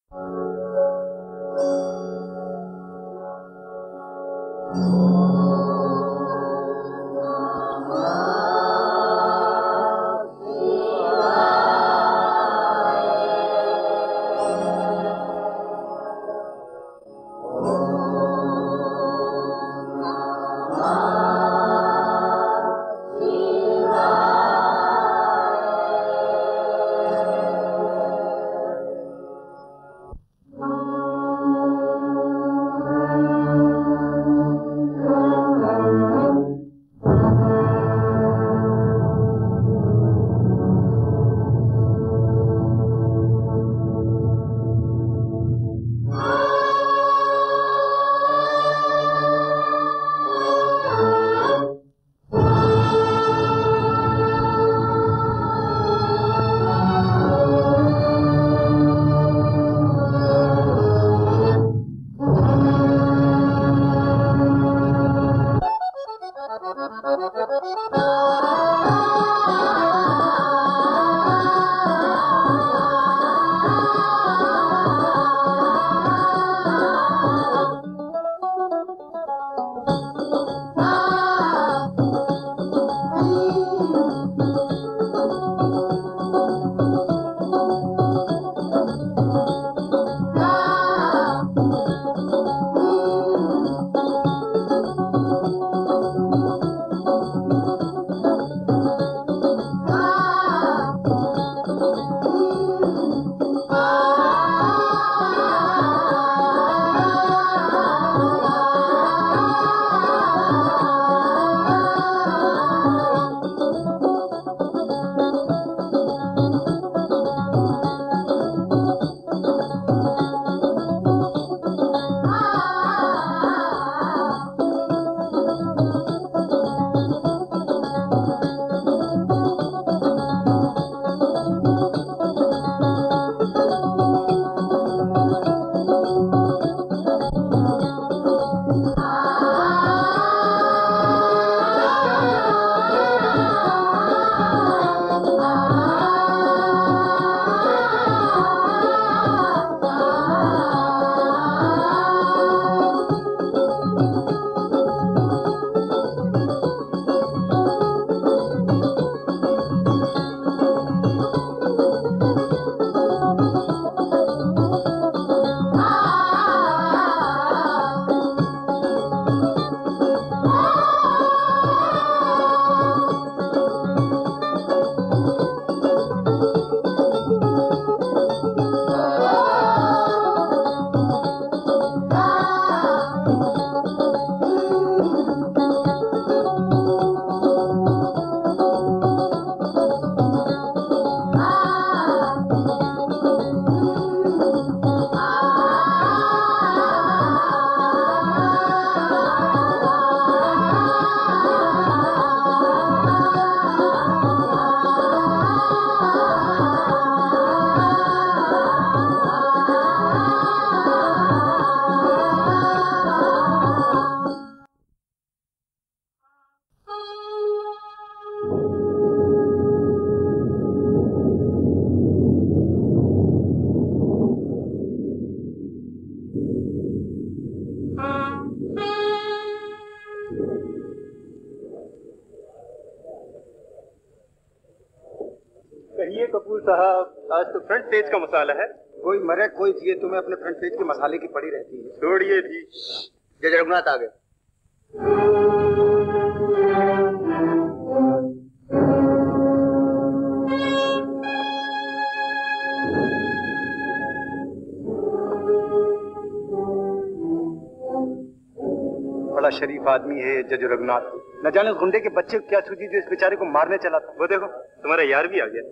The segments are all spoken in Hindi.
कहिए कपूर साहब, आज तो फ्रंट पेज का मसाला है। कोई मरे कोई जिए, तुम्हें अपने फ्रंट पेज के मसाले की पड़ी रहती है। छोड़िए भी, जज रघुनाथ आ गए। बड़ा शरीफ आदमी है जज रघुनाथ। न जाने उस गुंडे के बच्चे को क्या सूझी जो इस बेचारे को मारने चला था। वो देखो तुम्हारा यार भी आ गया।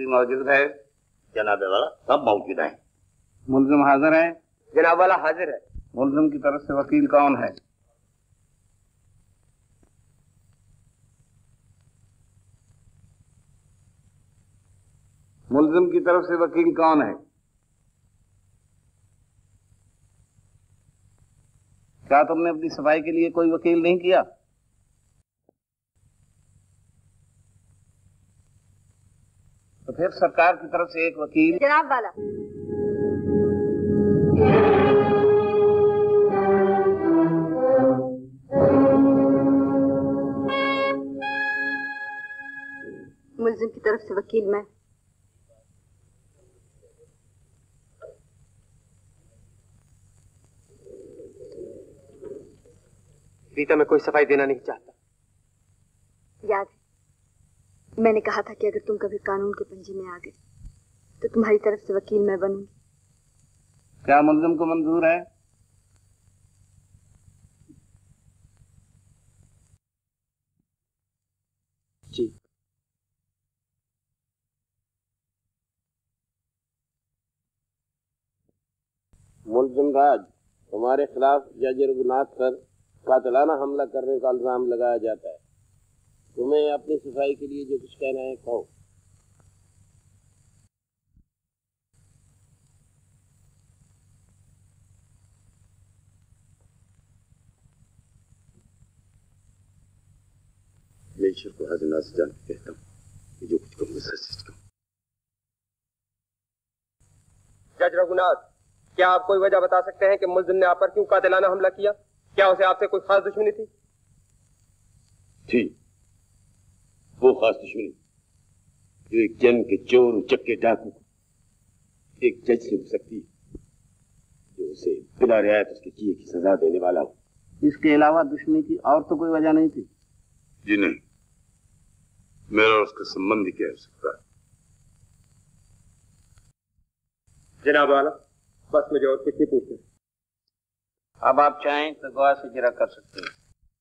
भी मौजूद है? जनाब वाला सब मौजूद हैं। मुल्जिम हाजिर है? जनाब वाला हाजिर है। मुल्जिम की तरफ से वकील कौन है? मुल्जिम की तरफ से वकील कौन है? क्या तुमने अपनी सफाई के लिए कोई वकील नहीं किया? तो फिर सरकार की तरफ से एक वकील। जनाब वाला, मुल्जिम की तरफ से वकील मैं। रीता मैं कोई सफाई देना नहीं चाहता। याद है मैंने कहा था कि अगर तुम कभी कानून के पंजे में आ गए तो तुम्हारी तरफ से वकील मैं बनूंगी। क्या मुल्जिम को मंजूर है? जी। मुल्जिम राज, तुम्हारे खिलाफ जज रघुनाथ पर कातिलाना हमला करने का इल्जाम लगाया जाता है। तुम्हें अपनी सफाई के लिए जो कुछ कहना है कहो। मैं ईश्वर को हाजिर नाज़िर जान के कहता हूँ कि जो कुछ कहूँ सच कहूँ। जज रघुनाथ, क्या आप कोई वजह बता सकते हैं कि मुल्जिम ने आप पर क्यों कातिलाना हमला किया? क्या उसे आपसे कोई खास दुश्मनी थी? थी वो खास दुश्मनी जो एक जन्म के चोर उचक्के डाकू एक जज से हो सकती है, जो उसे बिना रियायत उसके किए की सजा देने वाला हो। इसके अलावा दुश्मनी की और तो कोई वजह नहीं थी? जी नहीं, मेरा और उसका संबंध ही क्या हो सकता है? जनाब वाला, बस मुझे और कुछ नहीं पूछना। अब आप चाहें तो गवाह से जिरा कर सकते हैं।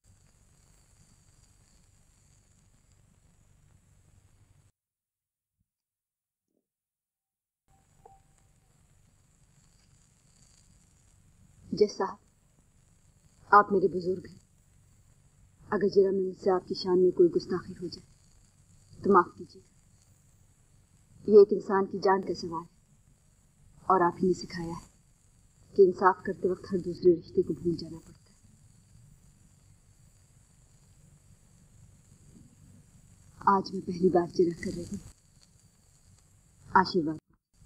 जज साहब, आप मेरे बुजुर्ग हैं। अगर जरा में मुझसे आपकी शान में कोई गुस्ताखी हो जाए तो माफ कीजिएगा। ये एक इंसान की जान का सवाल है और आप ही ने सिखाया है कि इंसाफ करते वक्त हर दूसरे रिश्ते को भूल जाना पड़ता है। आज मैं पहली बार जिरह कर रही हूँ। आशीर्वाद।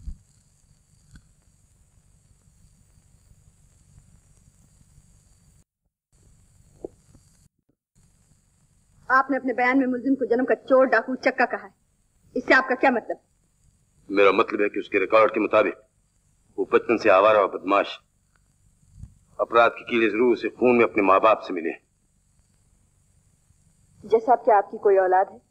आपने अपने बयान में मुल्जिम को जन्म का चोर डाकू चक्का कहा है। इससे आपका क्या मतलब? मेरा मतलब है कि उसके रिकॉर्ड के मुताबिक वो बचपन से आवारा और बदमाश, अपराध के कीड़े जरूर उसे खून में अपने माँ बाप से मिले। जैसा क्या आपकी कोई औलाद है?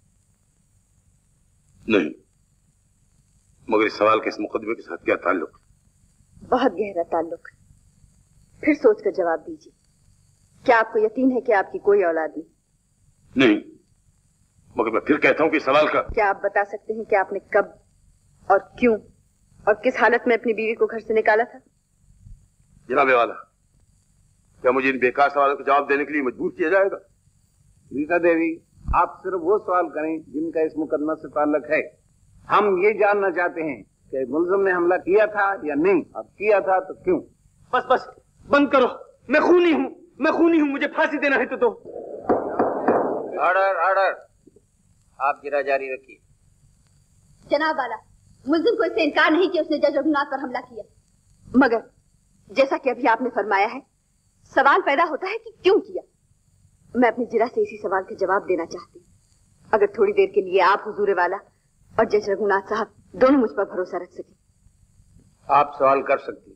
नहीं, मगर इस सवाल के इस मुकदमे के साथ क्या ताल्लुक? बहुत गहरा ताल्लुक। फिर सोच कर जवाब दीजिए। क्या आपको यकीन है कि आपकी कोई औलाद नहीं? नहीं, मगर मैं फिर कहता हूँ कि सवाल का। क्या आप बता सकते हैं कि आपने कब और क्यों और किस हालत में अपनी बीवी को घर से निकाला था? जनाबे वाला, क्या मुझे इन बेकार सवालों का जवाब देने के लिए मजबूर किया जाएगा? रीता देवी, आप सिर्फ वो सवाल करें जिनका इस मुकदमा से ताल्लुक है। हम ये जानना चाहते हैं कि मुल्जिम ने हमला किया था या नहीं, अब किया था तो क्यों? बस बस बंद करो। मैं खूनी हूँ, मुझे फांसी देना है तो दो। ऑर्डर ऑर्डर, आप जिरा जारी रखिए। जनाब वाला, मुल्जिम को इससे इनकार नहीं कि उसने जज रघुनाथ पर हमला किया, मगर जैसा कि अभी आपने फरमाया है, सवाल पैदा होता है कि क्यों किया। मैं अपनी जिरा से इसी सवाल का जवाब देना चाहती हूँ। अगर थोड़ी देर के लिए आप हुजूर वाला और जज रघुनाथ साहब दोनों मुझ पर भरोसा रख सके। आप सवाल कर सकती हैं।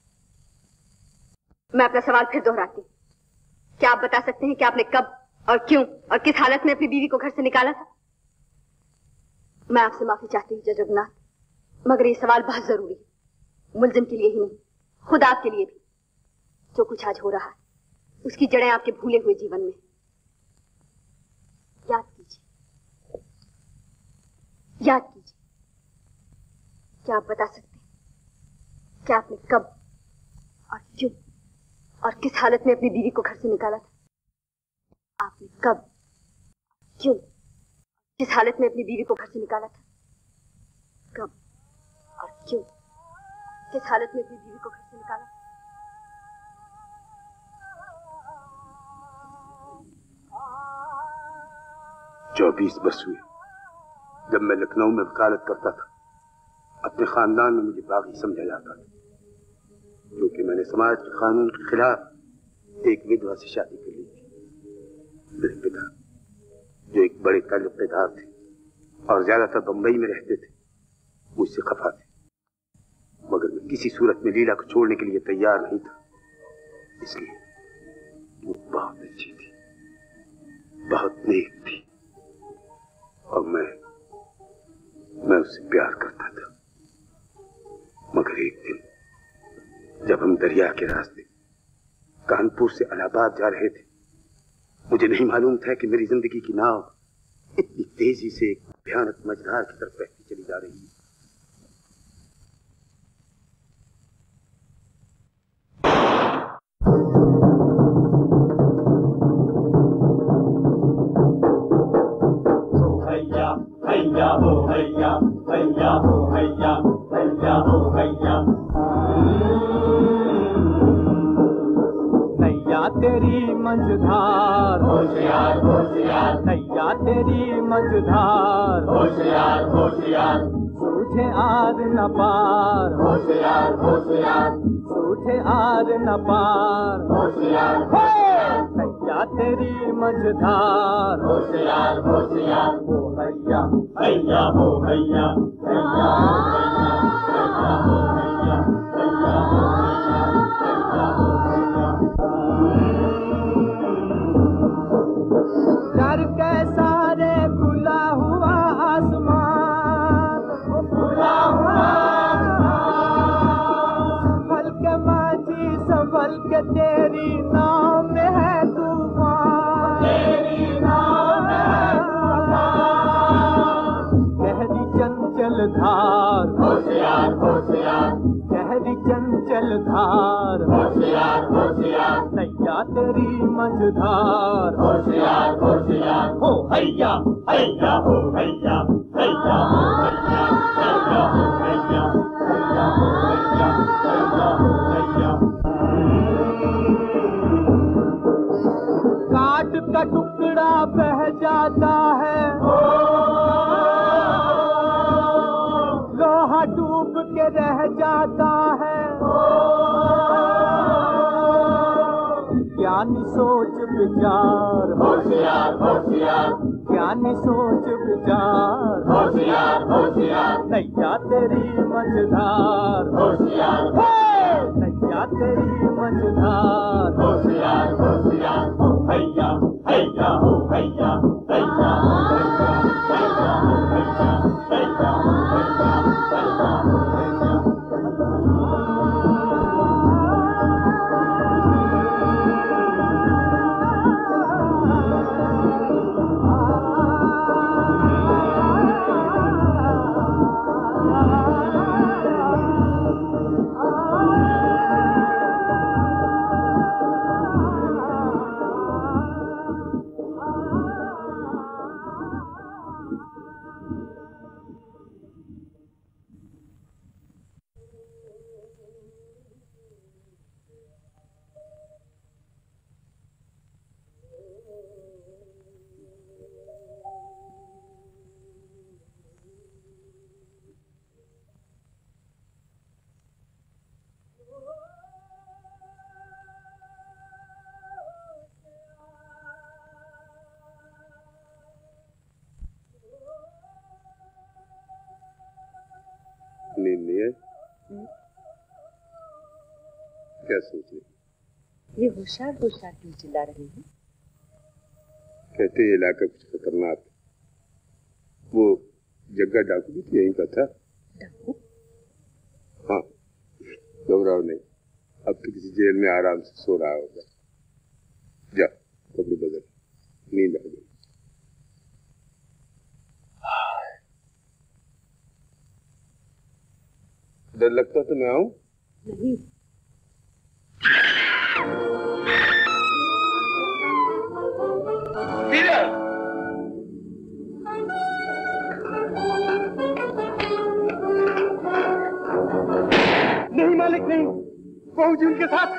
मैं अपना सवाल फिर दोहराती हूँ। क्या आप बता सकते हैं कि आपने कब और क्यों और किस हालत में अपनी बीवी को घर से निकाला था? मैं आपसे माफी चाहती हूँ जज रघुनाथ, मगर ये सवाल बहुत जरूरी है। मुल्जिम के लिए ही नहीं, खुद आपके लिए भी। जो कुछ आज हो रहा है उसकी जड़ें आपके भूले हुए जीवन में। याद कीजिए, याद कीजिए। क्या आप बता सकते हैं कि आपने कब और क्यों और किस हालत में अपनी बीवी को घर से निकाला था? आपने कब, क्यों, किस हालत में अपनी बीवी को घर से निकाला था? कब और क्यों, किस हालत में अपनी बीवी को घर से निकाला था? 24 वर्ष हुए जब मैं लखनऊ में वकालत करता था। अपने खानदान में मुझे बागी समझा जाता था क्योंकि मैंने समाज के कानून के खिलाफ एक विधवा से शादी कर ली थी। मेरे पिता जो एक बड़े ताल्लुकेदार थे और ज्यादातर बंबई में रहते थे, मुझसे खफा थे, मगर मैं किसी सूरत में लीला को छोड़ने के लिए तैयार नहीं था। इसलिए वो बहुत अच्छी थी, बहुत नेक थी और मैं उससे प्यार करता था। मगर एक दिन जब हम दरिया के रास्ते कानपुर से इलाहाबाद जा रहे थे, मुझे नहीं मालूम था कि मेरी जिंदगी की नाव इतनी तेजी से एक भयानक मझधार की तरफ बहती चली जा रही है। हैया हो हैया, हैया हो हैया, हैया हो हैया। नैया तेरी मझधार, होशियार होशियार, नैया तेरी मझधार, होशियार होशियार, सूझे आर न पार, होशियार होशियार, सूझे आर न पार, होशियार नैया तेरी मझधार, होशियार होशियार, हो हैया हैया हो हैया, हैया हो हैया, हैया हो हैया, हैया हो हैया, हैया हो हैया। डर के सारे खुला हुआ आसमान, खुला हुआ संभल के माझी, संभल के तेरी नाव में है तूफान, तेरी नाव में है तूफान। गहरी चंचल धार, होशियार होशियार, गहरी चंचल धार, होशियार होशियार, नैया तेरी मझधार, होशियार होशियार, हो हैया हैया हो हैया, हैया हो हैया, हैया हो हैया, हैया हो हैया, हैया हो हैया। काट का टुकड़ा बह जाता है, लोहा डूब के रह जाता है, ज्ञानी सोच विचार, होशियार होशियार, ज्ञानी सोच विचार, होशियार होशियार, नैया तेरी मझधार, होशियार नैया तेरी मझधार, होशियार होशियार, हो हैया हैया हो हैया, हैया हो हैया, हैया हो हैया, हैया हो हैया, हैया हो हैया। नींद नहीं है? क्या सोच रही? ये होशियार होशियार क्यों चिल्ला रही है? कहते ये इलाका कुछ खतरनाक है। वो जग्गा डाकू भी तो यहीं का था। डाकू? हाँ, घबराओ नहीं, अब तो किसी जेल में आराम से सो रहा होगा। जा कपड़े बदल, नींद आ गई। डर लगता तो मैं आऊं? नहीं। नहीं मालिक नहीं, बहू जी उनके साथ।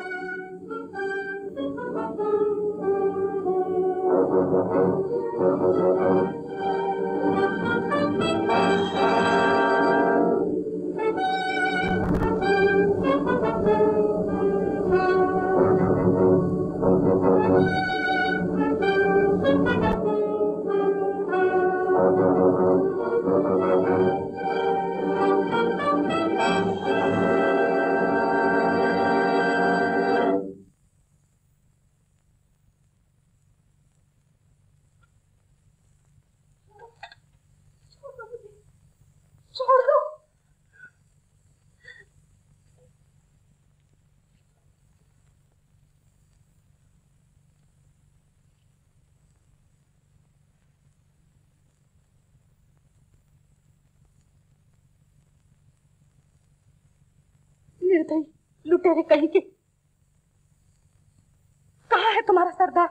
निर्दयी लुटेरे कहीं के, कहाँ है तुम्हारा सरदार?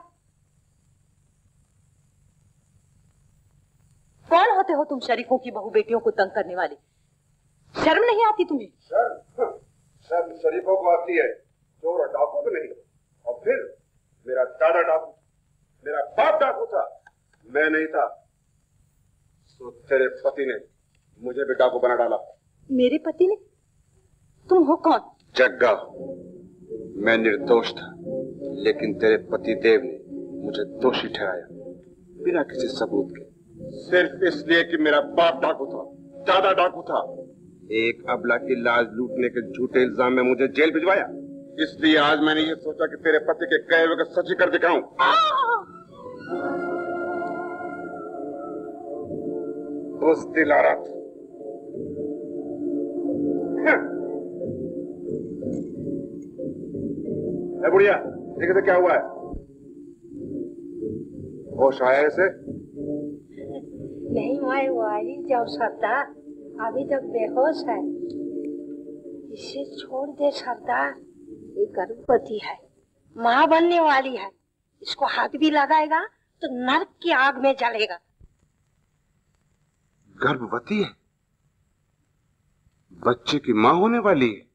कौन होते हो तुम शरीफों की बहू बेटियों को तंग करने वाले? शर्म नहीं आती तुम्हें? शर्म शरीफों को आती है, चोर और डाकू को नहीं। और फिर मेरा दादा डाकू, मेरा बाप डाकू था, मैं नहीं था। तो तेरे पति ने मुझे भी डाकू बना डाला। मेरे पति ने? तुम हो कौन? जग्गा। मैं निर्दोष था, लेकिन तेरे पति देव ने मुझे दोषी ठहराया बिना किसी सबूत के, सिर्फ इसलिए कि मेरा बाप डाकू था, दादा डाकू था। एक अबला की लाश लूटने के झूठे इल्जाम में मुझे जेल भिजवाया। इसलिए आज मैंने ये सोचा कि तेरे पति के कहे हुए को सच ही कर दिखाऊं। उस दिलारत बुढ़िया, देखिए तो क्या हुआ है? होश आया इसे? नहीं माए वाली जाओ सरदार, अभी तक बेहोश है। इसे छोड़ दे सरदार, ये गर्भवती है, माँ बनने वाली है। इसको हाथ भी लगाएगा तो नरक की आग में जलेगा। गर्भवती है? बच्चे की माँ होने वाली है?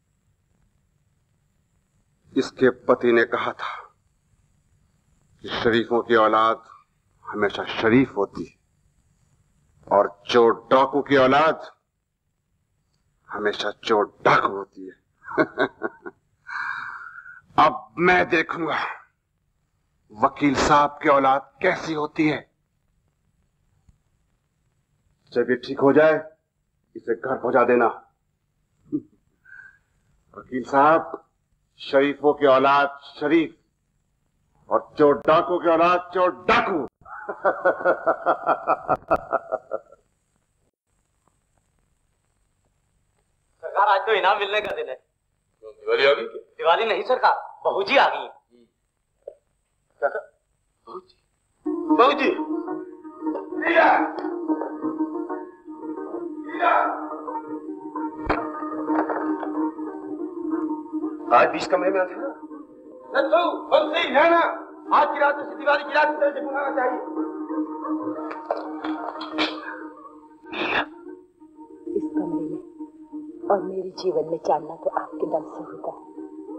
इसके पति ने कहा था कि शरीफों की औलाद हमेशा शरीफ होती है और चोर डाकू की औलाद हमेशा चोर डाकू होती है। अब मैं देखूंगा वकील साहब की औलाद कैसी होती है। जब ये ठीक हो जाए इसे घर पहुंचा देना। वकील साहब, शरीफों की औलाद शरीफ और चोर डाकू की औलाद चोर डाकू। सरकार, आज तो इनाम मिलने का दिन है। दिवाली आ गई? दिवाली नहीं सरकार, बहू जी आ गई। बहू जी, बहू जी, आज 20 कमरे में अंधेरा। बहुत सही है ना, आज की रात उसे दिवाली की रात की तरह जगमगाना चाहिए। इस कमरे में और मेरे जीवन में चांदना तो आपके दम से होता है।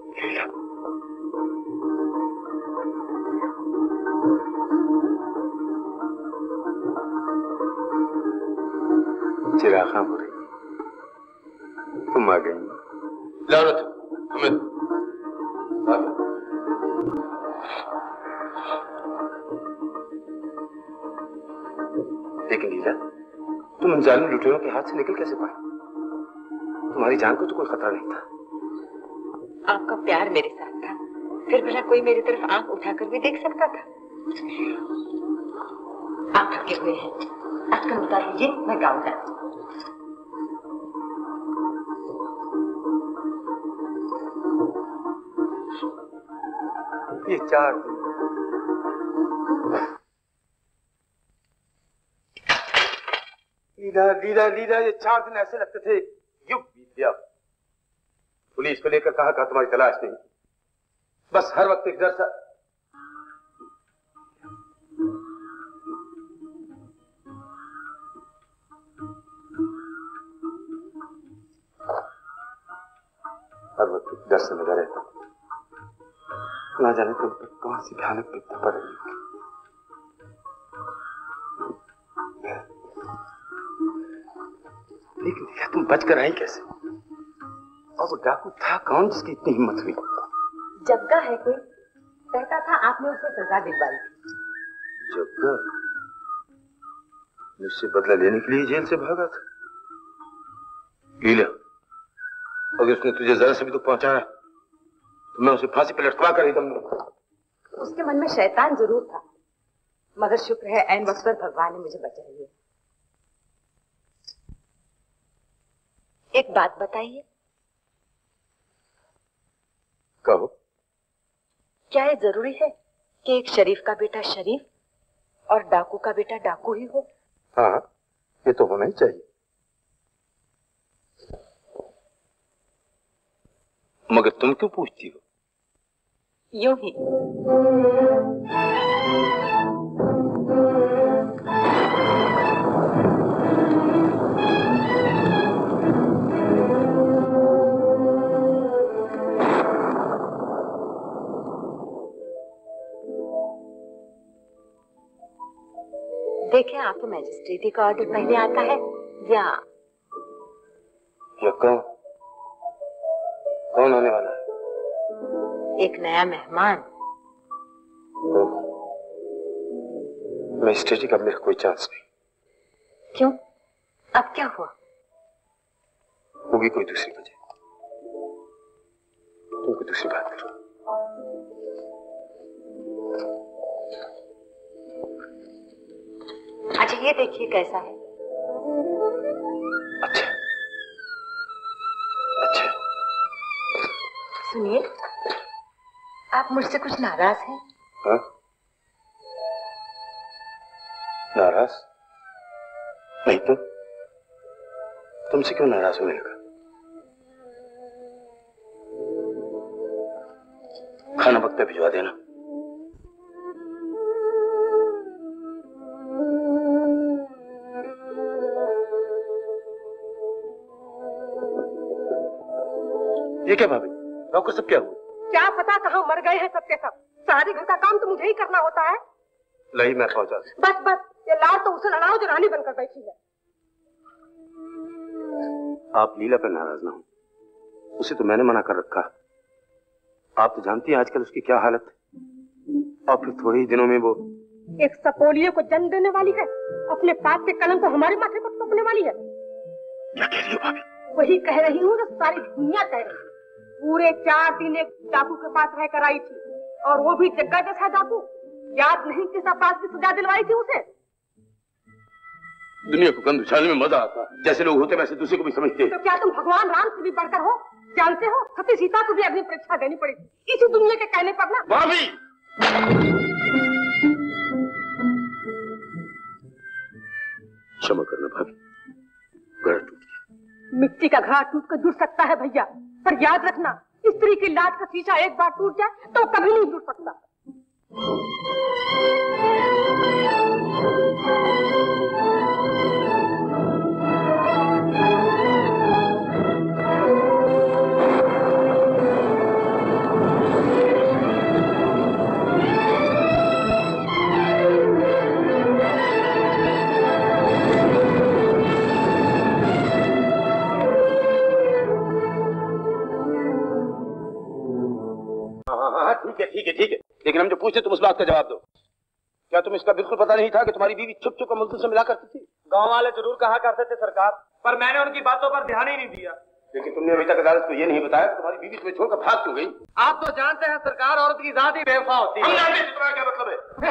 चिराग खां हो रही, तुम आ गई। लानत हमें लेकिन लीला, तुम इन जालिम लुटेरों के हाथ से निकल कैसे पाए? तुम्हारी जान को तो कोई खतरा नहीं था। आपका प्यार मेरे साथ था, फिर भला कोई मेरी तरफ आंख उठाकर भी देख सकता था? आप थके हुए हैं, अटकन उतार लीजिए, मैं गाऊंगा। ये 4 दिन लीला लीला लीला, ये 4 दिन ऐसे लगते थे युग बीत या पुलिस को लेकर कहा तुम्हारी तलाश नहीं, बस हर वक्त एक डर सा। हर वक्त एक डर से लगा रहता, ना जाने तुम पर कौन सी भयानक विपदा पड़ रही होगी। लेकिन तुम बच कर आई कैसे? और वो डाकू था कौन जिसकी इतनी हिम्मत हुई? जग्गा है कोई, कहता था आपने उसे सजा दिलवाई थी। जग्गा मुझसे बदला लेने के लिए जेल से भागा था। लीला, अगर उसने तुझे जरा से भी दुख पहुंचाया तो मैं उसे फांसी पर लटकवा कर ही दम दूंगा। उसके मन में शैतान जरूर था, मगर शुक्र है ऐन वक्त पर भगवान ने मुझे बचा लिया। एक बात बताइए। कहो। क्या ये जरूरी है कि एक शरीफ का बेटा शरीफ और डाकू का बेटा डाकू ही हो? हाँ, ये तो होना ही चाहिए। मगर तुम क्यों पूछती हो? यूं ही। देखें, आपके मैजिस्ट्रेटी का ऑर्डर पहले आता है या कौन आने वाला है? एक नया मेहमान। मैजिस्ट्रेटी का मेरा कोई चांस नहीं। क्यों? अब क्या हुआ? होगी कोई दूसरी वजह। तुम कोई दूसरी बात करो। अच्छा, ये देखिए कैसा है। अच्छा अच्छा। सुनिए, आप मुझसे कुछ नाराज हैं? हाँ? नाराज नहीं तो तुमसे क्यों नाराज होने लगा? खाना वक्त पे भिजवा देना। ये क्या भाभी, नौकर सब क्या हुआ? क्या पता कहाँ मर गए हैं सबके सब। सारे घर का काम तो मुझे ही करना होता है। लाई, मैं पहुंचा। बस बस, ये लाड़ तो उसे लड़ाओ जो रानी बनकर बैठी है। आप लीला पर नाराज ना हो, उसे तो मैंने मना कर रखा। आप तो जानती हैं आजकल उसकी क्या हालत है। और फिर थोड़े ही दिनों में वो एक सपोलिये को जन्म देने वाली है, अपने पाप के कलम को हमारे माथे पर थोपने वाली है। क्या कह रही हो भाभी? वही कह रही हूँ जो सारी दुनिया कह रही है। पूरे 4 दिन एक डाकू के पास रहकर आई थी, और वो भी जग्गा जैसा डाकू। याद नहीं किस अपराध की सजा दिलवाई थी उसे। दुनिया को गंद उछालने में मजा आता, जैसे लोग होते वैसे दूसरे को भी समझते। तो क्या तुम भगवान राम से भी बढ़कर हो? जानते हो, सती सीता को भी अग्नि परीक्षा देनी पड़ेगी इसी दुनिया के कहने पर ना। भाभी, क्षमा करना भाभी, घड़ा टूट गया। मिट्टी का घड़ा टूट कर जुड़ सकता है भैया, पर याद रखना, स्त्री की लाज का शीशा एक बार टूट जाए तो कभी नहीं जुड़ सकता। ठीक है, लेकिन हम जो पूछते तुम उस बात का जवाब दो। क्या तुम इसका बिल्कुल पता नहीं था कि तुम्हारी बीवी छुप छुप मुल्ज़िम से मिला करती थी? गांव वाले जरूर कहा करते थे सरकार, पर मैंने उनकी बातों पर ध्यान ही नहीं दिया। लेकिन तुमने अभी तक अदालत को ये नहीं बताया कि तुम्हारी बीवी तुम्हें छोड़कर भाग क्यों गई? आप तो जानते हैं सरकार, औरत की जात ही बेवफा होती है। हम जानते हैं, तुम्हारा क्या मतलब है?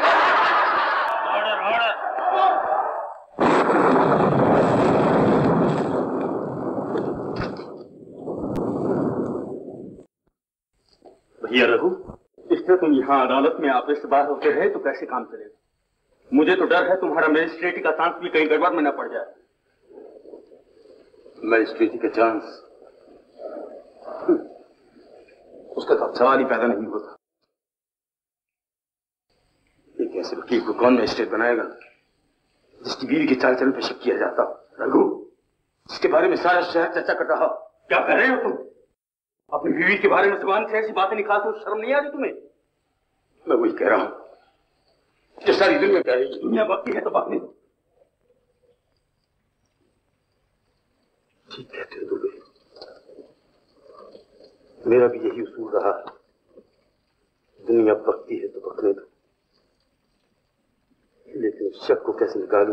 भैया रघु, इस तरह तुम यहाँ अदालत में आपस से बाहर होते रहे तो कैसे काम चलेगा? मुझे तो डर है तुम्हारा मजिस्ट्रेटी का चांस भी कहीं गड़बड़ में न पड़ जाए। मजिस्ट्रेटी का चांस उसका तो अब सवाल ही पैदा नहीं होता। एक ऐसे वकील को कौन मजिस्ट्रेट बनाएगा जिसकी बीवी के चाल चलन पर शक किया जाता? रघु, जिसके बारे में सारा शहर चर्चा कर रहा, क्या कर रहे हो तुम? अपनी बीवी के बारे में जुबान से ऐसी बातें निकालते हो, शर्म नहीं आ रही तुम्हें? मैं वही कह रहा हूं जो सारी दुनिया कह रही है। दुनिया बाकी है तो बाकी दो। ठीक कहते हो दुबे, मेरा भी यही उसूल रहा है। दुनिया पकती है तो पकने दो, लेकिन शक को कैसे निकालूं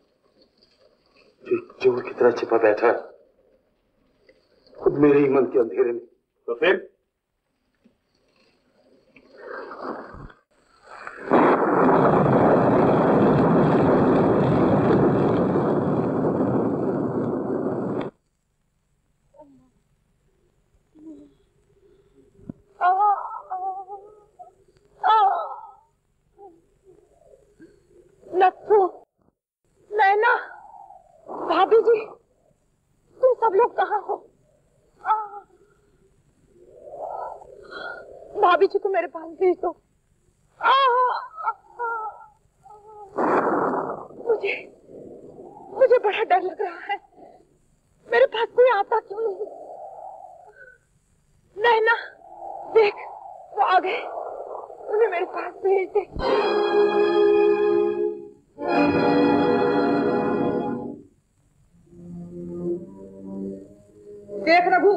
जो एक चोर की तरह छिपा बैठा है खुद मेरे ही मन के अंधेरे में। तो फिर नत्थू, नैना, भाभी जी, तुम सब लोग कहाँ हो? भाभी जी को मेरे पास भेज दो। मुझे बड़ा डर लग रहा है। मेरे पास कोई आता क्यों नहीं? नैना, देख, वो आ गए। उन्हें मेरे पास भेज दे। देख रघु,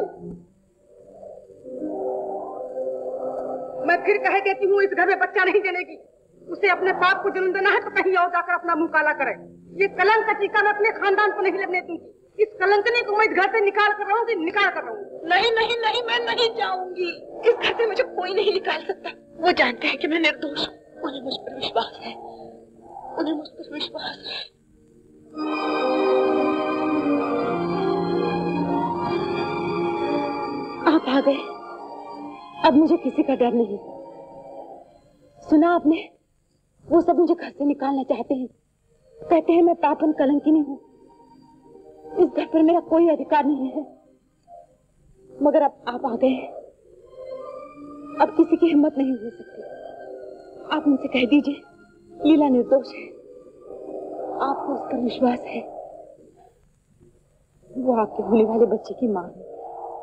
मैं फिर कह देती हूँ, इस घर में बच्चा नहीं जनेगी। उसे अपने बाप को जन्म देना है तो कहीं और जाकर अपना मुंह काला करे। ये कलंक का टीका मैं अपने खानदान को नहीं लगने दूंगी। इस कलंकनी को मैं इस घर से निकाल कर रहूंगी, निकाल कर रहूंगी। नहीं नहीं नहीं, मैं नहीं जाऊंगी। इस घर से मुझे कोई नहीं निकाल सकता। वो जानते हैं कि मैं निर्दोष हूँ। उन्हें मुझ पर विश्वास है, उन्हें मुझ पर विश्वास है। आप आ गए, अब मुझे किसी का डर नहीं। सुना आपने, वो सब मुझे घर से निकालना चाहते हैं। कहते हैं मैं पापन कलंकिनी हूँ, इस घर पर मेरा कोई अधिकार नहीं है। मगर अब आप आ गए, अब किसी की हिम्मत नहीं हो सकती। आप मुझसे कह दीजिए, लीला निर्दोष है, आपको उस पर विश्वास है। वो आपके होने वाले बच्चे की मां है।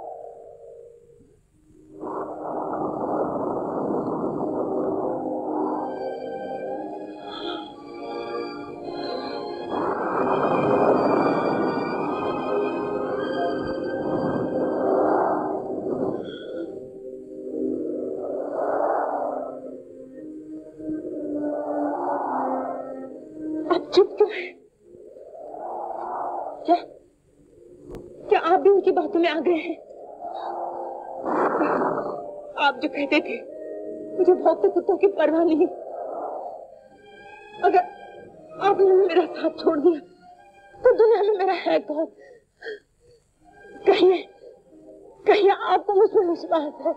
चुप क्यों है? क्या आप भी उनकी बातों में आ गए हैं? आप जो कहते थे मुझे भौंकते कुत्तों की परवाह नहीं। अगर आपने मेरा साथ छोड़ दिया तो दुनिया में मेरा है कौन? कहिए आपको मुझ पर विश्वास है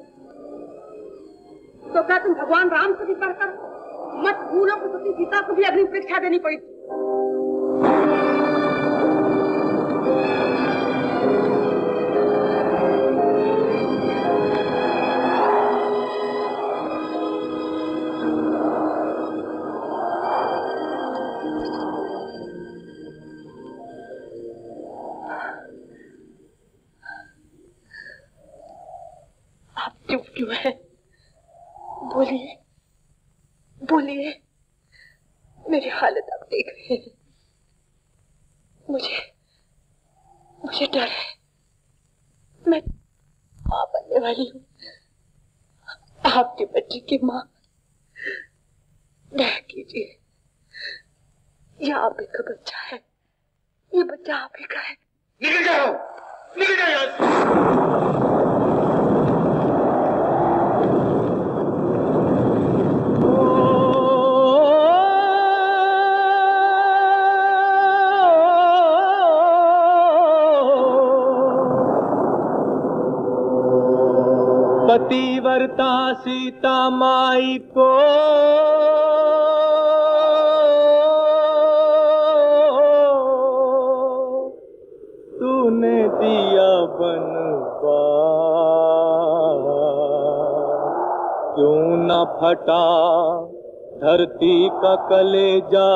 तो क्या तुम भगवान राम से भी बढ़कर मत भूलो कि सती सीता को भी अग्नि परीक्षा देनी पड़ी। आप चुप क्यों है? बोलिए बोलिए, मेरी हालत आप देख रहे हैं। मुझे डर है। मैं मां बनने वाली हूँ, आपके बच्चे की मां। दया कीजिए, यह आप ही का बच्चा है, ये बच्चा आप ही का है। निकल जाओ, निकल जाओ यहाँ से। पतिव्रता सीता माई को तूने दिया बनवास, क्यों न फटा धरती का कलेजा,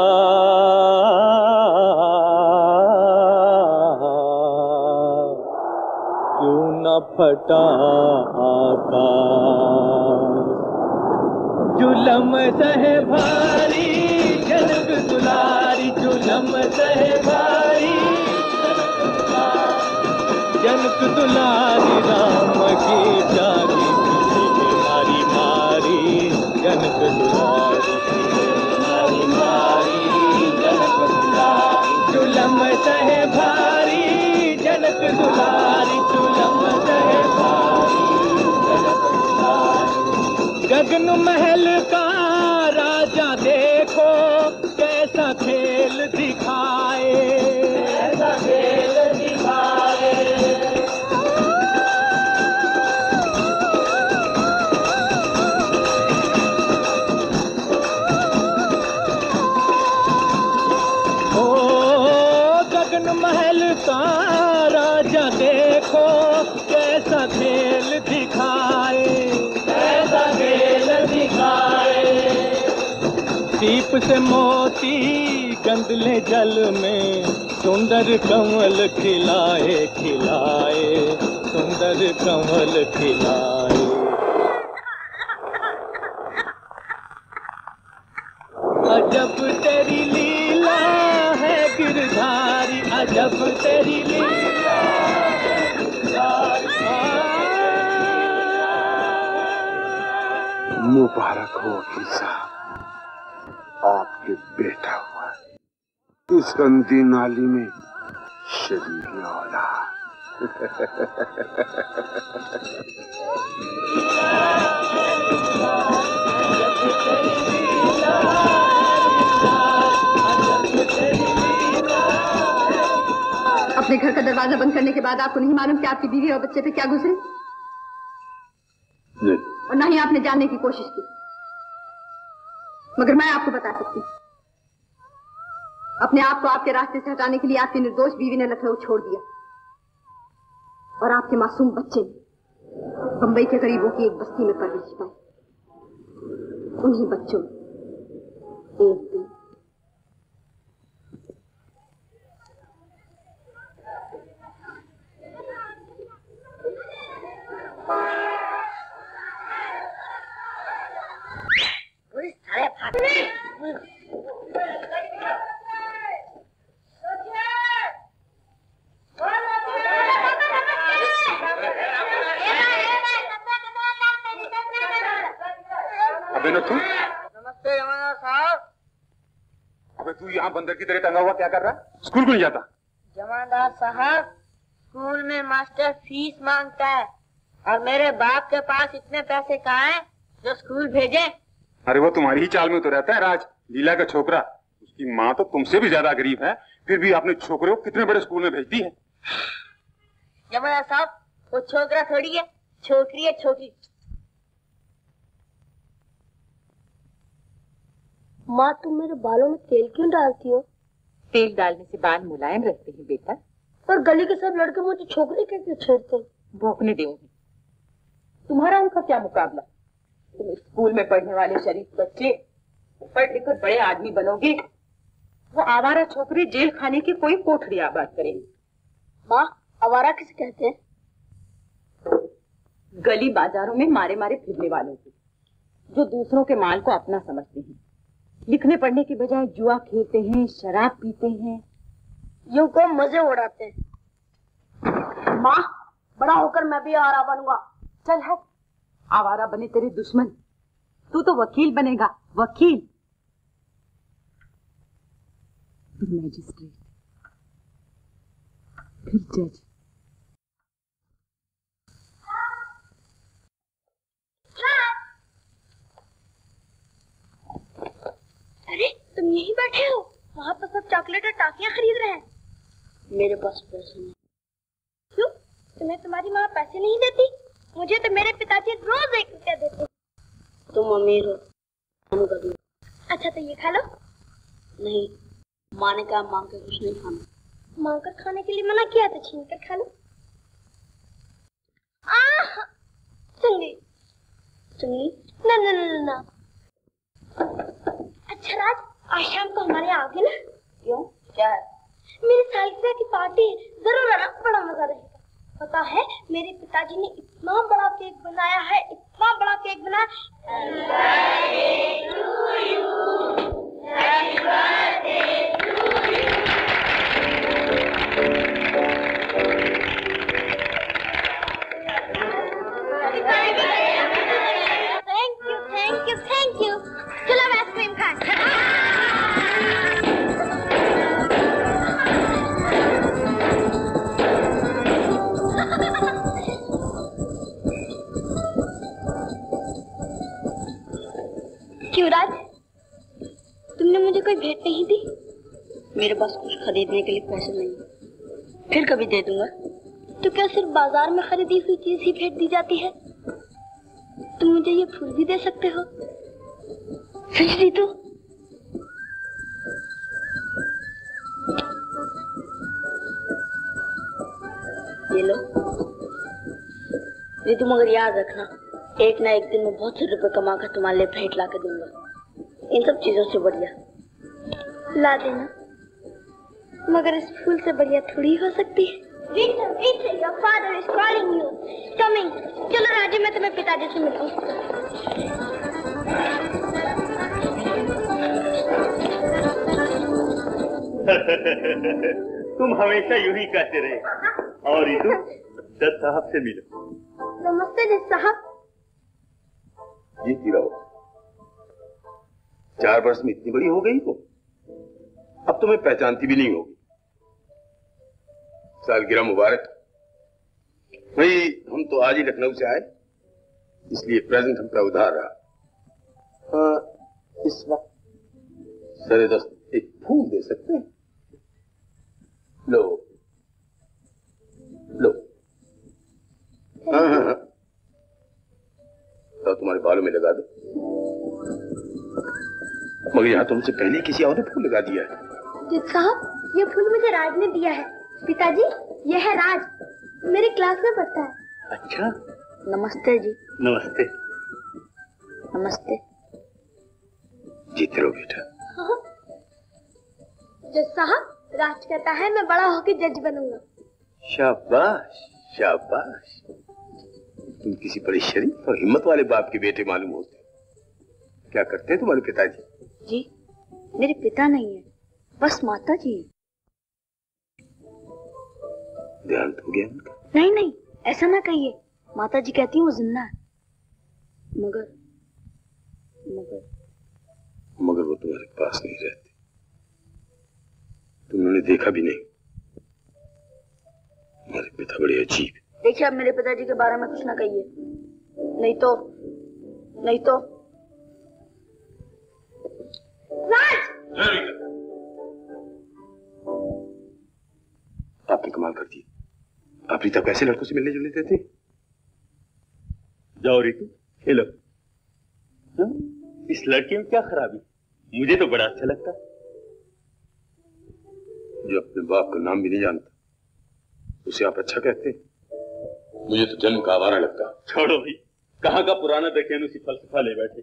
क्यों न फटा आकाश। जुलम सहे भारी जनक दुलारी, जुलम सहे भारी जनक दुलारी, राम की प्यारी मारी मारी जनक दुलारी, मारी मारी जनक दुलारी। जुलम सहे भारी जनक दुलारी, जुलम सहे भारी जनक दुलारी। गगन महल का राजा देखो कैसा खेल दिखाए, कैसा खेल दिखाए। महल का राजा देखो कैसा खेल दिखाए, कैसा खेल दिखाए। दीप से मोती गंदले जल में सुंदर कमल खिलाए, खिलाए सुंदर कमल खिलाए। अजब तेरी लीला है गिरधारी, अजब तेरी लीला है गिरधारी। मुबारक हो वकील साहब, आपके बेटा हुआ इस गंदी नाली में शरीर औलाद। अपने घर का दरवाजा बंद करने के बाद आपको नहीं मालूम कि आपकी बीवी और बच्चे पे क्या गुजरे? नहीं। और ना ही आपने जानने की कोशिश की। मगर मैं आपको बता सकती हूँ, अपने आप को आपके रास्ते से हटाने के लिए आपकी निर्दोष बीवी ने लखनऊ छोड़ दिया और आपके मासूम बच्चे ने बंबई के गरीबों की एक बस्ती में परवरिश पाई। उन्हीं बच्चों एक दिन अबे नथु, नमस्ते जमादार साहब। अबे तू यहाँ बंदर की तरह टंगा हुआ क्या कर रहा है? स्कूल क्यों नहीं जाता? जमादार साहब, स्कूल में मास्टर फीस मांगता है और मेरे बाप के पास इतने पैसे कहाँ हैं जो स्कूल भेजे। अरे वो तुम्हारी ही चाल में तो रहता है राज, लीला का छोकरा। उसकी माँ तो तुमसे भी ज्यादा गरीब है, फिर भी आपने छोकरे को कितने बड़े स्कूल में भेज दी है। जमादार साहब, वो छोकरा थोड़ी है, छोकरी है, छोकरी। माँ, तुम मेरे बालों में तेल क्यों डालती हो? तेल डालने से बाल मुलायम रहते हैं बेटा। पर गली के सब लड़के मुझे छोकरी क्यों छेड़ते हैं? भोंकने दे उन्हें। तुम्हारा उनका क्या मुकाबला? तुम स्कूल में पढ़ने वाले शरीफ बच्चे पढ़ लिखकर बड़े आदमी बनोगे, वो आवारा छोकरी जेल खाने की कोई कोठरी आबाद करेंगे। माँ, आवारा किसे कहते हैं? गली बाजारों में मारे मारे फिरने वालों को, जो दूसरों के माल को अपना समझते हैं, लिखने पढ़ने की बजाय जुआ खेलते हैं, शराब पीते हैं, यूं को मजे उड़ाते हैं। माँ, बड़ा होकर मैं भी आवारा बनूंगा। चल हट, आवारा बने तेरे दुश्मन, तू तो वकील बनेगा, वकील, फिर मैजिस्ट्रेट, फिर जज। अरे, तुम यहीं बैठे हो? वहाँ पर सब चॉकलेट और टॉफियाँ खरीद रहे हैं। मेरे पास पैसे नहीं। क्यों? तुम्हें तुम्हारी माँ पैसे नहीं देती? मुझे तो मेरे पिताजी रोज 1 रुपया देते। तुम अमीर हो, हम गरीब। अच्छा तो ये खा लो। नहीं, माँ ने कहा मांग कर कुछ नहीं खाना। मांग कर खाने के लिए मना किया तो छीन कर खा लो। सुन गई, सुनिए ना ना ना ना। अच्छा राज, आज शाम को हमारे यहाँ आओगे ना? क्यों, क्या है? मेरी सालगिरह की पार्टी है, जरूर आना, बड़ा मजा रहेगा। पता है मेरे पिताजी ने इतना बड़ा केक बनाया है, इतना बड़ा केक बनाया। Thank you. चलो अब आइसक्रीम खाएं। क्यों राज, तुमने मुझे कोई भेंट नहीं दी? मेरे पास कुछ खरीदने के लिए पैसे नहीं है, फिर कभी दे दूंगा। तो क्या सिर्फ बाजार में खरीदी हुई चीज ही भेंट दी जाती है? तुम मुझे ये फूल भी दे सकते हो। सच दी तो? ये लो रितु, मगर याद रखना, एक ना एक दिन मैं बहुत से रुपए कमा कर तुम्हारे लिए भेंट ला के दूंगा। इन सब चीजों से बढ़िया ला देना, मगर इस फूल से बढ़िया थोड़ी हो सकती है। Rita, your father is calling you. Coming. चलो राजू, मैं तुम्हें पिताजी से मिलूं। तुम हमेशा यूं ही कहते रहे। और रितु, जज साहब से मिलो। नमस्ते जज साहब। जीती रहो। 4 वर्ष में इतनी बड़ी हो गई तो अब तुम्हें पहचानती भी नहीं होगी। सालगिरह मुबारक। भाई हम तो आज ही लखनऊ से आए, इसलिए प्रेजेंट हम पे उधार रहा। इस वक्त सरे दस्त एक फूल दे सकते हैं? लो लो। हाँ। तो तुम्हारे बालों में लगा दो। मगर यहाँ तुमसे पहले किसी और ने फूल लगा दिया है। जज साहब, ये फूल मुझे राज ने दिया है। पिताजी, ये है राज, मेरी क्लास में पढ़ता है। अच्छा, नमस्ते जी। नमस्ते। नमस्ते। जीते रहो बेटा। हाँ। जज साहब, राज कहता है मैं बड़ा होकर जज बनूंगा। शाबाश शाबाश, तुम किसी बड़े शरीफ और हिम्मत वाले बाप के बेटे मालूम होते। क्या करते हैं तुम्हारे पिताजी? जी, मेरे पिता नहीं है, बस माता जी है। ध्यान हो गया उनका? नहीं, ऐसा ना कहिए। माता जी कहती हैं वो जिंदा है। मगर वो तुम्हारे पास नहीं रहते, तुमने देखा भी नहीं। हमारे पिता बड़े अजीब। देखिए, अब मेरे पिताजी के बारे में कुछ ना कहिए, नहीं तो राज! आपने कमाल कर दी। आप रीता कैसे लड़कों से मिलने जुलने देते? जाओ रितु, खेलो। इस लड़के में क्या खराबी? मुझे तो बड़ा अच्छा लगता। जो अपने बाप का नाम भी नहीं जानता उसे आप अच्छा कहते? मुझे तो जन्म का आवारा लगता। छोड़ो भाई, कहाँ का पुराना दकियानुसी फलसफा ले बैठे।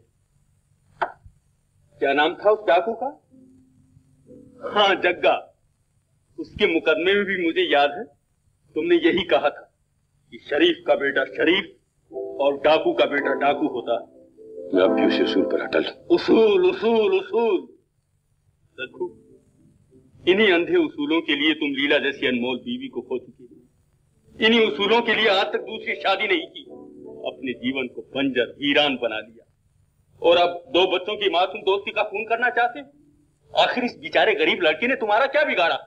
क्या नाम था उस डाकू का? हाँ, जग्गा। उसके मुकदमे में भी मुझे याद है तुमने यही कहा था कि शरीफ का बेटा शरीफ और डाकू का बेटा डाकू होता है। मैं अब भी उसी उसूल पर अटल। उसूल उसूल उसूल रघु, इन्हीं अंधे उसूलों के लिए तुम लीला जैसी अनमोल बीवी को खो चुकी हो। इन्हीं उसूलों के लिए आज तक दूसरी शादी नहीं की, अपने जीवन को बंजर वीरान बना लिया, और अब 2 बच्चों की मासूम दोस्ती का खून करना चाहते हो। आखिर इस बेचारे गरीब लड़के ने तुम्हारा क्या बिगाड़ा?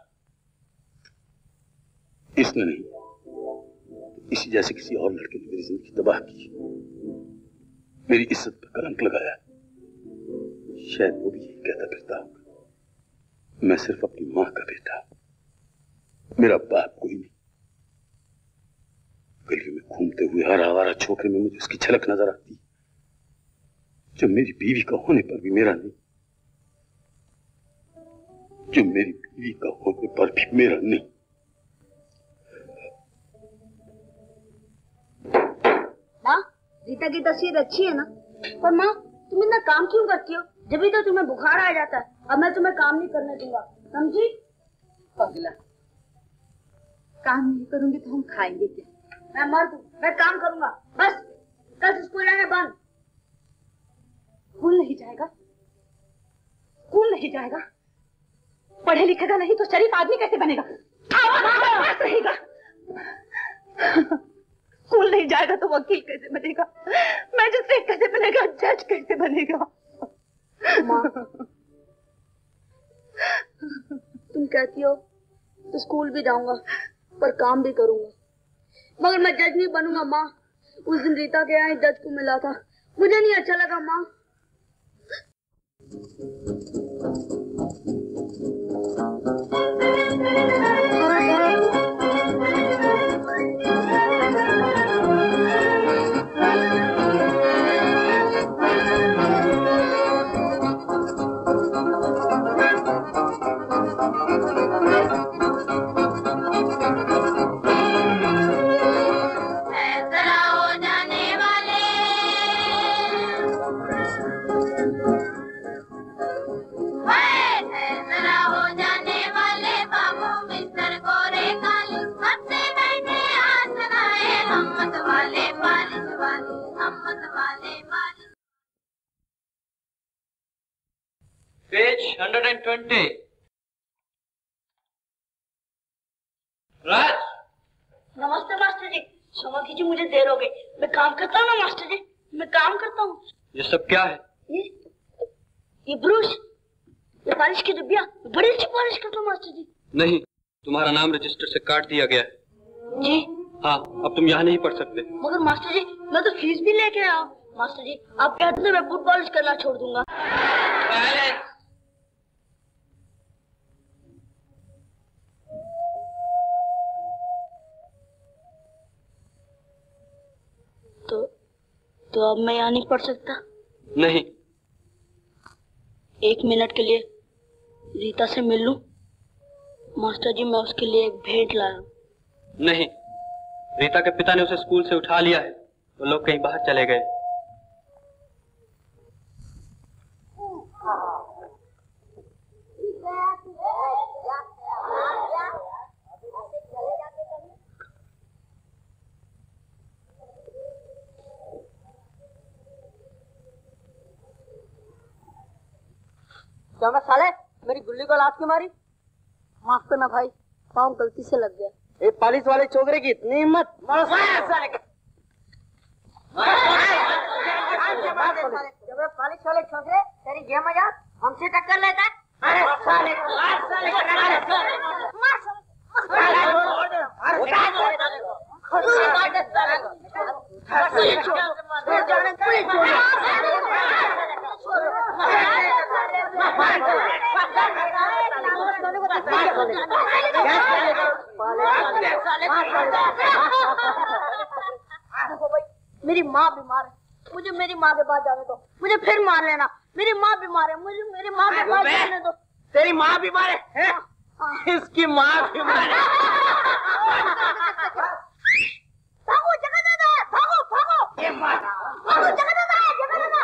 इसने नहीं, इसी जैसे किसी और लड़के ने मेरी जिंदगी तबाह की, मेरी इज्जत पर कलंक लगाया। शायद वो भी यही कहता फिरता होगा, मैं सिर्फ अपनी मां का बेटा, मेरा बाप कोई नहीं। गलियों में घूमते हुए हर आवारा छोकरे में मुझे उसकी झलक नजर आती, जो मेरी बीवी का होने पर भी मेरा नहीं, जो मेरी बीवी का होने पर भी मेरा नहीं। रीता की तस्वीर अच्छी है ना? पर माँ तुम इतना काम क्यों करती हो? जब भी तो तुम्हें बुखार आ जाता है। अब मैं तुम्हें काम नहीं करने दूंगा, समझी? पगला, काम नहीं करूंगी तो हम खाएंगे क्या? मैं मर्द हूँ, मैं काम करूंगा। बस कल से स्कूल जाना बंद। स्कूल नहीं जाएगा? स्कूल नहीं जाएगा? पढ़े लिखेगा नहीं तो शरीफ आदमी कैसे बनेगा? रहेगा। स्कूल नहीं जाएगा तो वकील कैसे बनेगा? मैजिस्ट्रेट कैसे बनेगा? जज कैसे बनेगा? माँ तुम कहती हो तो स्कूल भी जाऊंगा पर काम भी करूंगा, मगर मैं जज नहीं बनूंगा माँ। उस दिन रीता के यहाँ जज को मिला था, मुझे नहीं अच्छा लगा माँ। पेज 120। राज। नमस्ते मास्टर जी, क्षमा कीजिए मुझे देर हो गई। मैं काम करता हूँ ना मास्टर जी, मैं काम करता हूँ। ये सब क्या है? ये ब्रश, ये पॉलिश की डिब्बिया, बड़ी अच्छी पॉलिश करता हूँ मास्टर जी। नहीं, तुम्हारा नाम रजिस्टर से काट दिया गया है। जी हाँ, अब तुम यहाँ नहीं पढ़ सकते। मगर मास्टर जी मैं तो फीस भी लेके आया। मास्टर जी आप कहते हैं मैं बूट पॉलिश करना छोड़ दूंगा। तो अब मैं यहाँ नहीं पढ़ सकता? नहीं। 1 मिनट के लिए रीता से मिल लूं? मास्टर जी मैं उसके लिए एक भेंट लाया हूँ। नहीं, रीता के पिता ने उसे स्कूल से उठा लिया है, वो लोग कहीं बाहर चले गए। क्या मैं साले मेरी गुल्ली को लात क्यों मारी? माफ करना भाई, पाँव गलती से लग गया। ए पुलिस वाले छोकरे की इतनी हिम्मत! जब पुलिस वाले छोकरे तेरी ये मजाक हमसे टक्कर लेता है? अरे साले मेरी माँ बीमार है, मुझे मेरी माँ के पास जाने दो। मुझे फिर मार लेना, मेरी माँ बीमार है, मुझे मेरी माँ के पास जाने दो। तेरी माँ बीमार है? इसकी माँ बीमार है। भागो जगह दादा, भागो भागो, ये मार भागो जगह दादा, जगह दादा।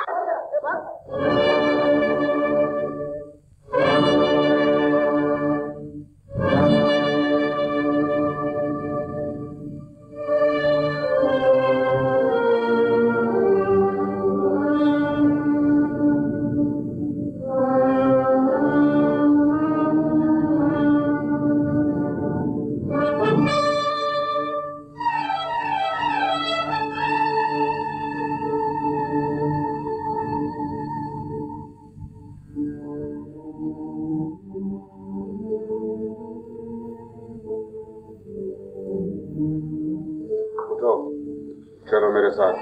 चलो मेरे साथ।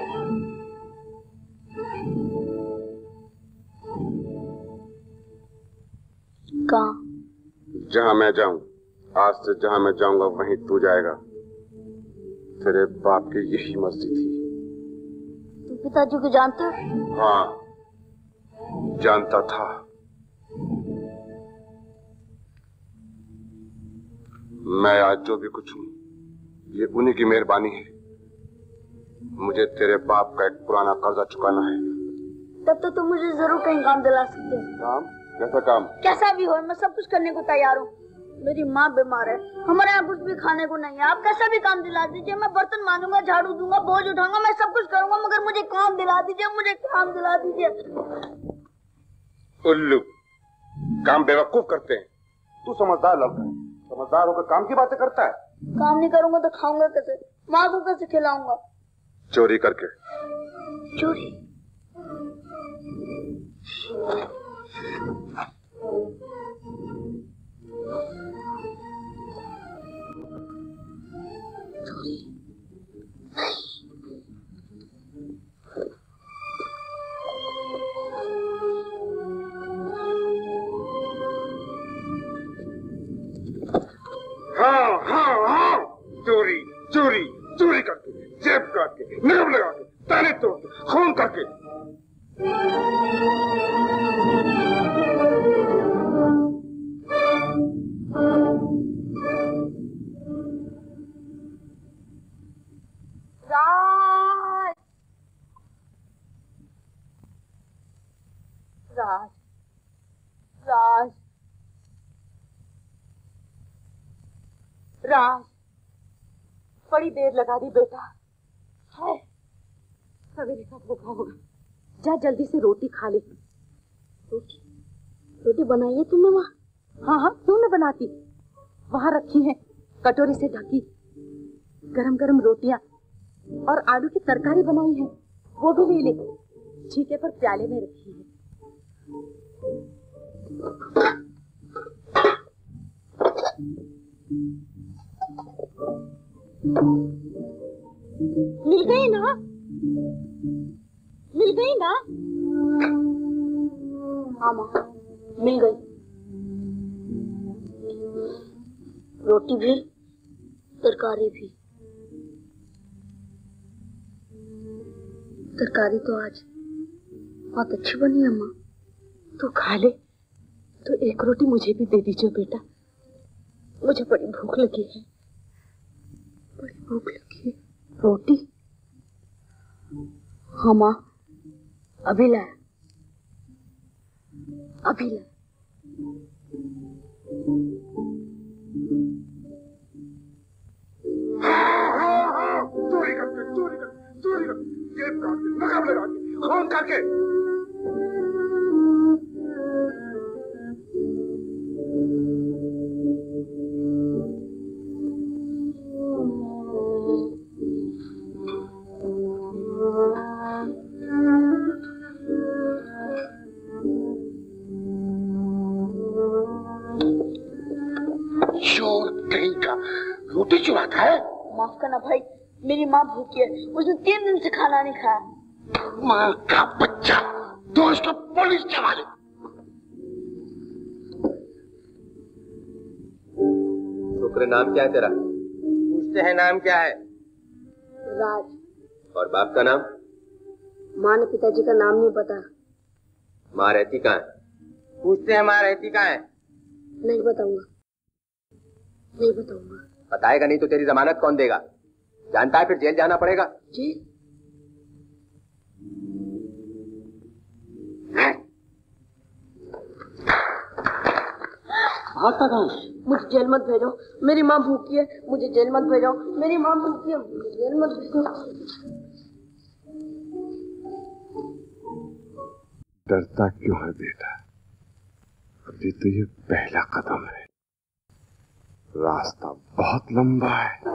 कहाँ? जहां मैं जाऊं, आज से जहां मैं जाऊंगा वहीं तू जाएगा। तेरे बाप की यही मर्जी थी। तुम पिताजी को जानते हो? हाँ, जानता था। मैं आज जो भी कुछ हूं, ये उन्हीं की मेहरबानी है। मुझे तेरे बाप का एक पुराना कर्जा चुकाना है। तब तो तुम मुझे जरूर कहीं काम दिला सकते हो। काम? कैसा काम? कैसा भी हो, मैं सब कुछ करने को तैयार हूँ। मेरी माँ बीमार है, हमारे यहाँ कुछ भी खाने को नहीं है। आप कैसा भी काम दिला दीजिए, मैं बर्तन मांजूंगा, झाड़ू दूंगा, बोझ उठाऊंगा, मैं सब कुछ करूंगा, मगर मुझे काम दिला दीजिए, मुझे काम दिला दीजिए। उल्लू, काम बेवकूफ करते हैं। तू समझदार लड़का है, समझदार होकर काम की बातें करता है। काम नहीं करूंगा तो खाऊंगा कैसे, माँ को कैसे खिलाऊंगा? चोरी करके। चोरी? हाँ हाँ हाँ, चोरी चोरी चोरी करके, जेब काट के, नकब लगा के, ताले तोड़ के, खून करके। राज, राज, राज, बड़ी देर लगा दी बेटा। है सवेरे का भूखा होगा, जा जल्दी से रोटी खा ले। रोटी? रोटी बनाई है तुमने वहाँ? हाँ हाँ, क्यों न बनाती, वहाँ रखी है कटोरी से ढकी गरम गरम रोटियां और आलू की तरकारी बनाई है, वो भी ले ले, छीके पर प्याले में रखी है। मिल गई ना? मिल गई ना? हाँ माँ, मिल गई। रोटी भी, तरकारी भी। तरकारी तो आज बहुत अच्छी बनी है माँ। तो खा ले, तो एक रोटी मुझे भी दे दीजिए बेटा, मुझे बड़ी भूख लगी है, बड़ी भूख लगी है। रोटी? हाँ माँ, अभी लाया, अभी लाया। चोरी करके, चोरी करके, चोरी करके, जेब काट के, नकब लगा के, खून करके। चोर कहीं का, रोटी चुराता है। माफ करना भाई, मेरी माँ भूखी है, उसने 3 दिन से खाना नहीं खाया। माँ का बच्चा, दोस्त को पुलिस के हवाले। छोकरे, नाम क्या है तेरा? पूछते हैं नाम क्या है? राज। और बाप का नाम? माँ ने पिताजी का नाम नहीं पता। माँ रहती कहाँ है? पूछते हैं माँ रहती कहाँ है? नहीं बताऊंगा, नहीं बताऊंगा। बताएगा नहीं तो तेरी जमानत कौन देगा? जानता है फिर जेल जाना पड़ेगा। जी? भागता कहाँ? मुझे जेल मत भेजो, मेरी माँ भूखी है, मुझे जेल मत भेजो, मेरी माँ भूखी है, मुझे जेल मत भेजो। डरता क्यों है बेटा? अभी तो ये पहला कदम है, रास्ता बहुत लंबा है।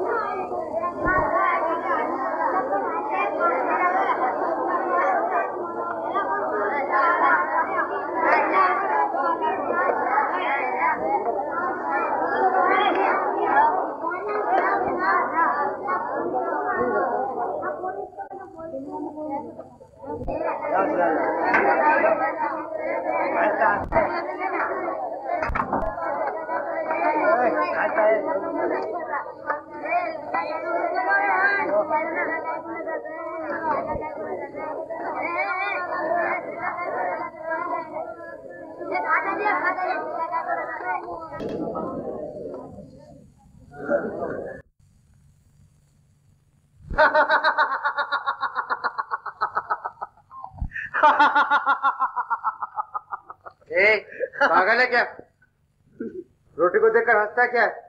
पागल है क्या? रोटी को देखकर हंसता क्या है?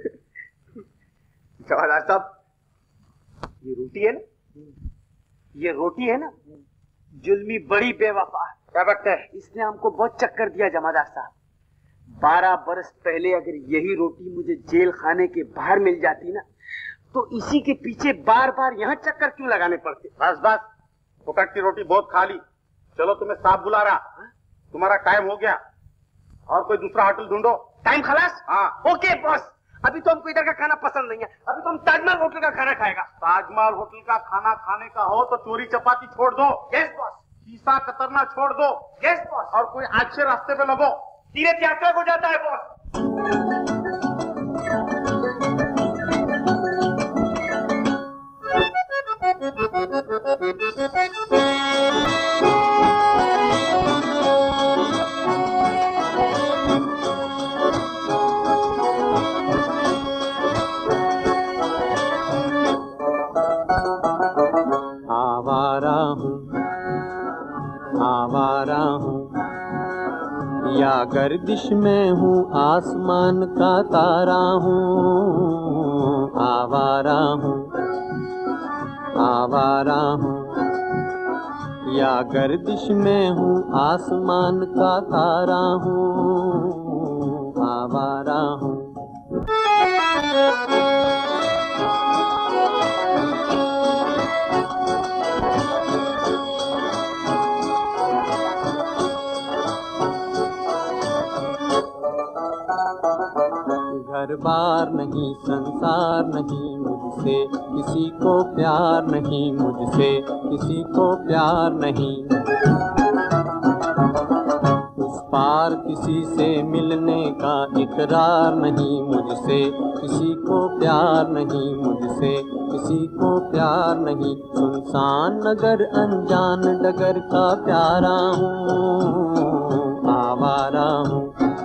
जमादार साहब, ये रोटी है ना, ये रोटी है ना, जुल्मी बड़ी बेवफा है। क्या बकता है? इसने हमको बहुत चक्कर दिया जमादार साहब। 12 बरस पहले अगर यही रोटी मुझे जेल खाने के बाहर मिल जाती ना, तो इसी के पीछे बार बार यहाँ चक्कर क्यों लगाने पड़ते? बस बस, फुकट की रोटी बहुत खा ली। चलो तुम्हें साहब बुला रहा, तुम्हारा टाइम हो गया, और कोई दूसरा होटल ढूंढो। टाइम खलास? हाँ। ओके बॉस, अभी तो हमको इधर का खाना पसंद नहीं है, अभी तो हम ताजमहल होटल का खाना खाएगा। ताजमहल होटल का खाना खाने का हो तो चोरी चपाती छोड़ दो। Yes boss. शीशा कतरना छोड़ दो। Yes boss. और कोई अच्छे रास्ते पे लगो, तीर्थ यात्रा हो जाता है बॉस। आवारा हूँ या गर्दिश में हूँ, आसमान का तारा हूँ। आवारा हूँ, आवारा हूँ या गर्दिश में हूँ, आसमान का तारा हूँ। आवारा हूँ। घर बार नहीं, संसार नहीं, मुझसे किसी को प्यार नहीं, मुझसे किसी को प्यार नहीं। उस पार किसी से मिलने का इकरार नहीं, मुझसे किसी को प्यार नहीं, मुझसे किसी को प्यार नहीं। सुनसान नगर अनजान डगर का प्यारा हूँ। आवारा हूँ,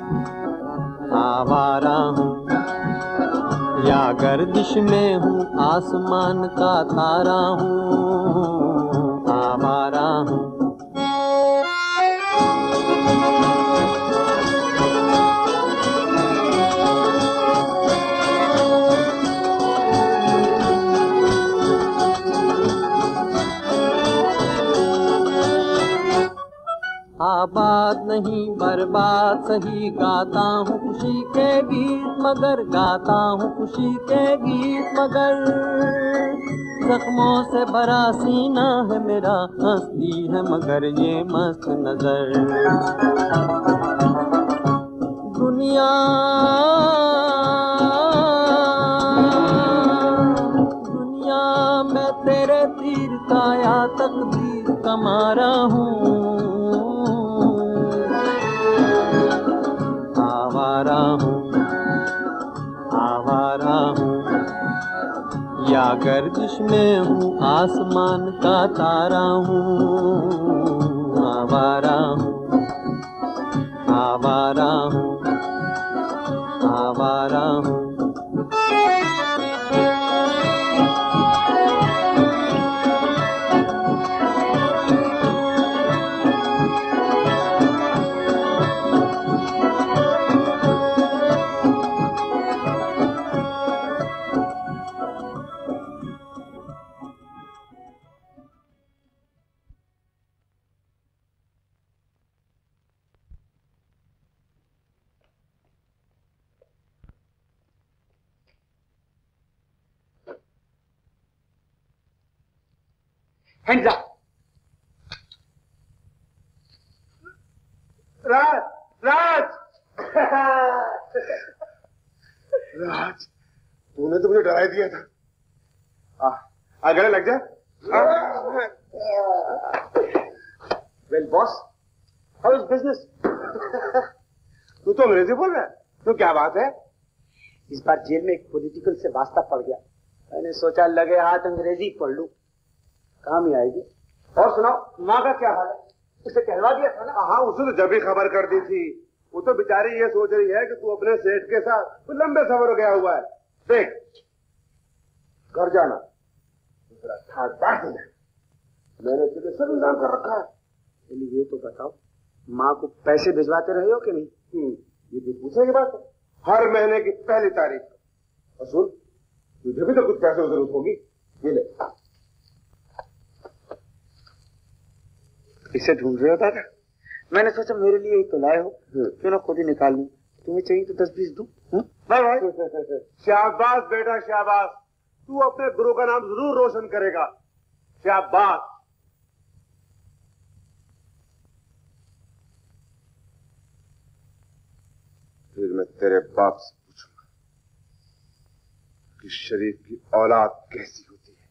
आवारा हूँ या गर्दिश में हूँ, आसमान का तारा हूँ। आवारा हूँ। आबाद नहीं बर्बाद सही, गाता हूँ खुशी के गीत मगर, गाता हूँ खुशी के गीत मगर। जख्मों से भरा सीना है मेरा, हंसती है मगर ये मस्त नजर। दुनिया दुनिया मैं तेरे तीर का या तकदीर का मारा हूँ। आवारा हूँ, आवारा हूँ या गर्दिश में हूँ, आसमान का तारा हूँ। आवारा हूँ, आवारा हूँ, आवारा हूँ। Hands up. राज, राज, राज, तूने तो मुझे डरा ही दिया था। गले लग जा। Well boss, how is business? तू तो अंग्रेजी बोल रहा है, तो क्या बात है? इस बार जेल में एक पॉलिटिकल से वास्ता पड़ गया, मैंने सोचा लगे हाथ अंग्रेजी पढ़ लूं, काम ही आएगी। और सुनाओ, माँ का क्या हाल है? उसे कहलवा दिया था ना? हाँ, उसे तो जब ही खबर कर दी थी। वो तो बेचारी ये सोच रही है कि तू अपने सेठ के साथ लंबे सफर हो गया हुआ है। देख, घर जाना, दूसरा ठाट बांट देना। मैंने तुझे सब इंतजाम कर रखा है, ये तो बताओ, माँ को पैसे भिजवाते रहे हो कि नहीं? ये भी पूछने की बात है। हर महीने की पहली तारीख। और सुन, तुझे भी तो कुछ पैसे की जरूरत होगी, ये ले। इसे ढूंढ रहे हो दादा? मैंने सोचा मेरे लिए ही तो लाए हो, क्यों ना खुद ही निकाल लूं। तुम्हें चाहिए तो 10-20 दूं। Bye bye. शाबाश बेटा शाबाश, तू अपने गुरु का नाम जरूर रोशन करेगा। शाबाश। फिर मैं तेरे बाप से पूछूंगा कि शरीफ की औलाद कैसी होती है।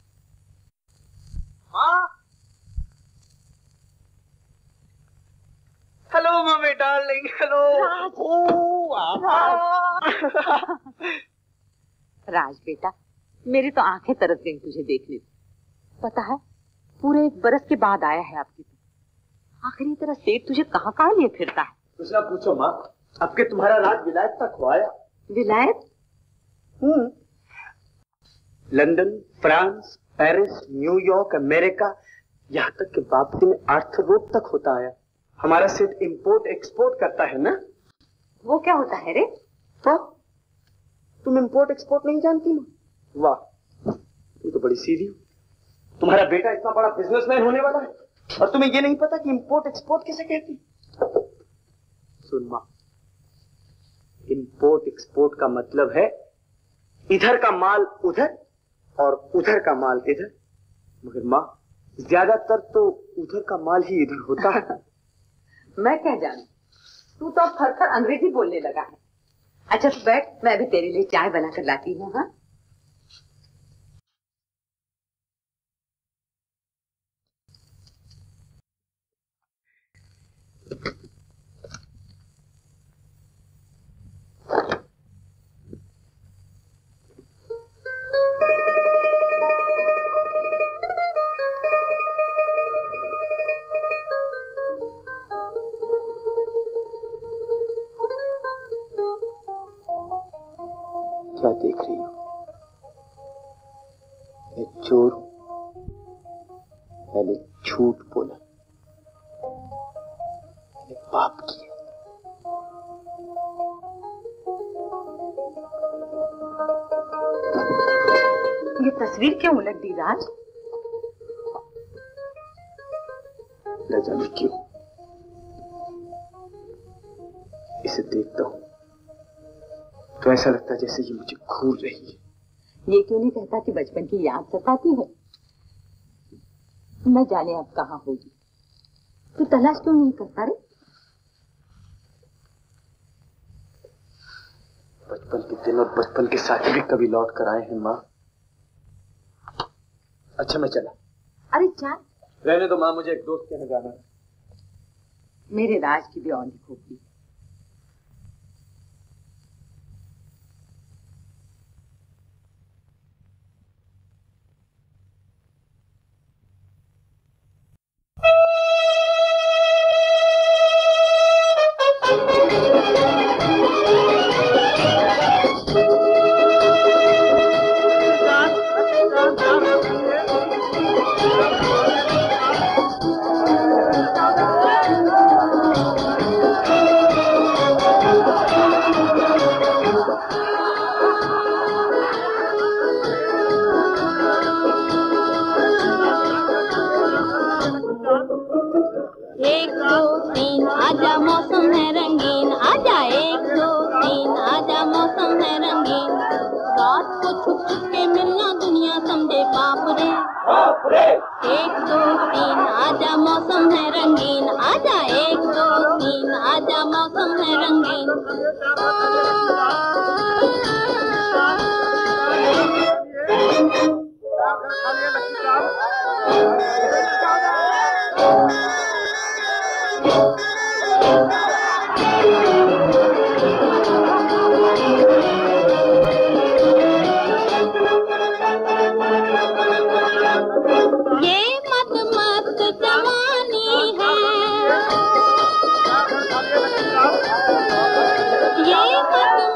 हाँ? Hello mummy darling, hello. Raj बेटा, मेरी तो आंखें तरस गई तुझे देखने। पता है, पूरे 1 बरस के बाद आया है आपकी। आखिर ये तेरा सेठ तुझे कहाँ कहाँ लिए फिरता है? कुछ ना पूछो माँ, अब के तुम्हारा राज विलायत तक हो आया। विलायत? London, France, Paris, New York, America, यहाँ तक कि वापसी में आर्थर रोड तक होता आया। हमारा सेठ इंपोर्ट एक्सपोर्ट करता है ना। वो क्या होता है रे? हाँ, तुम इंपोर्ट एक्सपोर्ट नहीं जानती ना? वाह, तुम तो बड़ी सीधी हो। तुम्हारा बेटा इतना बड़ा बिजनेसमैन होने वाला है और तुम्हें ये नहीं पता कि इंपोर्ट एक्सपोर्ट किसे कहती? सुन माँ, इंपोर्ट एक्सपोर्ट का मतलब है इधर का माल उधर और उधर का माल इधर। मगर माँ, ज्यादातर तो उधर का माल ही इधर होता है। मैं क्या जानू, तू तो अब फर अंग्रेजी बोलने लगा है। अच्छा तो बैठ, मैं भी तेरे लिए चाय बना कर लाती हूँ। हाँ, क्या देख रही हो? मैं चोर हूं, मैंने झूठ बोला, मैंने पाप किया। ये तस्वीर क्यों उलट दी राज? न जाने क्यों, इसे देखता हूं तो ऐसा लगता है जैसे ये मुझे घूर रही है। ये क्यों नहीं कहता कि बचपन की याद सताती है? न जाने अब कहाँ होगी। तू तलाश क्यों नहीं करता रे? बचपन के दिन और बचपन के साथी भी कभी लौट कर आए हैं माँ। अच्छा मैं चला। अरे जा। रहने दो माँ, मुझे एक दोस्त के यहाँ जाना है। मेरे राज की भी औंधी खोपड़ी। ये मत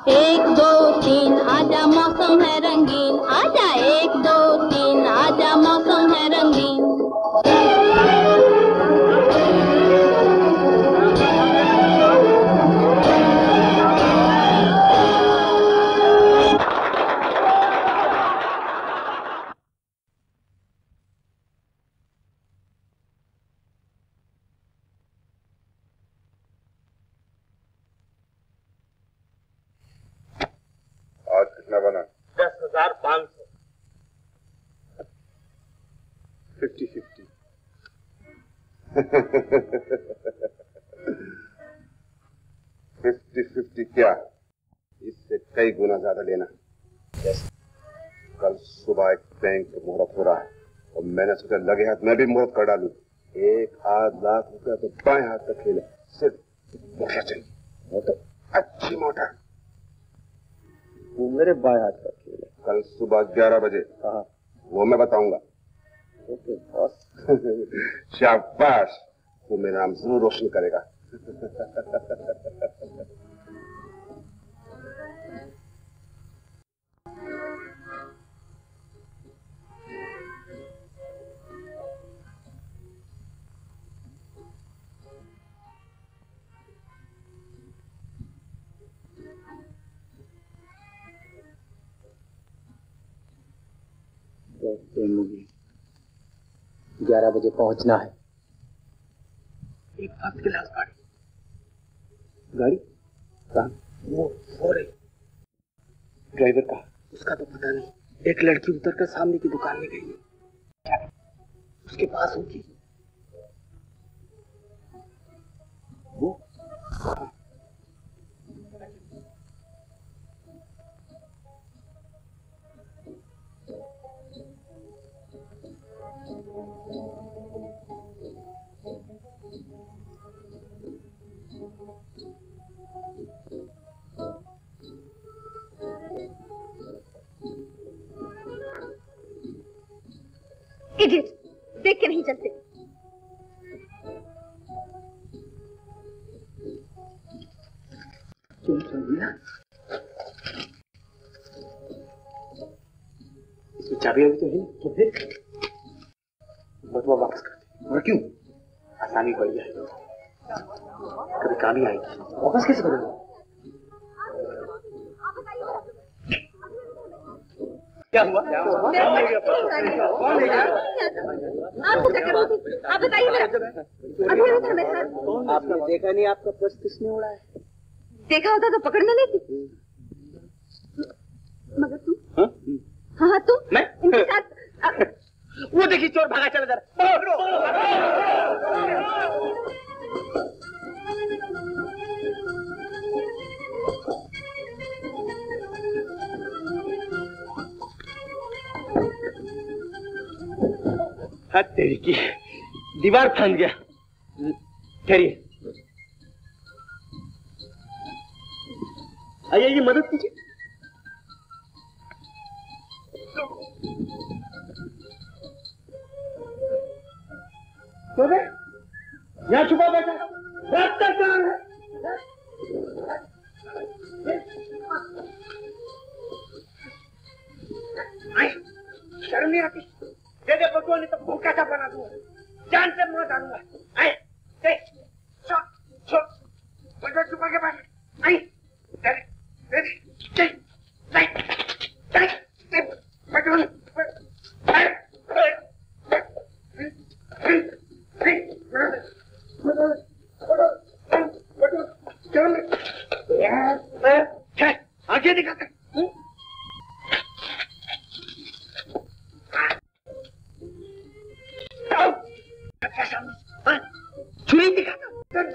1 2 3 आजा मौसम है रंगीन, आजा 1 2 3 आजा मौसम है रंगीन। आज कितना बना? 10,500। 50-50। 50-50 क्या? इससे कई गुना ज्यादा लेना। कल सुबह एक बैंक मुहूर्त हो रहा है और मैंने सोचा लगे हाथ मैं भी मुहूर्त कर डालूं। 1 लाख रुपया तो बाएं हाथ तक खेले, सिर्फ मोटर चाहिए, मोटर, अच्छी मोटर। वो मेरे बाएं हाथ का खेल है। कल सुबह 11 बजे। हाँ, वो मैं बताऊंगा। Okay boss. शाबाश, वो मेरा नाम जरूर रोशन करेगा। मुझे 11 बजे पहुंचना है। एक फर्स्ट क्लास गाड़ी। गाड़ी कहाँ? वो हो रही। ड्राइवर का उसका तो पता नहीं। एक लड़की उतर कर सामने की दुकान में गई है, क्या उसके पास होगी वो? हाँ। इडियट, देख के नहीं चलते। क्यों समझना? इसमें चाबी अभी तो है, तो फिर बटुआ वापस कर दे। और क्यों? आसानी बढ़ जाए, कभी काम ही आएगी। वापस कैसे करोगे? क्या हुआ? आपको क्या करना थी? आप बताइए मेरा। अभी अभी था मेरे साथ। आपने देखा नहीं आपका पर्स किसने उड़ाया है? देखा होता तो पकड़ने लेती। मगर तुम? हाँ तुम? मैं? इनके साथ वो देखिए चोर भागा, चला जा रहा। हाथ तेरी की दीवार फांद गया। ठहरिए, आइए ये मदद कीजिए। यहाँ छुपा बैठा रास्ता कहाँ है? शर्म नहीं आती? दे दे बटुआ, नहीं तो भूखा सा बना दूंगा, जान से मार डालूंगा। आए दे, बटुआ छुपा के बैठ। आई दे दे दे दे दे बटुआ। आगे दिखाता छुरी दिखाता।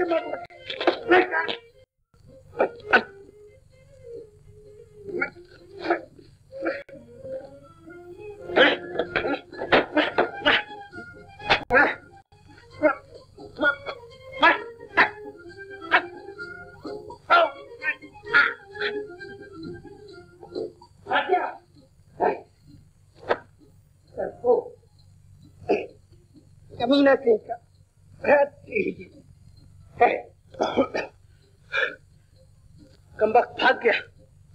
कमीना का कमबख्त भाग गया।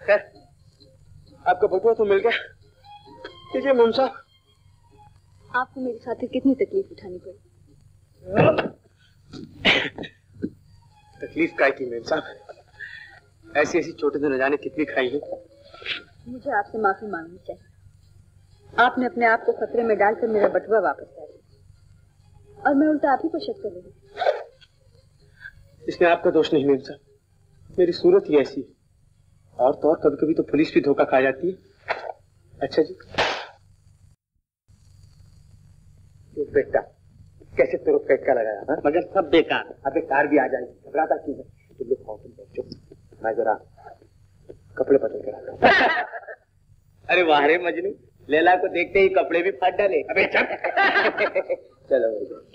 खैर, आपका बटुआ तो मिल गया। लीजिए मेम साहब। आपको मेरी खातिर कितनी तकलीफ उठानी पड़ी? तकलीफ काय की मेम साहब, ऐसी ऐसी चोटें तो न जाने कितनी खाई है। मुझे आपसे माफी मांगनी चाहिए। आपने अपने आप को खतरे में डालकर मेरा बटुआ वापस ला दिया और मैं उल्टा आप ही को शक कर रही हूँ। इसमें आपका दोष नहीं मेम साहब, मेरी सूरत ही ऐसी है। और तो और कभी कभी तो पुलिस भी धोखा खा जाती है। अच्छा जी, बेटा कैसे तेरे फेंका लगाया हा? मगर सब बेकार। अबे कार भी आ जाएगी, घबराता क्यों है? तुम लोग खाओ, तुम बच्चों, मैं जरा कपड़े बदल कर आता हूं। अरे वाह रे मजनू, लैला को देखते ही कपड़े भी फाड़ डाले। अबे चल। चलो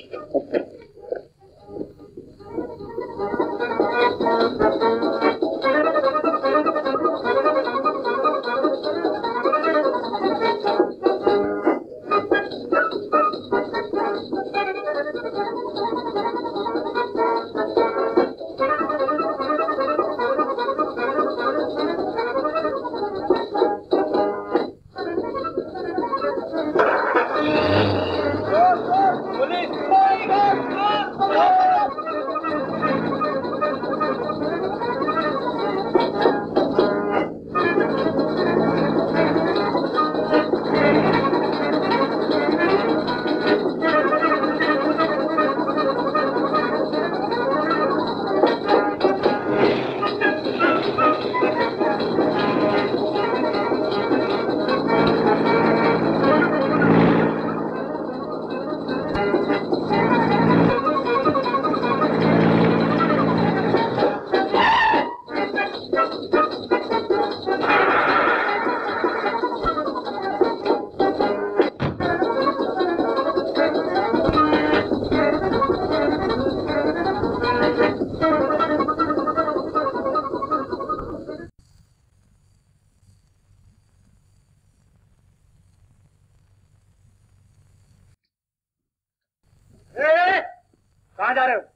कहाँ जा रहे हो?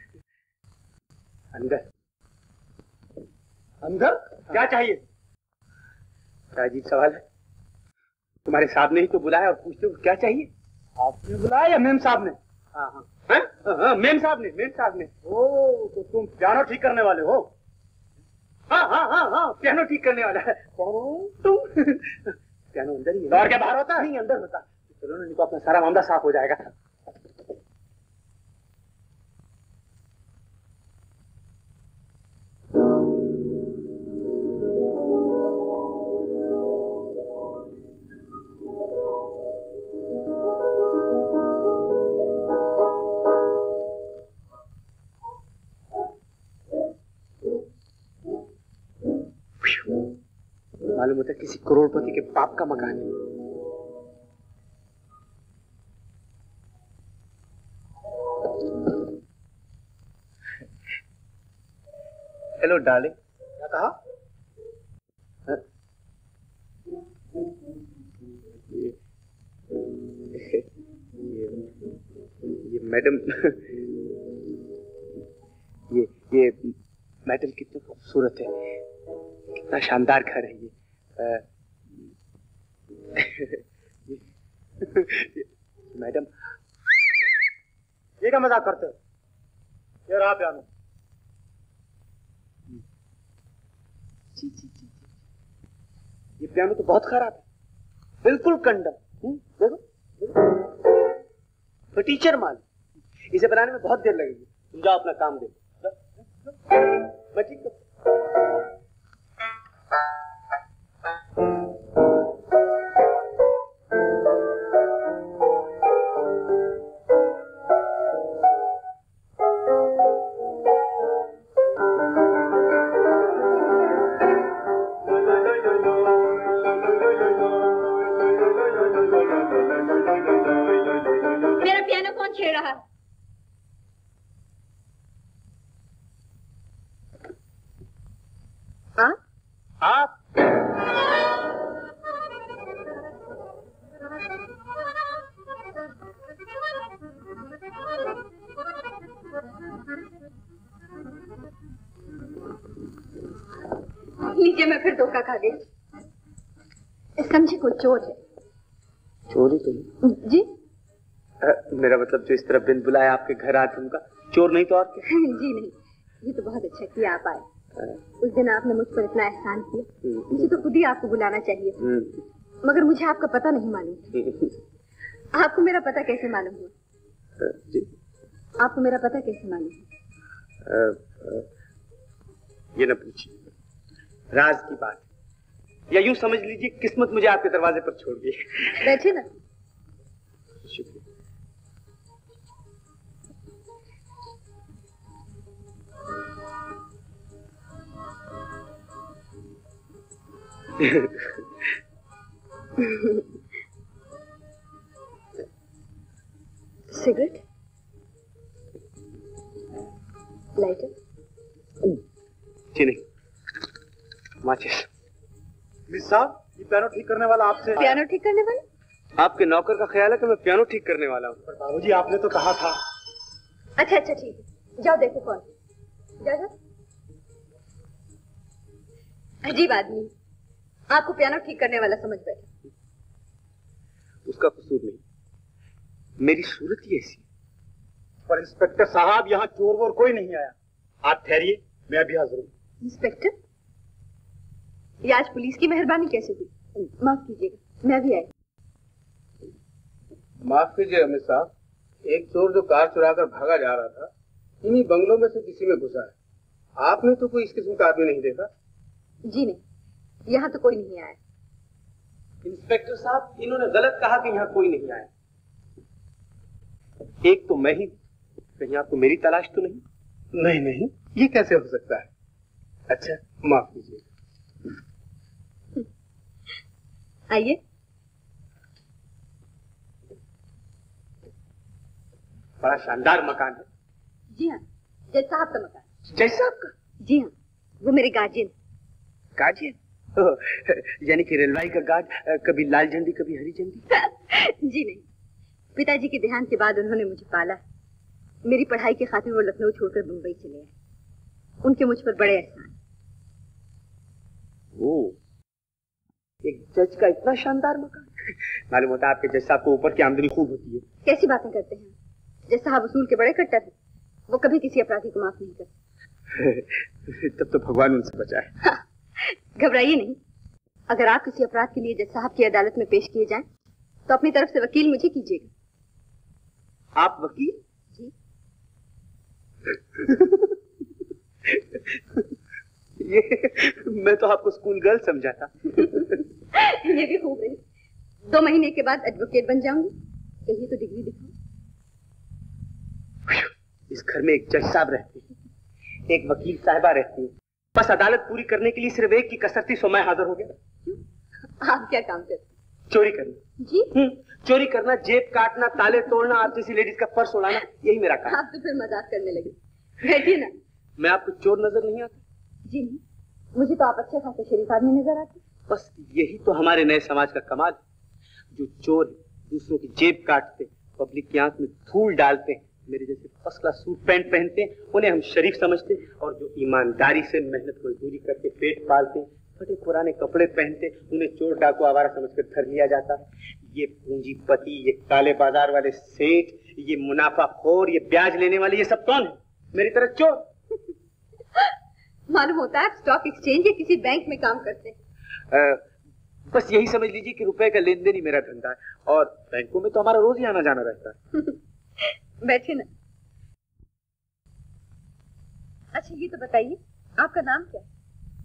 अंदर। अंदर? क्या चाहिए? क्या अजीब सवाल है। तुम्हारे साहब ने ही तो बुलाया और पूछते हो क्या चाहिए? आपने बुलाया या मेम साहब ने? हाँ हाँ हाँ, मेम साहब ने, मेम साहब ने। ओ, तो तुम पियानो ठीक करने वाले हो? हाँ हाँ हाँ हाँ, पियानो ठीक करने वाला है। तुम? पियानो अंदर ही है। दौड़ के बाहर होता है? नहीं, अंदर होता। चलो नहीं तो अपना सारा मामला साफ हो जाएगा। मालूम होता है किसी करोड़पति के बाप का मकान है। Hello darling. क्या कहा? ये मैडम, ये मैडम कितनी खूबसूरत है, कितना शानदार घर है ये। मैडम, ये क्या मजाक करते हो? ये रहा पियानो। ये पियानो तो बहुत खराब है, बिल्कुल कंडम। देखो फटीचर माल, इसे बनाने में बहुत देर लगेगी। तुम जाओ अपना काम देखो। मैं ठीक करता। मेरा पियानो कौन छेड़ रहा है? लीजिए, मैं फिर धोखा खा गई। समझे कोई चोर है। चोरी तो नहीं जी? मेरा मतलब जो इस तरह बिन बुलाए आपके घर आ उनका चोर नहीं तो और क्या? जी नहीं, ये तो बहुत अच्छा किया आप आए। उस दिन आपने मुझ पर इतना एहसान किया, मुझे तो खुद ही आपको बुलाना चाहिए था। मगर मुझे आपका पता नहीं मालूम। आपको मेरा पता कैसे मालूम हुआ? जी? आपको मेरा पता कैसे मालूम हुआ? ये न पूछिए, राज की बात, या यूं समझ लीजिए किस्मत मुझे आपके दरवाजे पर छोड़ गई। बैठे ना। शुक्रिया। सिगरेट? लाइटर? जी नहीं, माचिस। मिस साहब, ये पियानो ठीक करने वाला आपसे। पियानो ठीक करने वाला? आपके नौकर का ख्याल है कि मैं पियानो ठीक करने वाला हूँ। बाबूजी आपने तो कहा था। अच्छा अच्छा ठीक है, जाओ देखो कौन। जाओ जाओ। अजीब आदमी, आपको पियानो ठीक करने वाला समझ बैठा। उसका कसूर नहीं, मेरी सूरत ही ऐसी। पर इंस्पेक्टर साहब, यहाँ चोर वोर कोई नहीं आया। आप ठहरिए, मैं अभी हाजिर हूँ। इंस्पेक्टर, ये आज पुलिस की मेहरबानी कैसे हुई? माफ कीजिएगा, मैं भी आई। माफ कीजिए अमित साहब, एक चोर जो कार चुराकर भागा जा रहा था, इन्हीं बंगलों में से किसी में घुसा है। आपने तो कोई इस किस्म का आदमी नहीं देखा? जी नहीं, यहाँ तो कोई नहीं आया। इंस्पेक्टर साहब, इन्होंने गलत कहा कि यहाँ कोई नहीं आया। एक तो मैं ही, कहीं आपको मेरी तलाश तो नहीं? नहीं नहीं, ये कैसे हो सकता है? अच्छा, माफ कीजिए। आइए। बड़ा शानदार मकान है। जी हाँ, जज साहब का मकान। जज साहब का? जी हाँ, वो मेरे गार्जियन। गार्जियन? यानी कि रेलवाई का गार्ड, कभी लाल झंडी कभी हरी झंडी? जी नहीं, पिताजी के देहांत के बाद उन्होंने मुझे पाला। मेरी पढ़ाई के खातिर वो लखनऊ छोड़कर मुंबई चले आए। उनके मुझ पर बड़े एहसान। एक जज का इतना शानदार मकान। मालूम होता है आपके जज साहब को ऊपर की आमदनी खूब होती है। कैसी बातें करते हैं, जज साहब उसूल के बड़े कट्टर हैं। वो कभी किसी अपराधी को माफ नहीं करते। तब तो भगवान उनसे बचाए। घबराइए नहीं, अगर आप किसी अपराध के लिए जज साहब की अदालत में पेश किए जाएं, तो अपनी तरफ से वकील मुझे कीजिएगा। आप वकील? जी। ये मैं तो आपको स्कूल गर्ल समझा था। ये भी खूब रही। 2 महीने के बाद एडवोकेट बन जाऊंगी। कहिए तो डिग्री दिखाओ। इस घर में एक जज साहब रहते हैं, एक वकील साहिबा रहती है। बस अदालत पूरी करने के लिए सिर्फ एक की कसरती सो मैं हाजिर हो गया। आप क्या काम करते? चोरी करना। जी? चोरी करना, जेब काटना, ताले तोड़ना, आप जैसी लेडीज का पर्स उड़ाना, यही मेरा काम। आप तो फिर मजाक करने लगे। बैठिए ना। मैं आपको चोर नजर नहीं आता? जी नहीं, मुझे तो आप अच्छे खासे शरीफ आदमी नजर आते। बस यही तो हमारे नए समाज का कमाल है। जो चोर दूसरों की जेब काटते, पब्लिक की आंख में धूल डालते, मेरे जैसे फर्स्ट क्लास सूट पैंट पहनते हैं, उन्हें हम शरीफ समझते, और जो ईमानदारी से मेहनत मजदूरी करके पेट पालते, फटे पुराने कपड़े पहनते, उन्हें चोर डाकू आवारा समझकर धर लिया जाता है। ये पूंजीपति, ये काले बाजार वाले सेठ, ये मुनाफाखोर, ये ब्याज लेने वाले, ये सब कौन है? मेरी तरह चोर। मालूम होता है स्टॉक एक्सचेंज या किसी बैंक में काम करते हैं। बस यही समझ लीजिए कि रुपए का लेन देन ही मेरा धंधा है, और बैंकों में तो हमारा रोज ही आना जाना रहता है। बैठे ना। अच्छा ये तो बताइए, आपका नाम क्या है?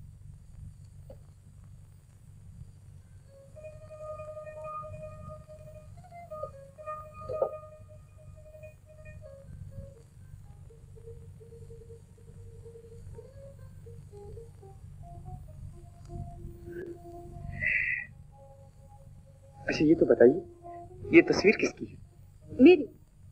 अच्छा ये तो बताइए, ये तस्वीर किसकी है? मेरी।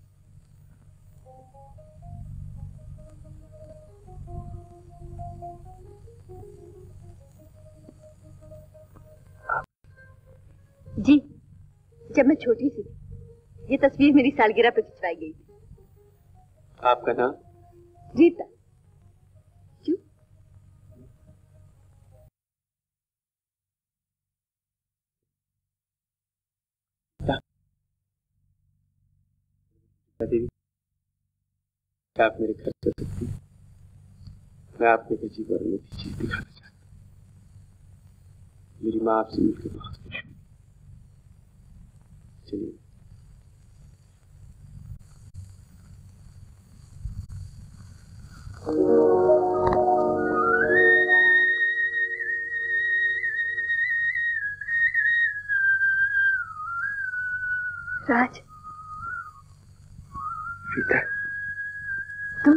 जी, जब मैं छोटी सी ये तस्वीर मेरी सालगिरह पर खिंचवाई गई थी। आपका नाम? रीता। देवी, क्या आप मेरे घर चल सकती हैं? मैं आपके जीवन में अनूठी चीज दिखाना चाहता हूँ। मेरी माँ आपसे मिलकर बहुत खुश हुई। चलिए। राज, रीता, तुम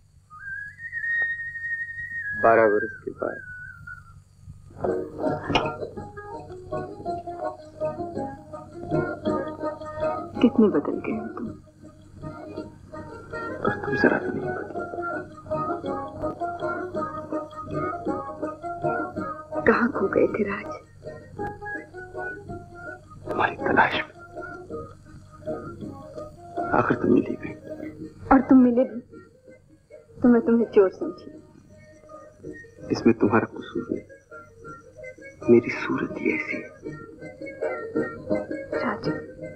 12 वर्ष के बाद कितने बदल गए हो तुम। और तुम जरा भी नहीं बदली। कहाँ खो गए थे राज? तुम्हारी तलाश में। आखिर तुम मिल ही गई। और तुम मिले भी तो मैं तुम्हें चोर समझी। इसमें तुम्हारा कसूर नहीं, मेरी सूरत ही ऐसी है। राजू,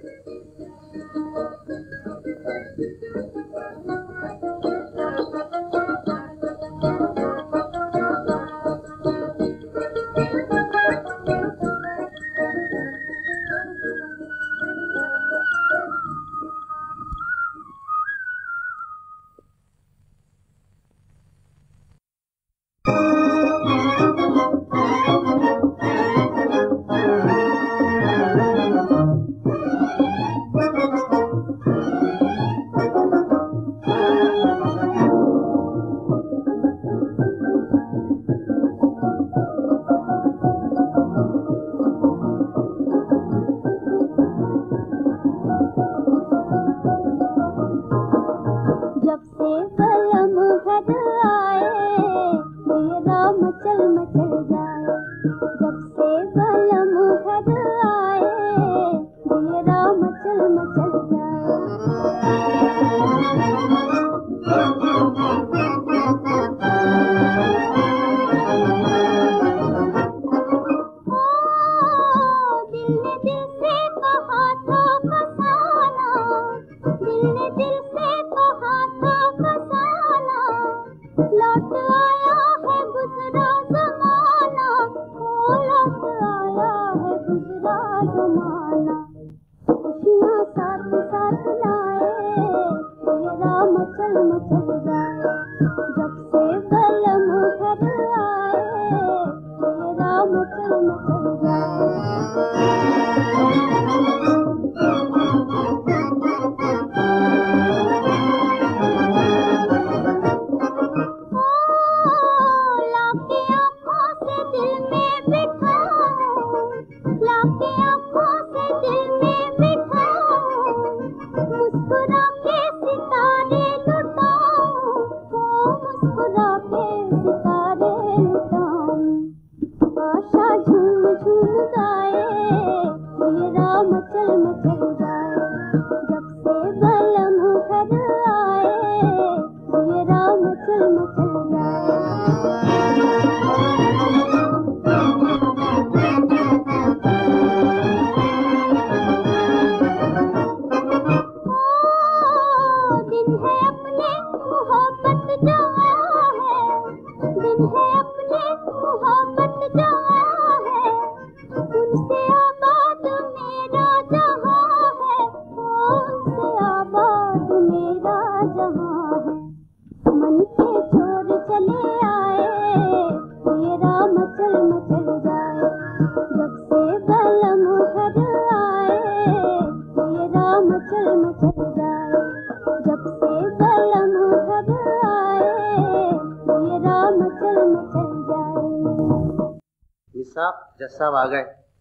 जज साहब आ गए।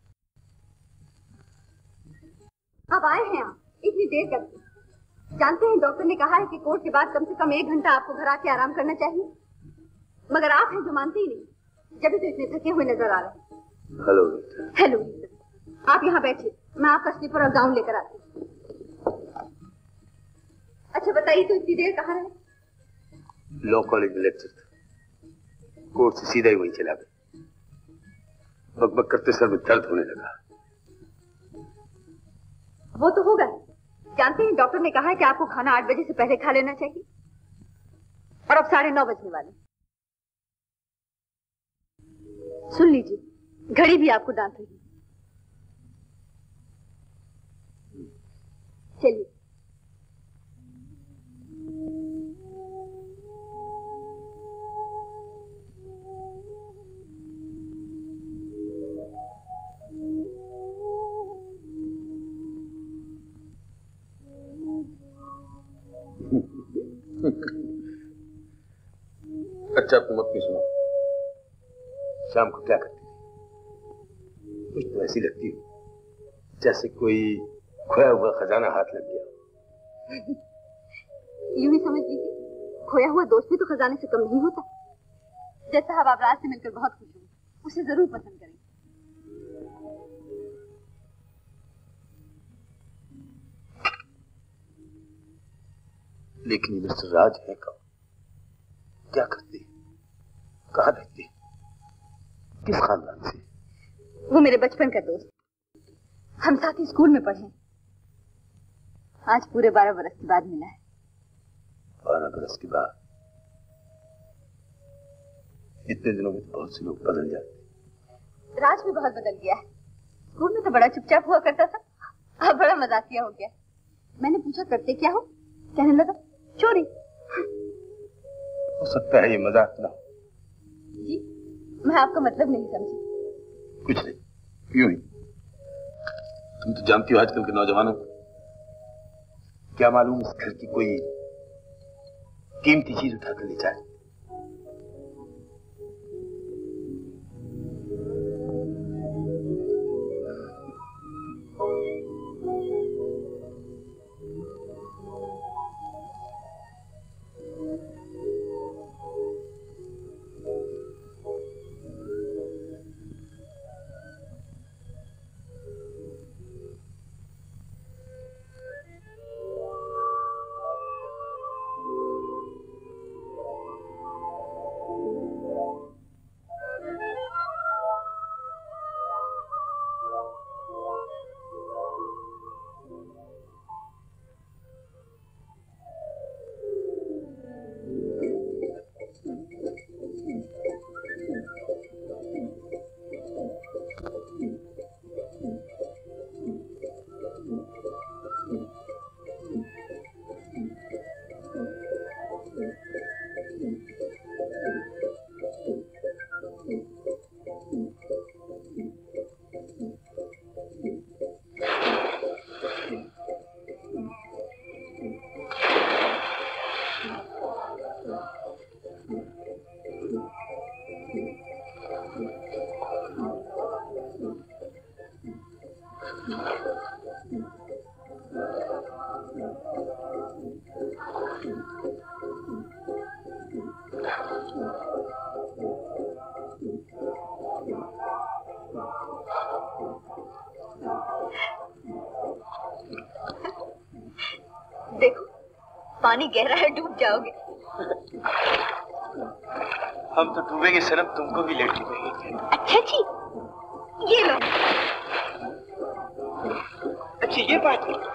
अब आए हैं आप, इतनी देर करके। जानते हैं डॉक्टर ने कहा है कि कोर्ट के बाद कम से कम 1 घंटा आपको घर आके आराम करना चाहिए, मगर आप हैं जो मानते ही नहीं, जब भी तो इतने थके हुए नजर आ रहे हैं। हेलो हेलो, आप यहाँ बैठिए, मैं आपका स्लीपर और गाउन लेकर आती हूँ। अच्छा बताइए, तो इतनी देर कहाँ रहे? लॉ कॉलेज में लेक्चर था, कोर्ट से सीधा ही वहीं चला गया। बकबक करते सर में दर्द होने लगा। वो तो होगा, जानते हैं डॉक्टर ने कहा है कि आपको खाना 8 बजे से पहले खा लेना चाहिए और अब 9:30 बजने वाले। सुन लीजिए, घड़ी भी आपको डांट रही है। चलिए। अच्छा, तुम अपनी सुनो। शाम को क्या करती थी? कुछ तो ऐसी लगती हो जैसे कोई खोया हुआ खजाना हाथ लग गया। यूं ही समझ लीजिए, खोया हुआ दोस्त भी तो खजाने से कम नहीं होता। जैसा हम आप राज से मिलकर बहुत खुश हुए, उसे जरूर पसंद करेंगे। लेकिन मिस्टर राज है कौन? क्या करती है? कहाँ रहती है? किस खानदान से? वो मेरे बचपन का दोस्त, हम साथ ही स्कूल में पढ़े। आज पूरे 12 बरस के बाद मिला है। 12 बरस के बाद? इतने दिनों में बहुत से लोग बदल जाते। राज भी बहुत बदल गया है। स्कूल में तो बड़ा चुपचाप हुआ करता था, अब बड़ा मजाकिया हो गया। मैंने पूछा करते क्या हो, कहने लगा चोरी। हो सकता है ये मजाक ना हो। जी, मैं आपका मतलब नहीं समझी। कुछ नहीं, यूं ही। तुम तो जानती हो आजकल के नौजवानों को क्या मालूम इस घर की कोई कीमती चीज उठाकर ले जाए। देखो, पानी गहरा है, डूब जाओगे। हम तो डूबेंगे सनम, तुमको भी ले डूबेंगे। अच्छा जी, ये लो। अच्छा ये बात है।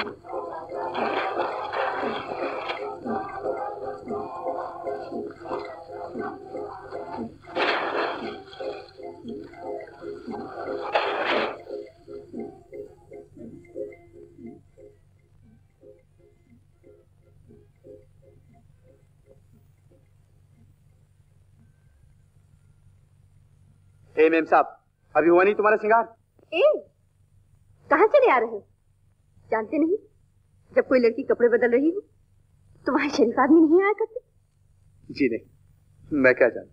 मेम साहब, अभी हुआ नहीं तुम्हारा श्रृंगार? कहाँ चले आ रहे हो? जानते नहीं, जब कोई लड़की कपड़े बदल रही हो तो वहां शरीफ आदमी नहीं आया करते? जी नहीं, मैं क्या जानूं।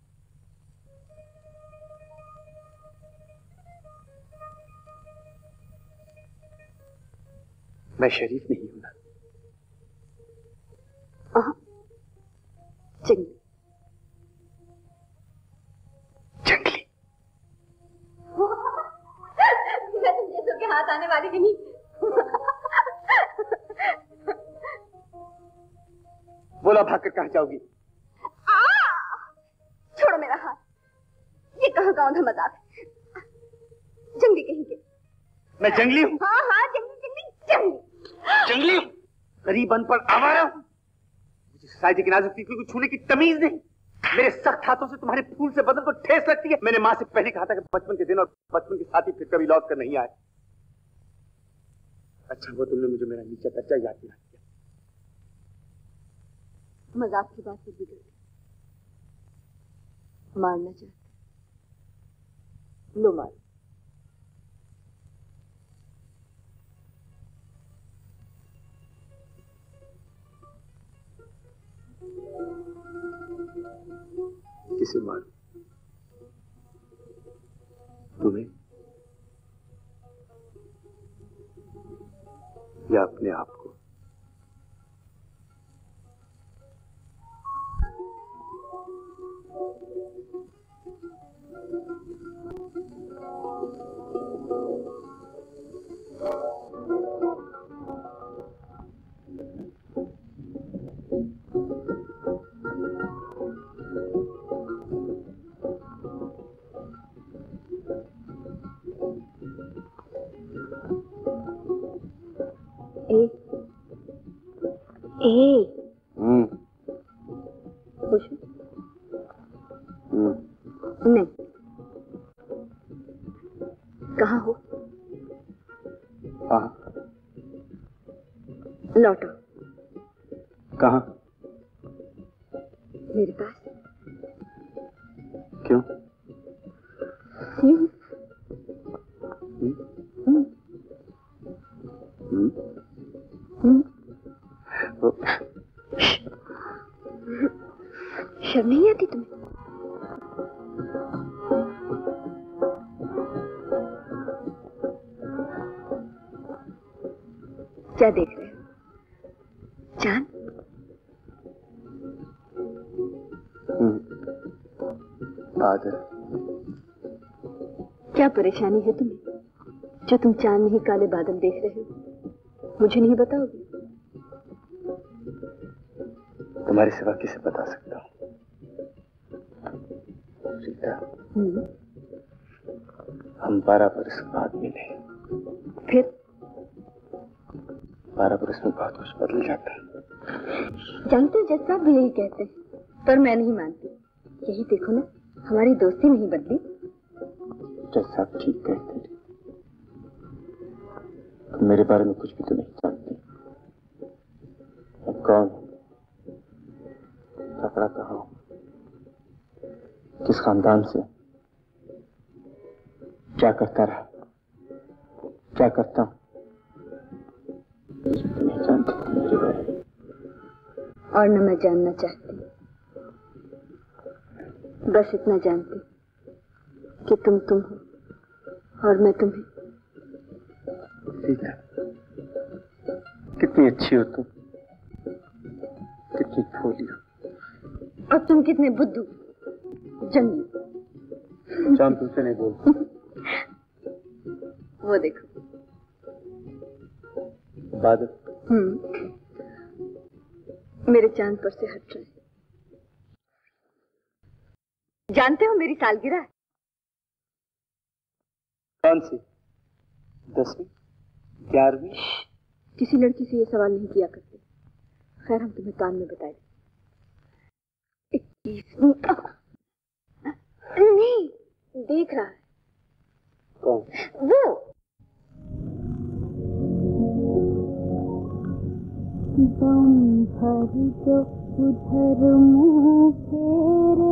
मैं शरीफ नहीं हूं ना। जंगली। जंगली? मैं तुम जैसों के हाथ आने वाली नहीं। बोला भागकर कहाँ जाओगी? छोड़ो मेरा हाथ, ये कहाँ का औंधा मजाक है। जंगली कहीं के। मैं जंगली हूँ? हाँ हाँ, जंगली जंगली जंगली। जंगली हूँ, गरीब अनपढ़ आवारा हूँ, मुझे सोसाइटी की नाजुक चीजों को छूने की तमीज नहीं। मेरे सख्त हाथों से तुम्हारे फूल से बदन को ठेस लगती है। मैंने माँ से पहले कहा था कि बचपन के दिन और बचपन के साथी फिर कभी लौट कर नहीं आए। अच्छा वो तुमने मुझे मेरा नीचा दर्जा याद दिला दिया। मजाक की बात से बिगड़ गई, मारना चाहते लो मार। किसे मारूं? तुम्हें या अपने आप को? खुश नहीं? कहाँ हो? लौटो। कहाँ? मेरे पास। क्यों? यूं। शर्म नहीं आती तुम्हें? क्या देख रहे हो? चांद? बादल। क्या परेशानी है तुम्हें जो तुम चांद नहीं काले बादल देख रहे हो? मुझे नहीं बताओगे? तुम्हारे सिवा किसे बता सकता हूँ? रीता, हम 12 बरस बाद मिले। फिर 12 बरस में बहुत कुछ बदल जाता है। जानते हो जज साहब भी यही कहते हैं, पर मैं नहीं मानती। यही देखो ना, हमारी दोस्ती नहीं बदली। जज साहब ठीक कहते थे। तुम मेरे बारे में कुछ भी तो नहीं जानती। मैं कौन हूँ, कपड़ा कहाँ हूँ, किस खानदान से, क्या करता रहा, क्या करता हूँ, कुछ भी तो नहीं जानती तुम मेरे बारे में। और न मैं जानना चाहती। बस इतना जानती कि तुम हो और मैं तुम्हें। सीता, कितनी अच्छी हो तुम, कितनी भोली हो। और तुम कितने बुद्धू, जंगली। चांद तुमसे नहीं बोल। वो देखो बादल। मेरे चांद पर से हट रहे। जानते हो मेरी सालगिरह? कौन सी? 10वीं, 11वीं? किसी लड़की से ये सवाल नहीं किया करते। खैर हम तुम्हें कान में बताए। 21वीं। नहीं, देख रहा है। कौन? वो। दम भर जो उधर मुँह फेरे,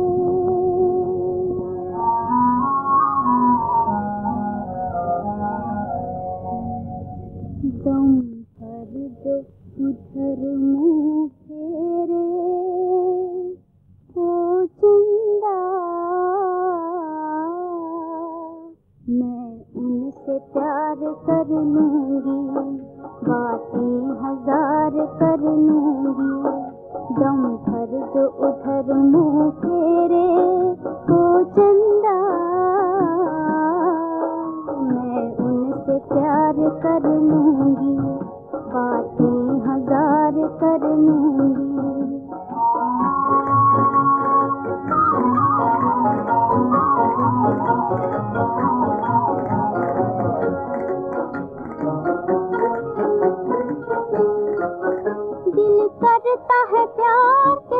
दम भर जो उधर मुँह फेरे, ओ जिंदा मैं उनसे प्यार कर लूंगी, बातें 1000 कर लूंगी। दम भर जो उधर मुँह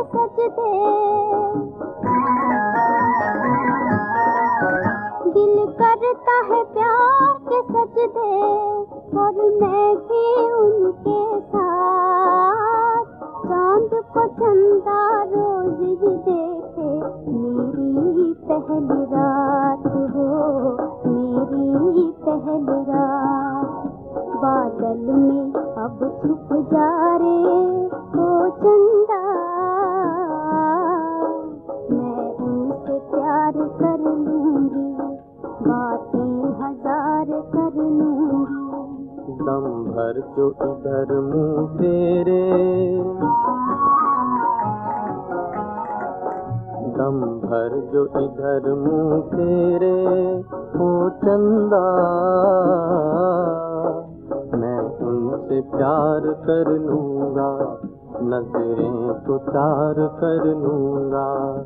सजदे, दिल करता है प्यार के सजदे, और मैं भी उनके साथ चांद को चंदा रोज ही देखे। मेरी पहली रात हो, मेरी पहली रात, बादल में अब छुप जा रे ओ चंदा, मैं उनसे प्यार कर लूंगी, बातें हजार कर लूंगी। दम भर जो इधर मुंह तेरे, दम भर जो इधर मुंह तेरे ओ चंदा, मैं उनसे प्यार कर लूंगा, नजरें तो चार कर लूंगा।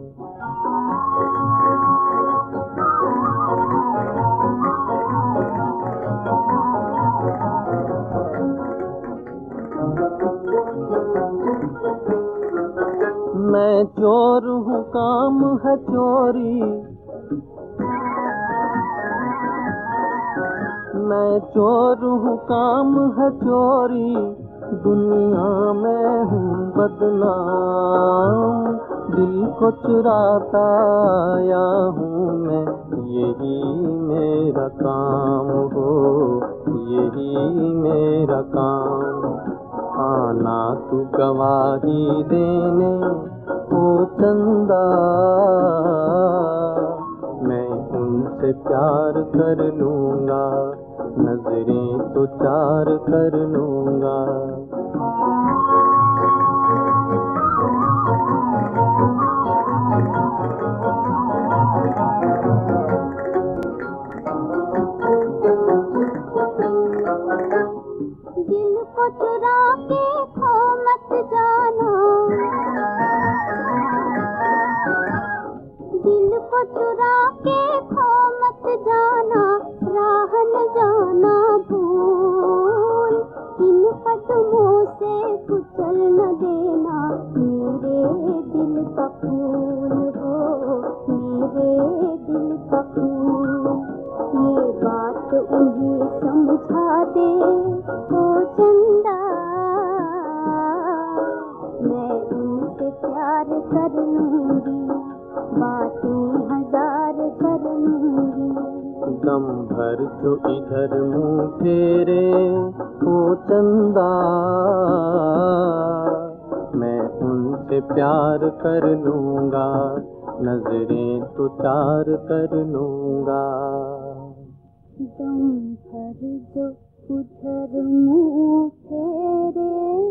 मैं चोर हूँ काम है चोरी, मैं चोर हूँ काम है चोरी, दुनिया में हूँ बदनाम, दिल को चुराता आया हूँ मैं, यही मेरा काम हो, यही मेरा काम। आना तू गवाही देने ओ चंदा, मैं उनसे प्यार कर लूंगा, नजरें तो चार कर लूंगा। दिल को चुरा के खो मत जाना, दिल को चुरा के खो मत जाना, राह न जाना भूल, इन कदमों से कुचल न देना, मेरे दिल का फूल हो, मेरे दिल का फूल। ये बात उन्हें समझा दे ओ चंदा, मैं उनसे प्यार कर लूंगी, बातें हजार कर लूंगी। दम भर जो इधर मुंह तेरे ओ चंदा, मैं उनसे प्यार कर लूंगा, नजरें तो चार कर लूंगा। दम भर जो उधर मुंह फेरे,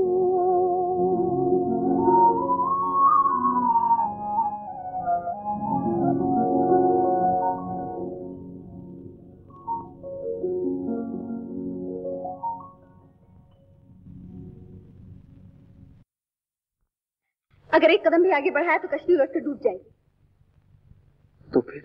अगर एक कदम भी आगे बढ़ाया तो कश्ती उलट कर डूब जाएगी। तो फिर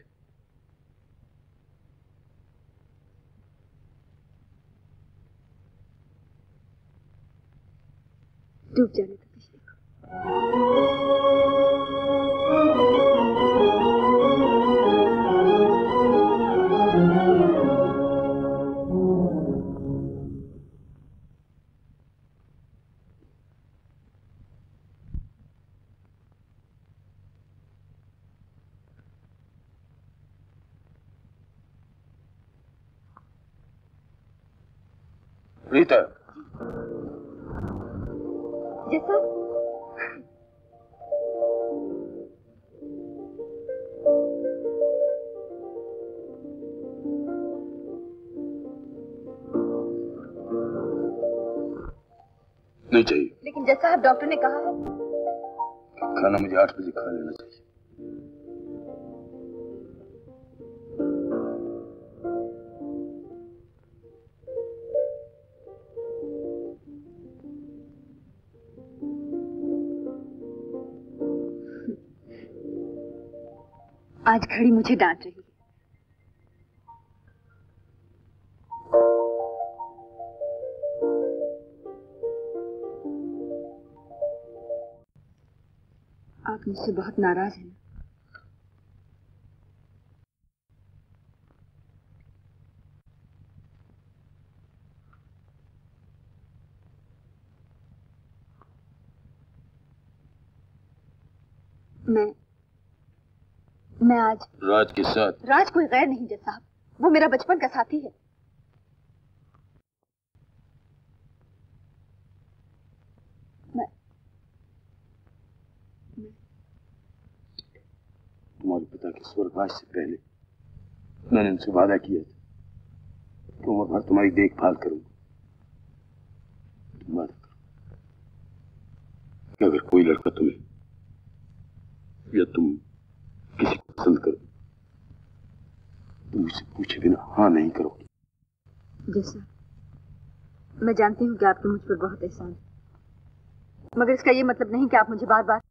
डूब जाने दो कश्ती को। रीता, जैसा नहीं चाहिए, लेकिन जैसा अब डॉक्टर ने कहा है, खाना मुझे 8 बजे खा लेना चाहिए। आज घड़ी मुझे डांट रही है। आप मुझसे बहुत नाराज हैं। मैं आज राज के साथ। राज कोई गैर नहीं जज साहब, वो मेरा बचपन का साथी है। तुम्हारे पिता के स्वर्गवास से पहले मैंने उनसे वादा किया था कि उम्र भर तुम्हारी देखभाल करूंगा। तुम वादा करो कि अगर कोई लड़का तुम्हें या तुम किसी को पसंद करो तो मुझसे पूछे बिना हाँ नहीं करोगे। जैसा मैं जानती हूँ कि आपके मुझ पर बहुत एहसान है, मगर इसका ये मतलब नहीं कि आप मुझे बार बार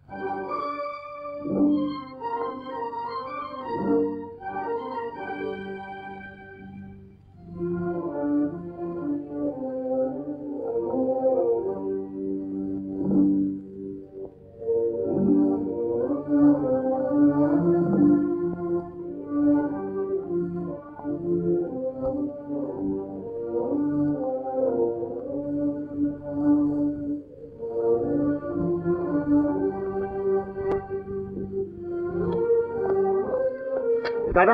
दादा,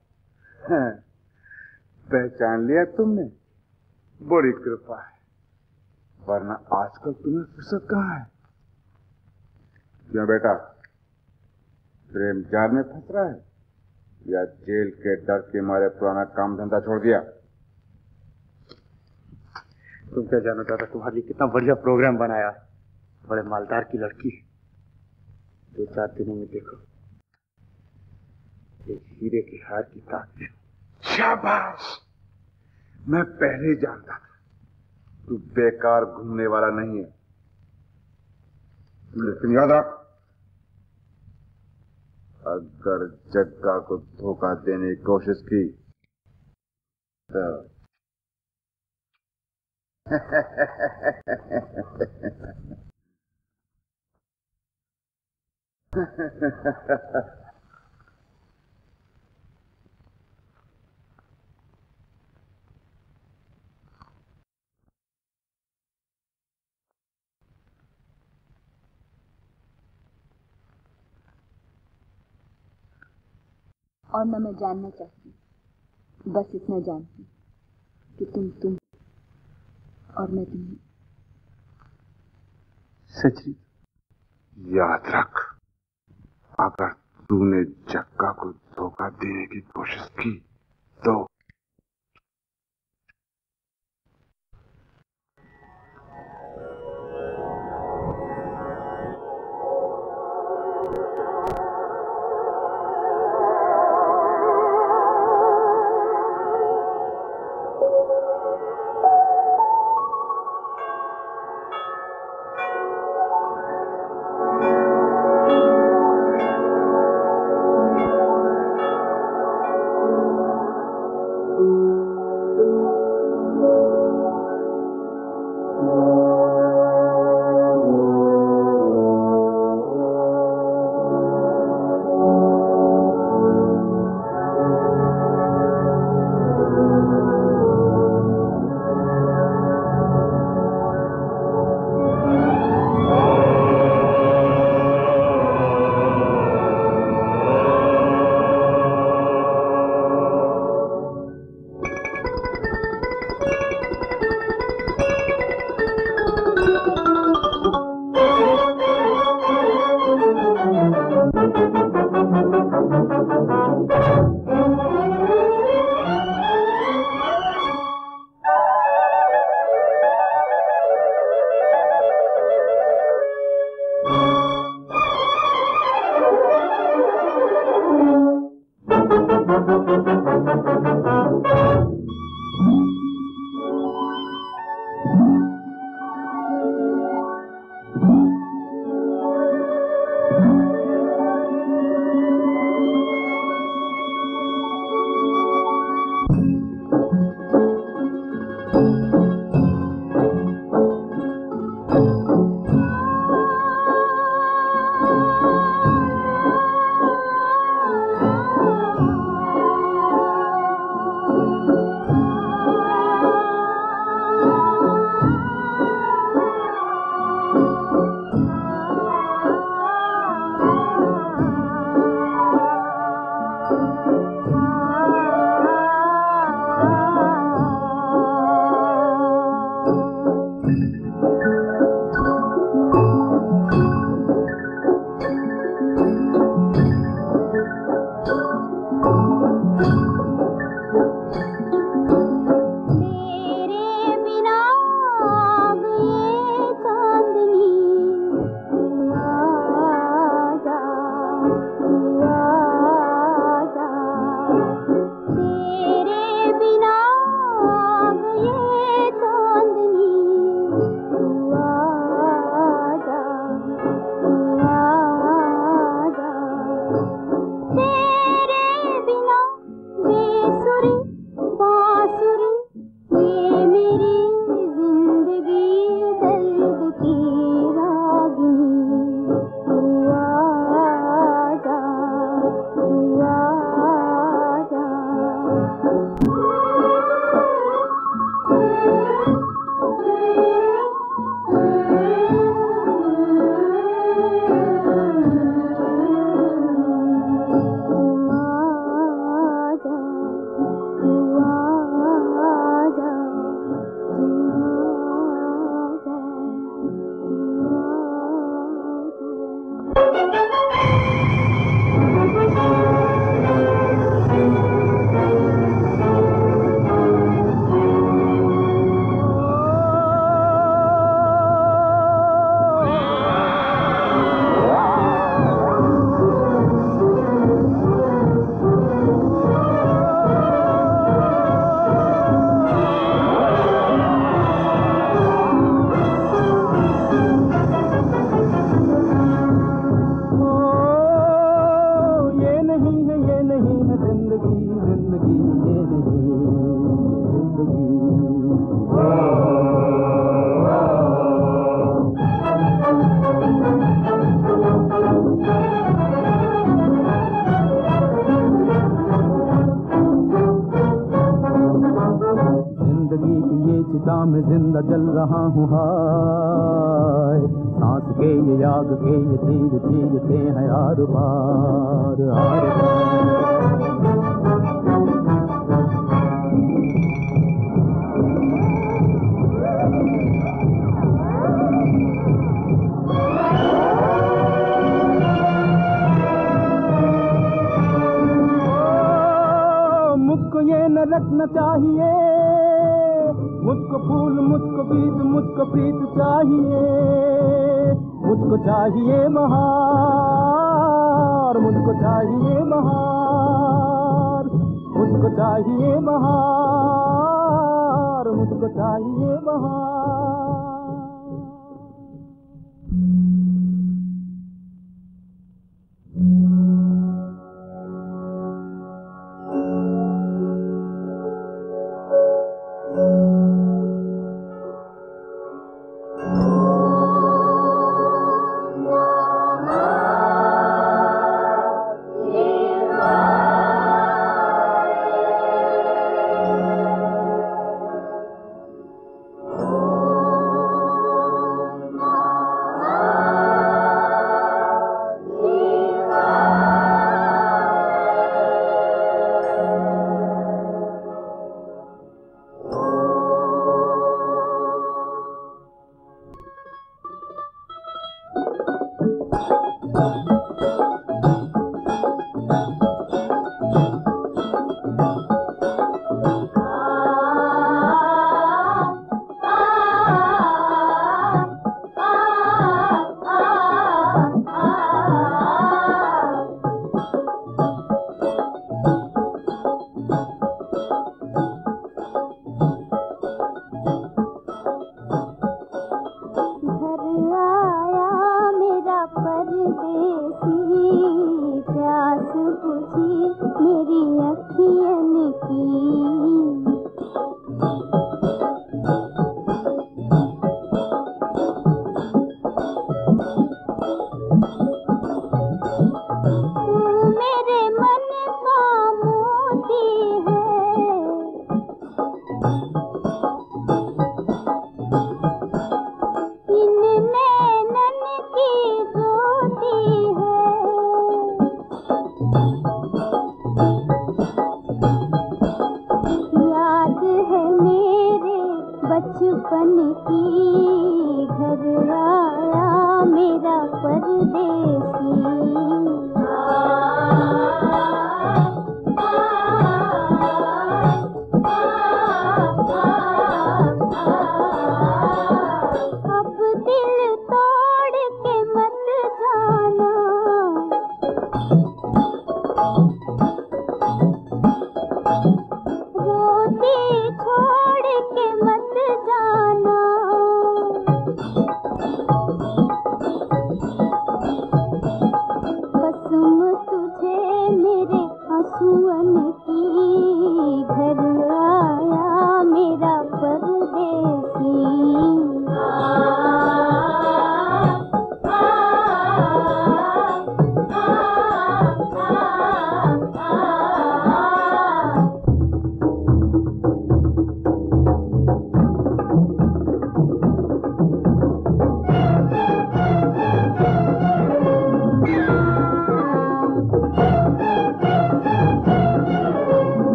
पहचान लिया तुमने? बड़ी कृपा है, वरना आजकल तुम्हें फुर्सत कहाँ है। क्यों बेटा, प्रेम जाल में फंस रहा है या जेल के डर के मारे पुराना काम धंधा छोड़ दिया? तुम क्या जानो दादा, तुम्हारे लिए कितना बढ़िया प्रोग्राम बनाया है। बड़े मालदार की लड़की, 2-4 दिनों में देखो एक हीरे के हार की ताकत। शाबाश, मैं पहले ही जानता था तू बेकार घूमने वाला नहीं है। लेकिन याद रख, अगर जग्गा को धोखा देने की कोशिश की तो और न मैं जानना चाहती, बस इतना जानती कि तुम और मैं तुम्हें। सच? याद रख, अगर तूने जग्गा को धोखा देने की कोशिश की तो दरिया में जिंदा जल रहा हूँ हाय, सांस के ये आग के ये तीर चीरते हैं आर पार आर पार। मुझको ये न रखना चाहिए, मुझको फूल मुझको गीत मुझको प्रीत चाहिए, मुझको चाहिए बहार, मुझको चाहिए बहार, मुझको चाहिए बहार, मुझको चाहिए बहार। इन नैनन की ज्योति है,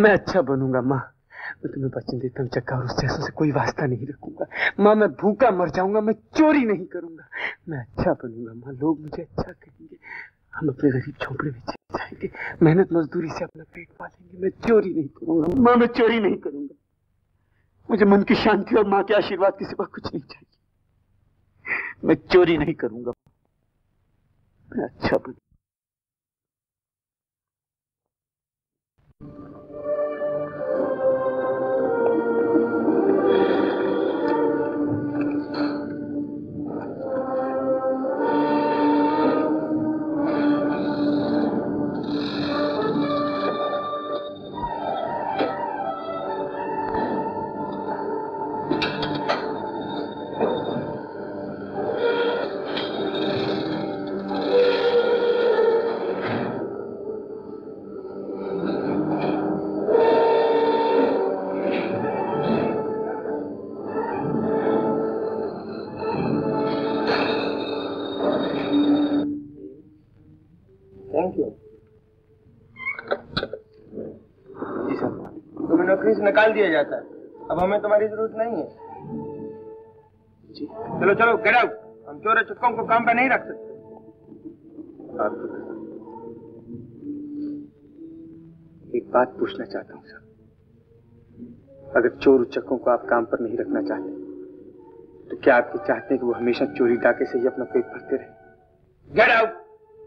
मैं अच्छा बनूंगा माँ। मैं तुम्हें वचन देता हूँ चक्का, और उस जैसों से कोई वास्ता नहीं रखूंगा माँ। मैं भूखा मर जाऊंगा, मैं चोरी नहीं करूंगा। मैं अच्छा बनूंगा माँ, लोग मुझे अच्छा कहेंगे। हम अपने गरीब झोपड़े में चले जाएंगे, मेहनत मजदूरी से अपना पेट पालेंगे। मैं चोरी नहीं करूंगा माँ, मैं चोरी नहीं करूंगा। मुझे मन की शांति और माँ के आशीर्वाद के सिवा कुछ नहीं चाहिए। मैं चोरी नहीं करूंगा, मैं अच्छा बनूंगा। निकाल दिया जाता है, अब हमें तुम्हारी जरूरत नहीं है। चलो चलो गेट आउट, हम चोर चुक्कों को काम पे नहीं रख सकते। एक बात पूछना चाहता हूँ सर, अगर चोर उच्चकों को आप काम पर नहीं रखना चाहते तो क्या आपके चाहते हैं कि वो हमेशा चोरी डाके से ही अपना पेट भरते रहे? Get out.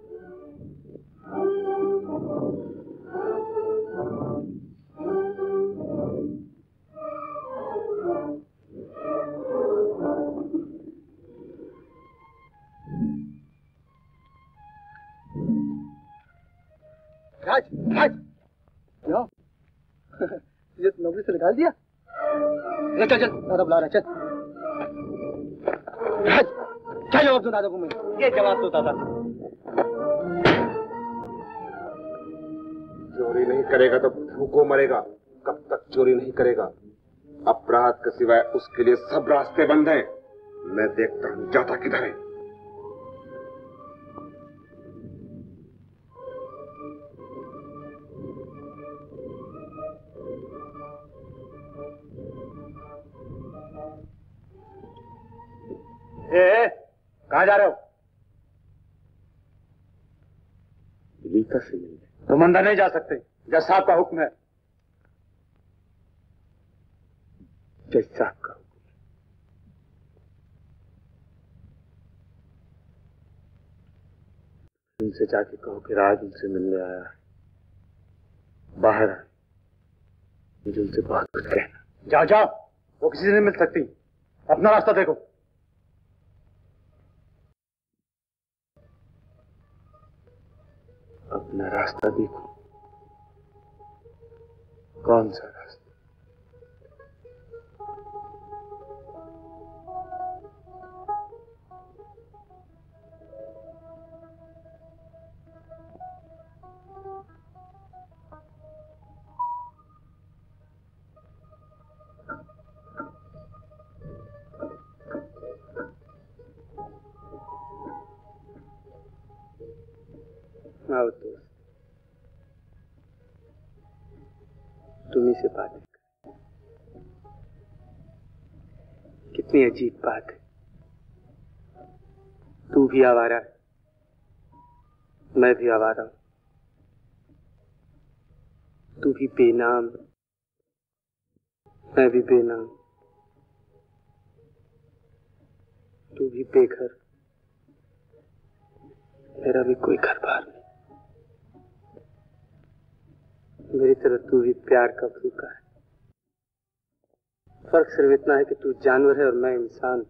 राज, राज, क्यों? ये नौकरी से निकाल दिया? चल चल, दादा बुला रहा है, चल। राज, क्या जवाब दूं दादा को मैं? ये जवाब दो दादा। चोरी नहीं करेगा तो भूखों मरेगा। कब तक चोरी नहीं करेगा? अपराध के सिवाय उसके लिए सब रास्ते बंद हैं। मैं देखता हूँ जाता किधर है। कहाँ जा रहे हो? रीता से मिलने। तुम अंदर नहीं जा सकते, जज साहब का हुक्म है। जज साहब का हुक्म। उनसे जाके कहो कि राज उनसे मिलने आया है, बाहर आए, मुझे उनसे बहुत कुछ कहना। जाओ जाओ, वो किसी से नहीं मिल सकती, अपना रास्ता देखो। अपना रास्ता देखो। कौन सा रास्ता? आओ तो तुम्ही से बात है। कितनी अजीब बात है, तू भी आवारा है, मैं भी आवारा हूं। तू भी बेनाम, मैं भी बेनाम। तू भी बेघर, मेरा भी कोई घर बार नहीं। मेरी तरह तू भी प्यार का भूखा है। फर्क सिर्फ इतना है कि तू जानवर है और मैं इंसान।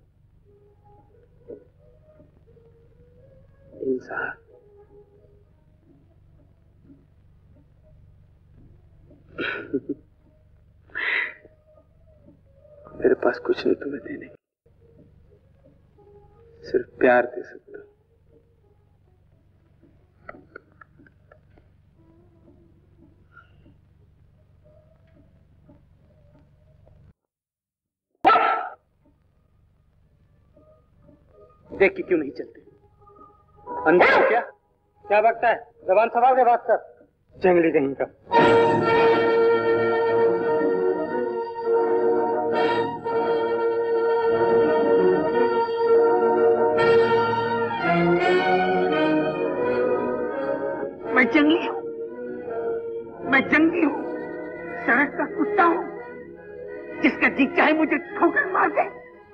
इंसान। मेरे पास कुछ नहीं तुम्हें देने की, सिर्फ प्यार दे सकता हूं। देख के क्यों नहीं चलते? अंदर हो क्या? क्या बकता है? जबान संभाल के बात कर, जंगली कहीं का। जंगली हूँ, मैं जंगली हूँ, सड़क का कुत्ता हूँ, जिसका जी चाहे मुझे ठोकर मार दे।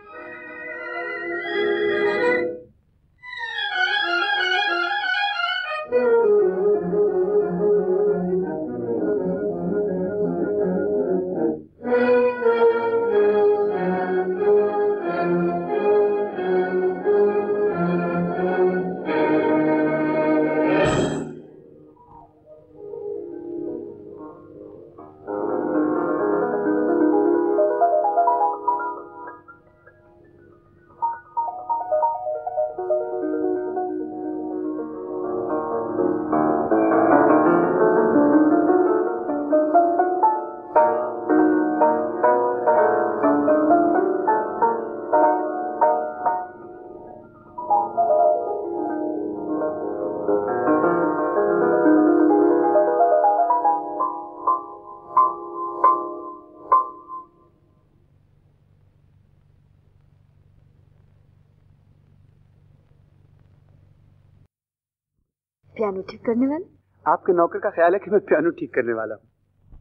पियानो ठीक करने वाला? आपके नौकर का ख्याल है कि मैं पियानो ठीक करने वाला हूँ।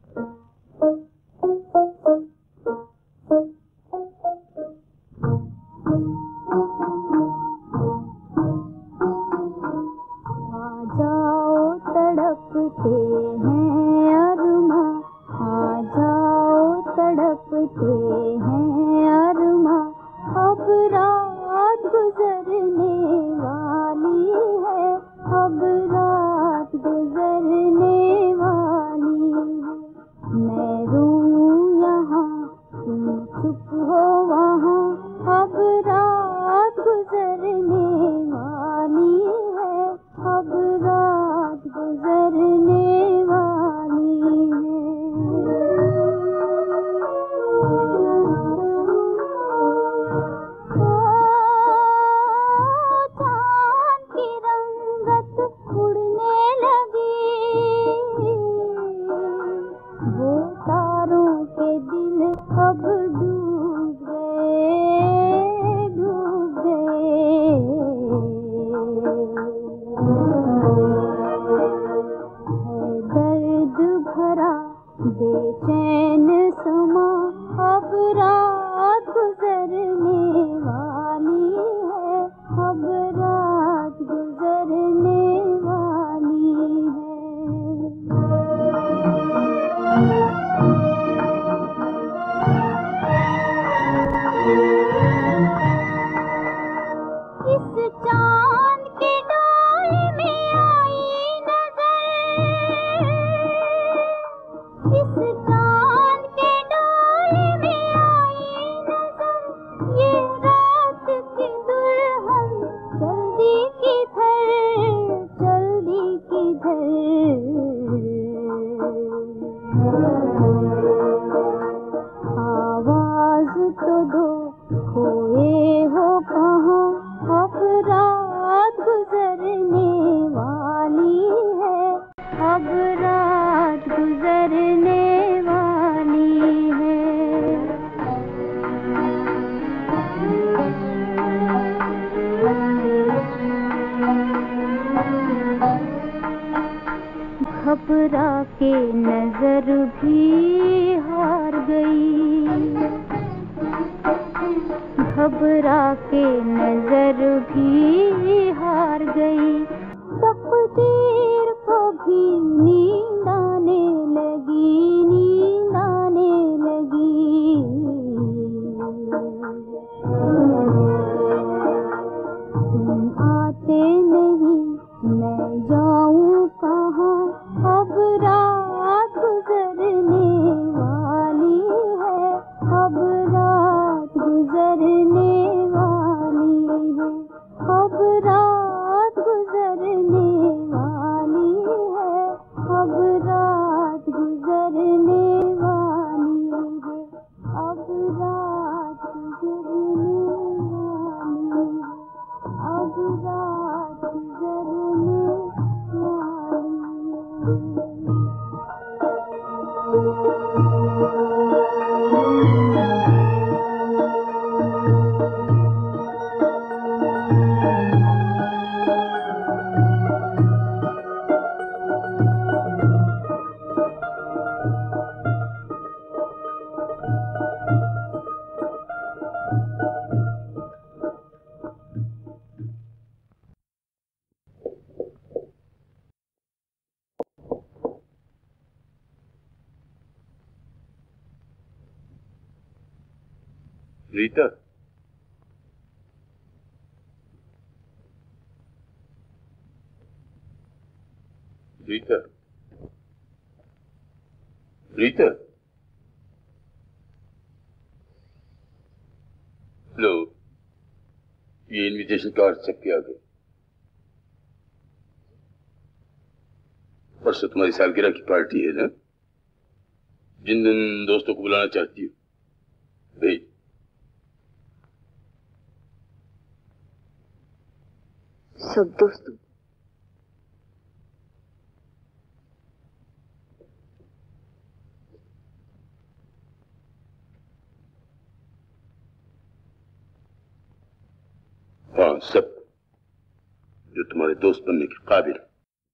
आ जाओ तड़पते हैं अरमा, आ जाओ तड़पते हैं अरमा, अब रात गुजरने वाली है, अब रात गुजरने वाली है। मैं रूं यहाँ तुम चुप हो वहाँ, अब रात गुजरने वाली है, अब रात गुजरने वाली है। चांद की रंगत उड़ने लगी, वो तारों के दिल अब डूब गए, डूब गए। है दर्द भरा बेचैन समा, अब रात गुजरने वाली है, अब रात गुजरने वाली है। इस चांद के डोल में आई नजर, इस चांद के डोल में आई नजर, ये रात की दुल्हन जल्दी किधर, जल्दी किधर। आवाज तो दो खोए हो कहाँ, अब रात गुजरने वाली है, अब रात गुजरने वाली है। घबरा के नजर भी हार गई, घबरा के नजर भी हार गई। तकदीर को भी नींद आने लगी, नींद आने लगी। तुम आते नहीं, मैं जाऊं कहाँ, अब रात गुजरने वाली है, अब रात गुजरने वाली है, अब रात गुजरने वाली है, अब रात गुजरने वाली है, अब रात गुजरने वाली है, अब रात गुजरने वाली है। रीता, रीता, रीता, लो, ये इनविटेशन कार्ड सबके आ गए। परसों तुम्हारी सालगिरह की पार्टी है ना, जिन दिन दोस्तों को बुलाना चाहती हो भेज। सब दोस्तों? हाँ, सब जो तुम्हारे दोस्त बनने के काबिल है।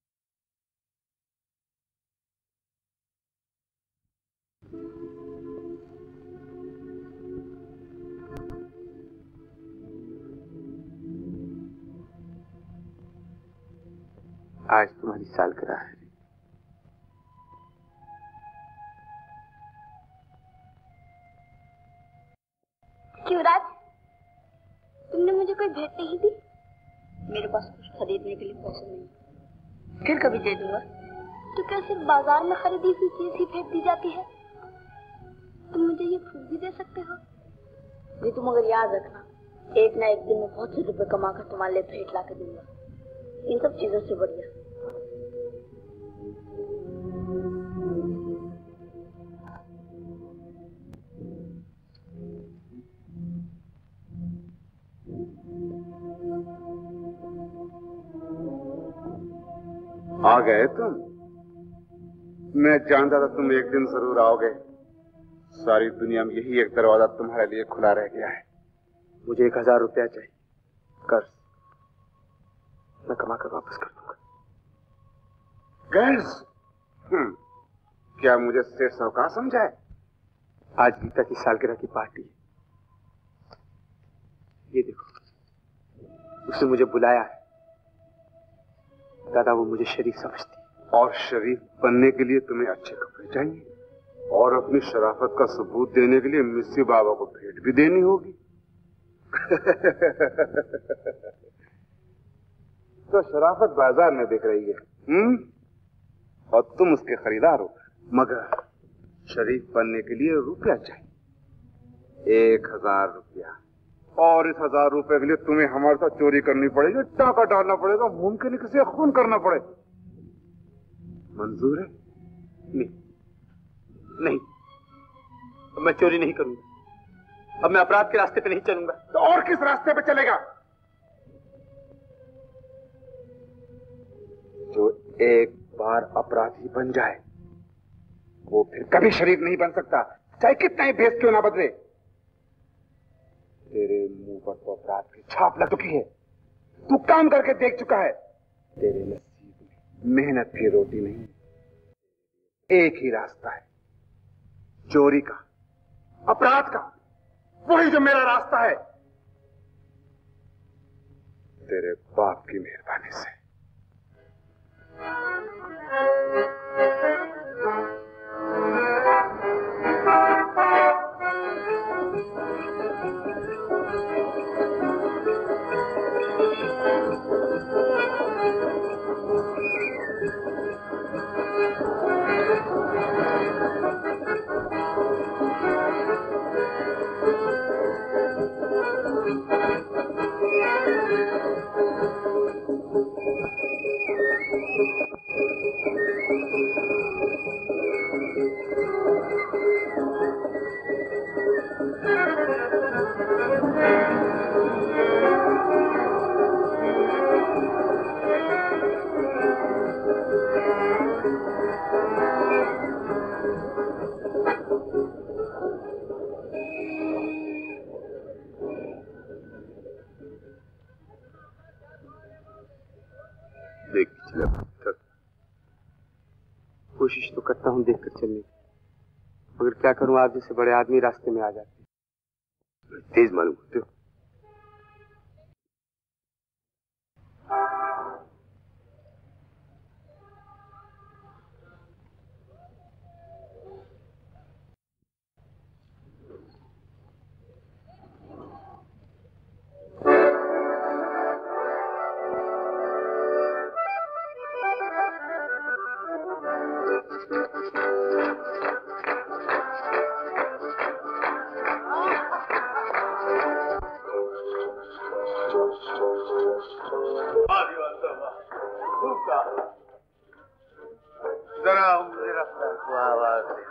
आज तुम्हारी सालगिरह है। शिवराज, तुमने मुझे कोई भेंट नहीं दी? मेरे पास कुछ खरीदने के लिए पैसे नहीं। फिर कभी दे दूंगा। तो क्या सिर्फ बाजार में खरीदी हुई चीज ही भेंट दी जाती है? तुम मुझे ये फूल भी दे सकते हो। ये तुम मगर याद रखना, एक ना एक दिन में बहुत से रुपए कमा कर तुम्हारे लिए भेंट ला के दूंगा। इन सब चीजों से बढ़िया। आ गए तुम? मैं जानता था तुम एक दिन जरूर आओगे। सारी दुनिया में यही एक दरवाजा तुम्हारे लिए खुला रह गया है। मुझे 1000 रुपया चाहिए, कर्ज। मैं कमा कर वापस कर दूंगा। कर्ज? क्या मुझे सेठ साहूकार समझा है? आज गीता की सालगिरह की पार्टी है। ये देखो, उसने मुझे बुलाया है। दादा, वो मुझे शरीफ समझती है। और शरीफ बनने के लिए तुम्हें अच्छे कपड़े चाहिए, और अपनी शराफत का सबूत देने के लिए मिस्सी बाबा को भेंट भी देनी होगी। तो शराफत बाजार में बिक रही है, और तुम उसके खरीदार हो। मगर शरीफ बनने के लिए रुपया चाहिए, 1000 रुपया। और इस 1000 रुपए के लिए तुम्हें हमारे साथ चोरी करनी पड़ेगी, टाका डालना पड़ेगा, मुमकिन है किसी खून करना पड़े। मंजूर है? नहीं, नहीं, अब मैं चोरी नहीं करूंगा। अब मैं अपराध के रास्ते पे नहीं चलूंगा। तो और किस रास्ते पे चलेगा? जो एक बार अपराधी बन जाए वो फिर कभी शरीफ नहीं बन सकता, चाहे कितना ही भेष क्यों ना बदले। तेरे मुंह पर तो अपराध की छाप लग चुकी है। तू काम करके देख चुका है। तेरे नसीब में मेहनत की रोटी नहीं, एक ही रास्ता है, चोरी का, अपराध का। वही जो मेरा रास्ता है, तेरे बाप की मेहरबानी से। कोशिश तो करता हूं देखकर चलने की, मगर क्या करूं, आप जैसे बड़े आदमी रास्ते में आ जाते हैं। तेज मालूम होते हो। का जरा मेरा पैर को आवाज दे।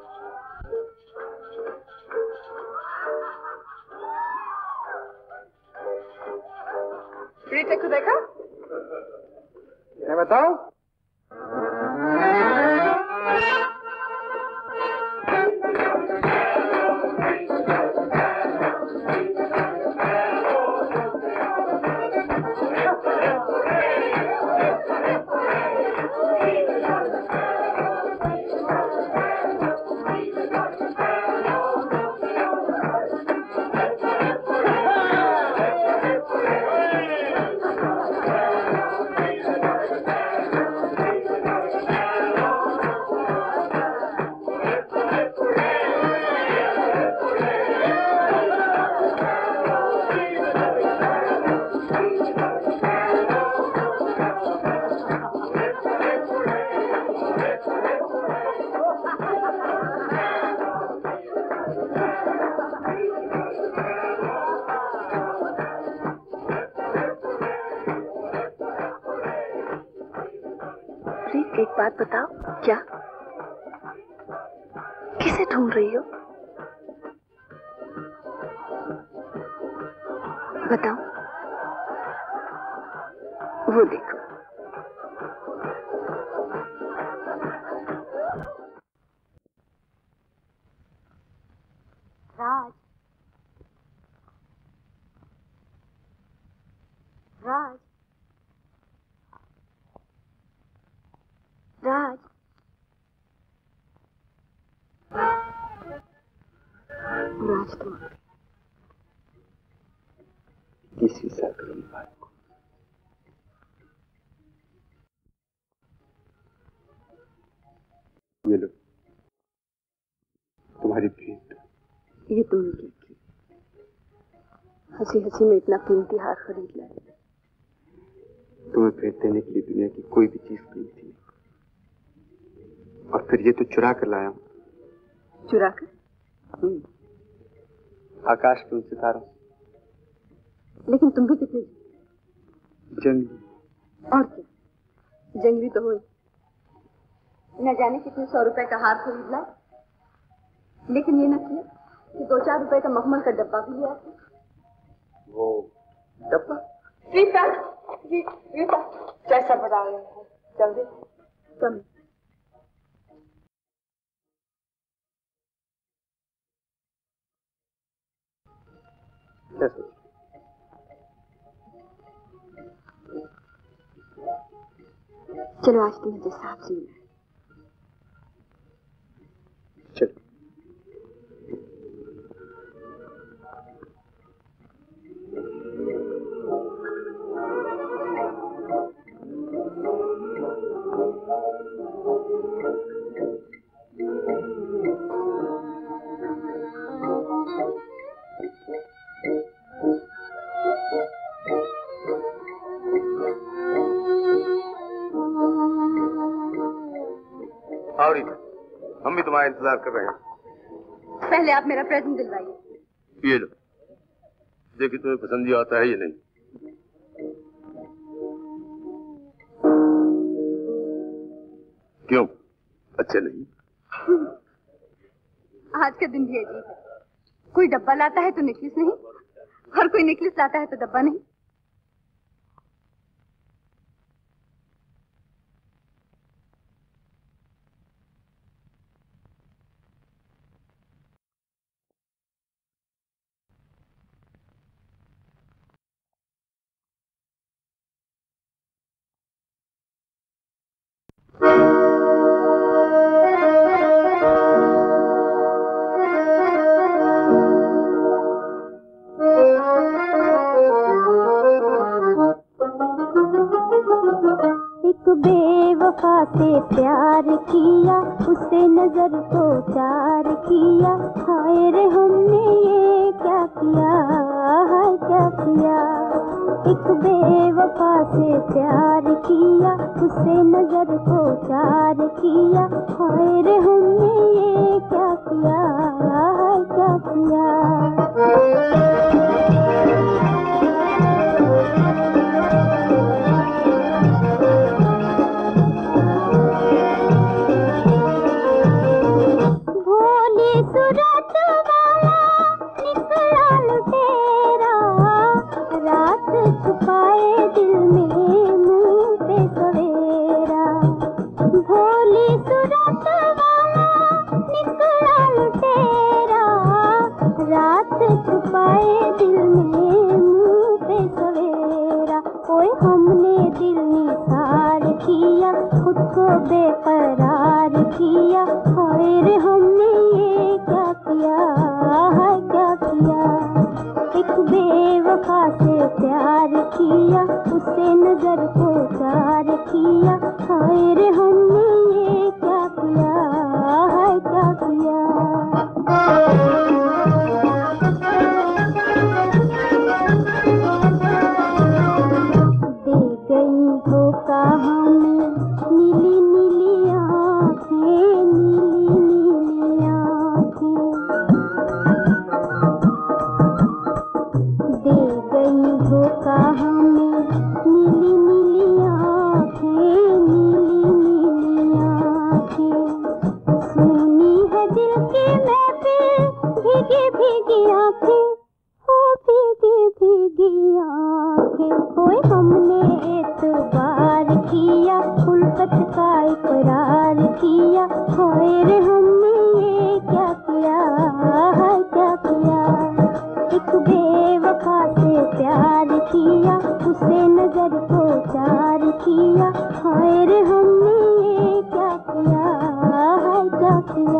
रीटे को देखा? मैं बताऊं? एक बात बताओ, क्या किसे ढूंढ रही हो? बताओ। वो देखो। राज, राज, राज, राज तुम किसी सरकारी बात को ये लो तुम्हारी भेंट। ये तुमने क्या की? हंसी हंसी में इतना कीमती हार खरीद लाए। तुम्हें भेंट देने के लिए दुनिया की कोई भी चीज कीमती नहीं, और फिर ये तो चुरा कर लाया हूं। चुरा कर? आकाश के उन सितारों। लेकिन तुम भी कितने जंगली। और क्या, जंगली तो हो। न जाने कितने 100 रुपए का हार खरीद लाए, लेकिन ये न किया कि 2-4 रुपए का मखमल का डब्बा भी लिया। वो डब्बा? रीता, रीता, कैसा बना रहे हो? जल्दी कम। चलो आज तुम्हें जो साफ सी मिला। चलो। हम भी तुम्हारा इंतजार कर रहे हैं। पहले आप मेरा प्रेजेंट दिलवाइए। ये लो, देखिए तुम्हें पसंद आता है या नहीं। क्यों, अच्छे नहीं? आज का दिन भी अजीब है। कोई डब्बा लाता है तो नेकलेस नहीं, और कोई नेकलेस लाता है तो डब्बा नहीं। बेवफा से प्यार किया, उसे नजर को चार किया, हाय रे हमने ये क्या किया, हाय क्या किया। एक बेवफा से प्यार किया, उसे नजर को चार किया, हाय रे हमने ये क्या किया, हाय क्या किया। किया, उसे नजर को चार किया, हाय रे हमने ये क्या किया, हाय क्या किया। दे गई धोखा हमें नीली नीली आँखें, नीली नीली आँखें। दे गई धोखा हमें नीली नीली आँखें, नीली नीली आँखें। सुनी है दिल की महफिल, भीगी भीगी आँखें, ओ भीगी भीगी आँखें। कोई हमने एतबार किया, उल्फत का इकरार किया, हाय रे हमने ये क्या किया, हाय क्या किया। एक बेवफा से प्यार किया, उसे नजर को चार किया, हाय रे हमने ये क्या किया, हाय क्या किया।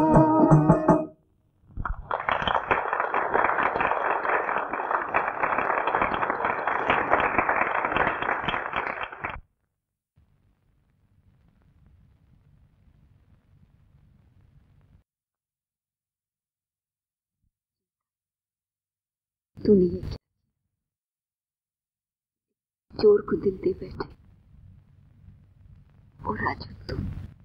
तूने ये क्या, चोर को दिल दे बैठे, और राजू तुम।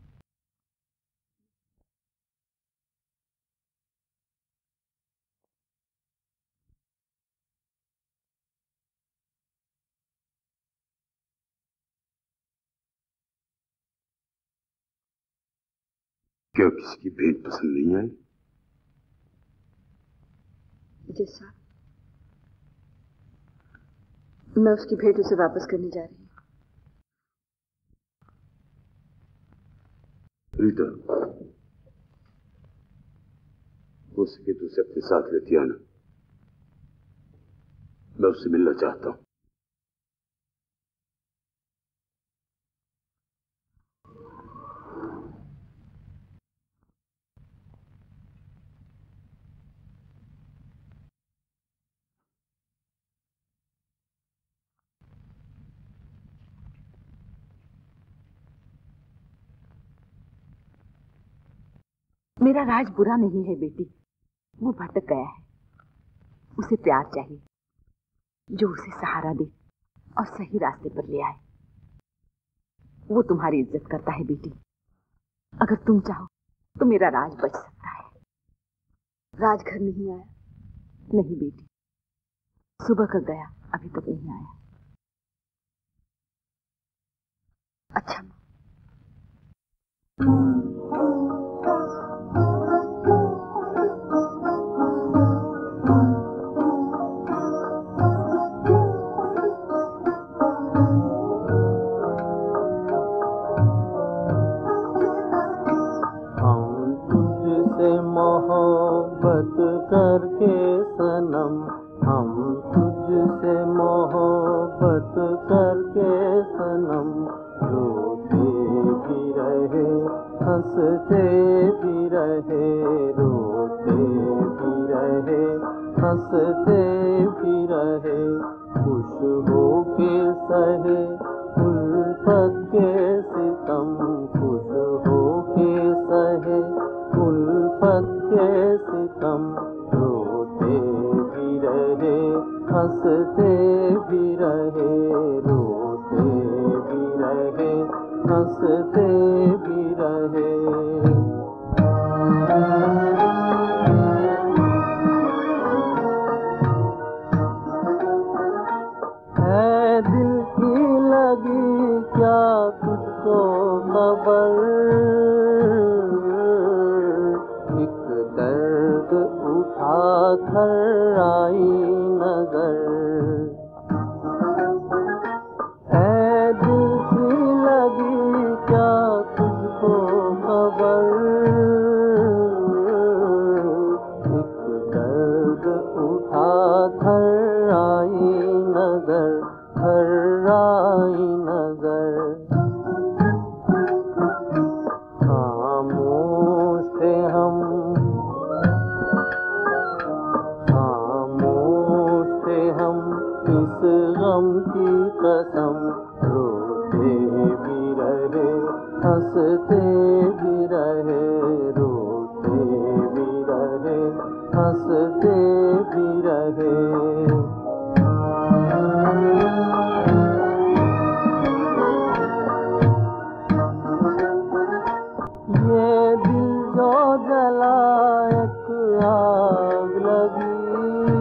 क्या किसी की भेंट पसंद नहीं आई? जैसा मैं उसकी भेंट उसे वापस करने जा रही हूँ। रीता, हो सके तो उसे अपने साथ लेती आना, मैं उससे मिलना चाहता हूं। मेरा राज बुरा नहीं है बेटी, वो भटक गया है, उसे प्यार चाहिए जो उसे सहारा दे और सही रास्ते पर ले आए। वो तुम्हारी इज्जत करता है बेटी, अगर तुम चाहो तो मेरा राज बच सकता है। राज घर नहीं आया? नहीं बेटी, सुबह का गया, अभी तक नहीं आया। अच्छा मोहब्बत करके सनम, हम तुझसे मोहब्बत करके सनम, रोते भी रहे हंसते भी रहे, रोते भी रहे हंसते भी रहे, खुश हो के सहे उल्फत के सितम, खुश हो के सहे उल्फत के सितम, रोते भी रहे हंसते भी रहे, रोते भी रहे हंसते भी रहे। है दिल की लगी क्या तुझको खबर, दर्द उठा कर आई नजर, ऐ दिल की लगी क्या तुझको खबर, एक दर्द उठा कर आई नजर, कर आई नजर। खामोश थे हम, खामोश थे हम इस गम की कसम, रोते भी रहे हंसते भी रहे, रोते भी रहे हंसते भी रहे। ये दिल जो जला एक आग लगी,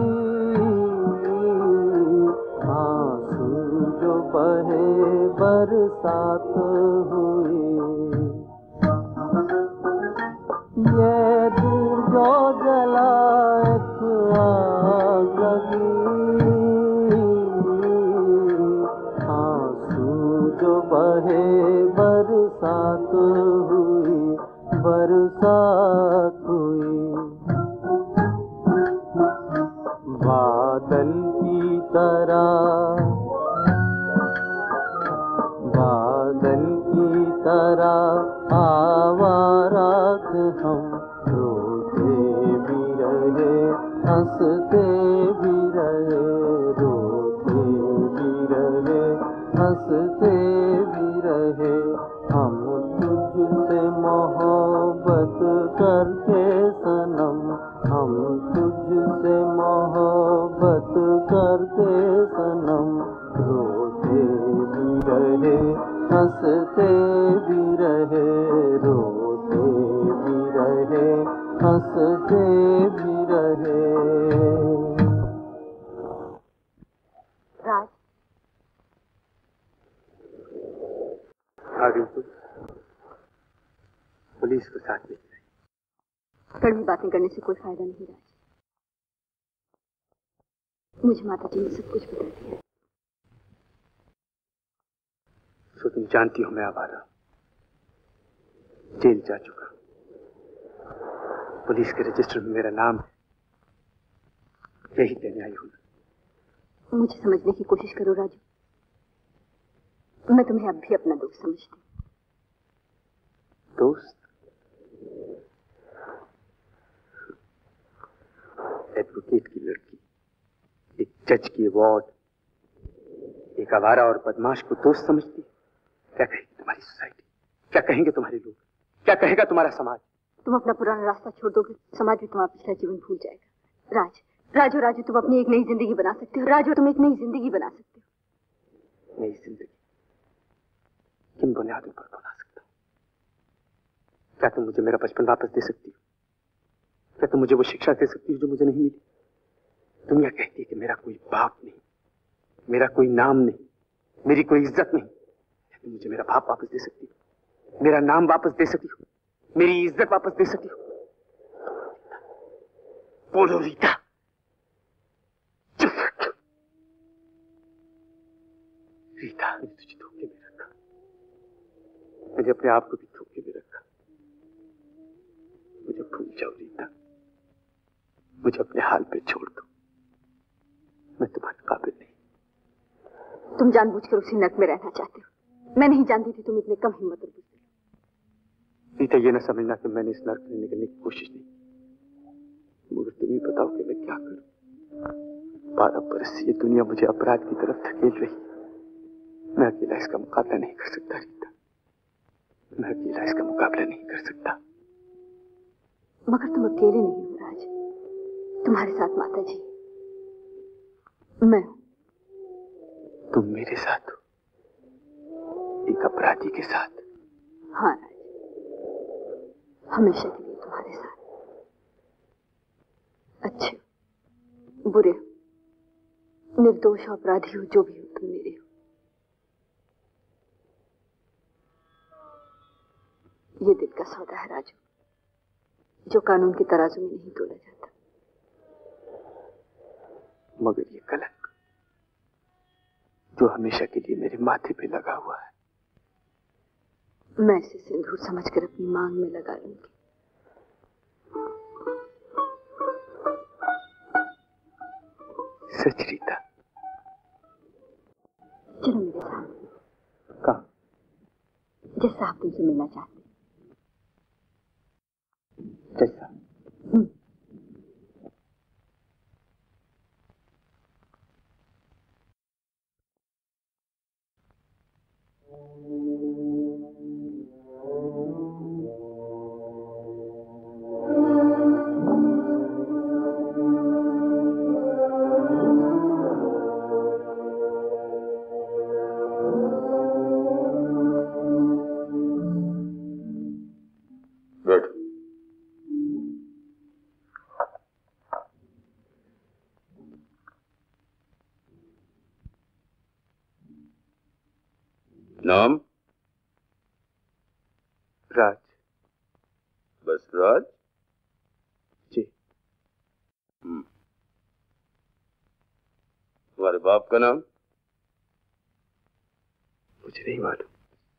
आंसू जो बहे बरसात हुई। ये दिल जो जला एक आग लगी, आंसू जो बहे बरसात हुई, बरसात हुई। बादल की तरह, बादल की तरह आवारा थे हम, रोते भी रहे हंसते भी रहे, रोते भी रहे हंसते भी रहे। हम तुझसे मोहब्बत करके सनम, हम तुझसे मोहब्बत करके सनम, रोते भी रहे हंसते भी रहे, रोते भी रहे हंसते भी रहे। राज, आ गई तुम? पुलिस को साथ ले गई। कड़वी बातें करने से कोई फायदा नहीं राज। मुझे माता जी ने सब कुछ बता दिया। सो तुम जानती हो मैं आवारा, जेल जा चुका, पुलिस के रजिस्टर में मेरा नाम है, यही कहने आई हूं। मुझे समझने की कोशिश करो राजू, मैं तुम्हें अब भी अपना दोस्त समझती हूँ। दोस्त? एडवोकेट की लड़की, एक जज की वार्ड, एक आवारा और बदमाश को दोस्त समझती? क्या कहेगी तुम्हारी सोसाइटी, क्या कहेंगे तुम्हारे लोग, क्या कहेगा तुम्हारा समाज? तुम अपना पुराना रास्ता छोड़ दोगे, समाज भी तुम्हारा पिछला जीवन भूल जाएगा। राजू राजू, तुम अपनी एक नई जिंदगी बना सकते हो। राजू, तुम एक नई जिंदगी बना सकते हो। नई जिंदगी किन बुनियादों पर बना सकता हूँ? क्या तुम मुझे मेरा बचपन वापस दे सकती हो? क्या तुम मुझे वो शिक्षा दे सकती हो जो मुझे नहीं मिली? दुनिया कहती है कि मेरा कोई बाप नहीं, मेरा कोई नाम नहीं, मेरी कोई इज्जत नहीं। क्या तुम मुझे मेरा बाप वापस दे सकती हो, मेरा नाम वापस दे सकती हो, मेरी इज्जत वापस दे सकती हो? बोलो रीता। रीता, मैंने तुझे धोखे में रखा, मैंने अपने आप को भी धोखे में रखा। मुझे भूल जाओ रीता, मुझे अपने हाल पे छोड़ दो, मैं तुम्हारे काबिल नहीं। तुम जानबूझकर उसी नर्क में रहना चाहते हो। मैं नहीं जानती थी तुम इतने कम हिम्मत और बुद्धि। रीता, ये ना समझना कि मैंने इस नर्क से निकलने की कोशिश नहीं, मगर तुम ही बताओ कि मैं क्या करूं। 12 बरस से ये दुनिया मुझे अपराध की तरफ धकेल रही है। मैं अकेला इसका मुकाबला नहीं कर सकता रीता, मैं अकेला इसका मुकाबला नहीं कर सकता। मगर तुम अकेले नहीं हो राज, तुम्हारे साथ माता जी, मैं हूं। तुम मेरे साथ हो, एक अपराधी के साथ? हाँ राज, हमेशा के लिए तुम्हारे साथ। अच्छे हो, बुरे हो, निर्दोष हो, अपराधी हो, जो भी हो, तुम मेरे हो। ये दिल का सौदा है राजू, जो कानून के तराजू में नहीं तोला जाता। मगर ये कलंक जो हमेशा के लिए मेरे माथे पे लगा हुआ है, मैं इसे सिंदूर समझकर अपनी मांग में लगा लूंगी। सच रीता? चलो मेरे साथ। कहाँ? जैसा आप तुमसे मिलना चाहते। जैसा? नाम? राज। बस राज? जी। तुम्हारे बाप का नाम? मुझे नहीं मालूम।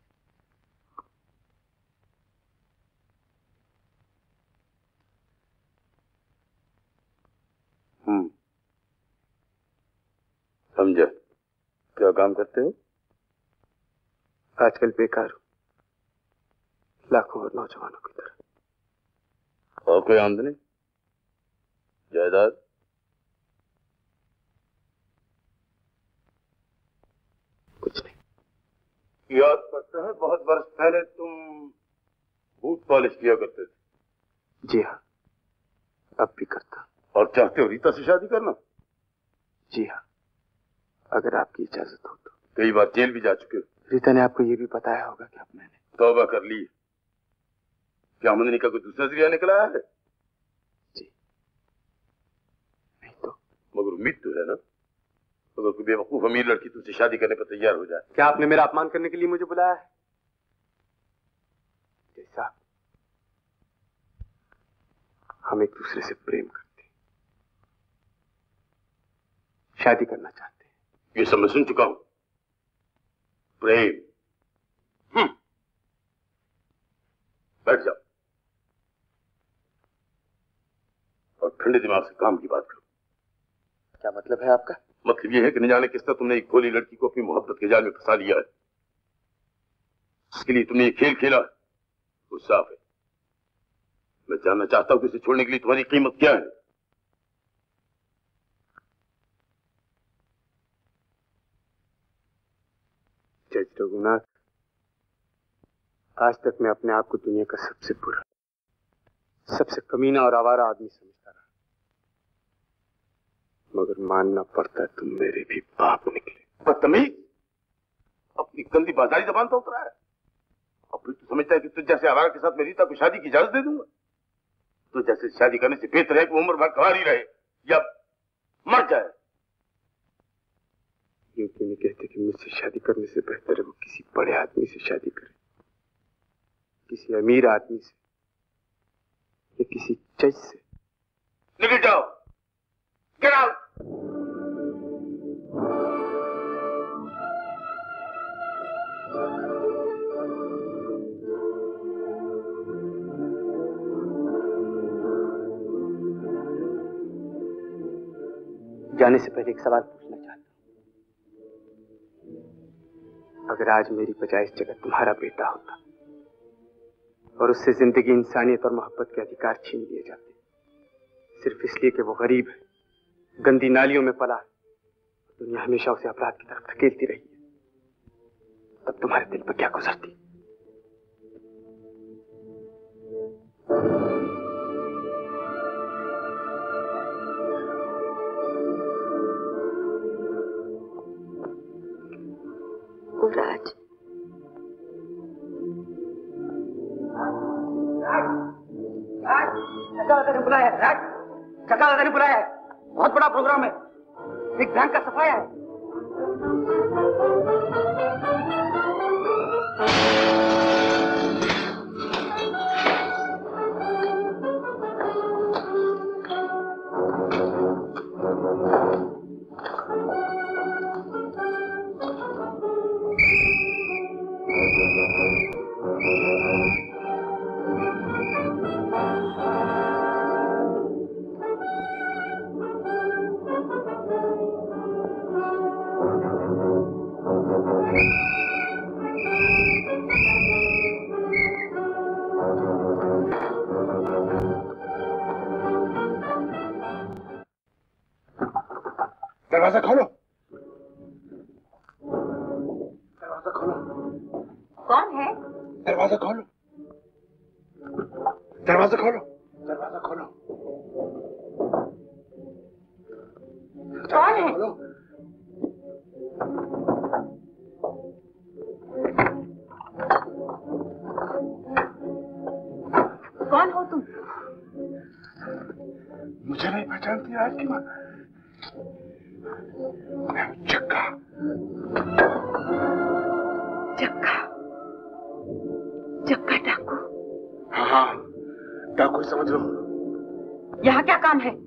समझा। क्या काम करते हो? आजकल बेकार हूं, लाखों और नौजवानों की तरह। और कोई आमदनी, जायदाद? कुछ नहीं। याद पड़ता है बहुत वर्ष पहले तुम बूट पॉलिश किया करते थे। जी हाँ, अब भी करता। और चाहते हो रीता से शादी करना? जी हाँ, अगर आपकी इजाजत हो तो। कई बार जेल भी जा चुके हो। रीता ने आपको ये भी बताया होगा कि अब मैंने तौबा कर ली। क्या आमदनी का कोई दूसरा जरिया निकला है? जी नहीं तो। मगर उम्मीद तो है ना, अगर कोई बेवकूफ अमीर लड़की तुमसे शादी करने पर तैयार हो जाए। क्या आपने मेरा अपमान करने के लिए मुझे बुलाया है? जैसा हम एक दूसरे से प्रेम करते हैं, शादी करना चाहते हैं। ये सब मैं सुन चुका हूं। प्रेम। बैठ जाओ और ठंडे दिमाग से काम की बात करो। क्या मतलब है आपका? मतलब ये है कि न जाने किस तरह तुमने एक भोली लड़की को अपनी मोहब्बत के जाल में फंसा लिया है। इसके लिए तुमने ये खेल खेला, वो साफ है। मैं जानना चाहता हूं कि उसे छोड़ने के लिए तुम्हारी कीमत क्या है। जज रघुनाथ, आज तक मैं अपने आप को दुनिया का सबसे बुरा, सबसे कमीना और आवारा आदमी समझता रहा, मगर मानना पड़ता है तुम मेरे भी बाप निकले। बदतमीज, अपनी गंदी बाजारी जबान तो उतरा है। और फिर तू समझता है कि तुझ जैसे आवारा के साथ मैं रीता को शादी की इजाजत दे दूंगा? तो जैसे शादी करने से बेहतर है कि वो उम्र भर कुंवारी रहे या मर जाए। यूं क्यों नहीं कहते कि मुझसे शादी करने से बेहतर है वो किसी बड़े आदमी से शादी करे, किसी अमीर आदमी से या किसी जज से। निकल जाओ, गेट आउट। जाने से पहले एक सवाल पूछना चाहता हूं। अगर आज मेरी बजाय इस जगह तुम्हारा बेटा होता और उससे जिंदगी, इंसानियत और मोहब्बत के अधिकार छीन लिए जाते, सिर्फ इसलिए कि वो गरीब है, गंदी नालियों में पला है, दुनिया हमेशा उसे अपराध की तरफ धकेलती रही है, तब तुम्हारे दिल पर क्या गुजरती? राज, जगा ने बुलाया है। राज, जगा ने बुलाया है। बहुत बड़ा प्रोग्राम है, एक बैंक का सफाया है। दरवाजा खोलो, दरवाजा खोलो। कौन है? दरवाजा खोलो, दरवाजा खोलो, दरवाजा खोलो। कौन है? खोलो। कौन हो तुम? मुझे नहीं पहचानती आज की बात। मैं हूं जग्गा। जग्गा? समझ लो। यहाँ क्या काम है?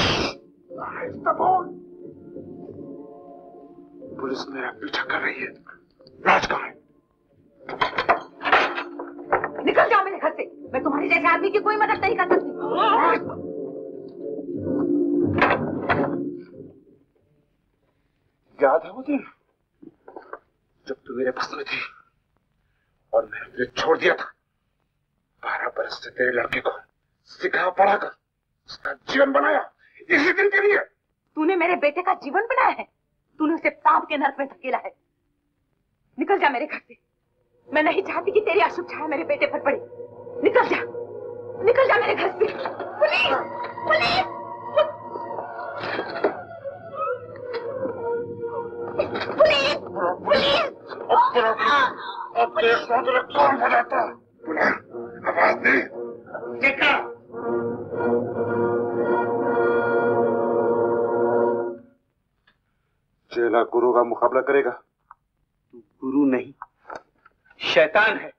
पुलिस मेरा पीछा कर रही है। राज कहाँ है? निकल जाओ मेरे घर से। मैं तुम्हारे जैसे आदमी की कोई मदद नहीं कर सकती। याद है वो दिन जब तू मेरे बस में थी और मैंने तुझे छोड़ दिया था? 12 बरस से तेरे लड़के को सिखा पढ़ाकर उसका जीवन बनाया, इसी दिन के लिए। तूने मेरे बेटे का जीवन बनाया है? तूने उसे पाप के नरक में धकेला है। निकल जा मेरे घर से। मैं नहीं चाहती कि तेरी अशुभ छाया मेरे बेटे पर पड़े। निकल जा, निकल जा मेरे घर से। पुलिस! पुलिस! पुलिस! पुलिस! अब देखो तेरे कौन बजाता है। आवाज दे। देखा चेला गुरु का मुकाबला करेगा। तू गुरु नहीं, शैतान है।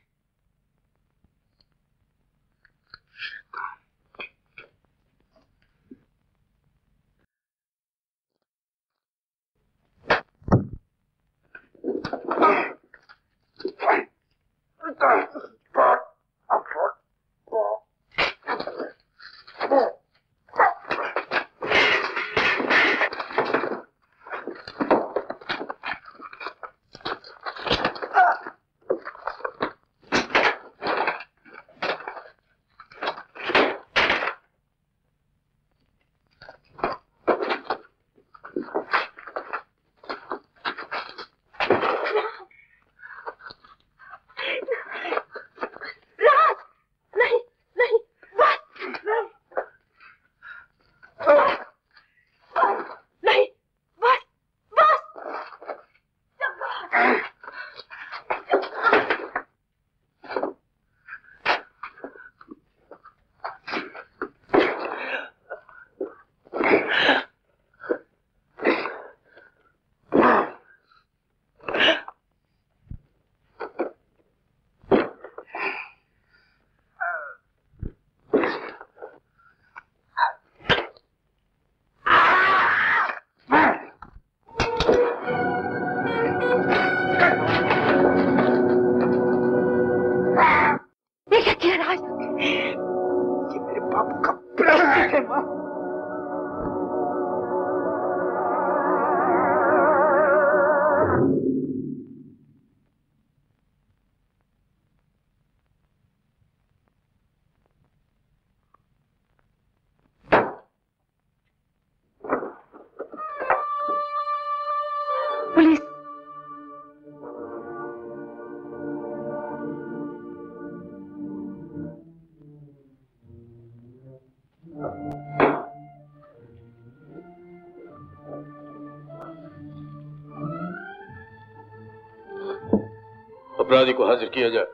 अपराधी को हाजिर किया जाए।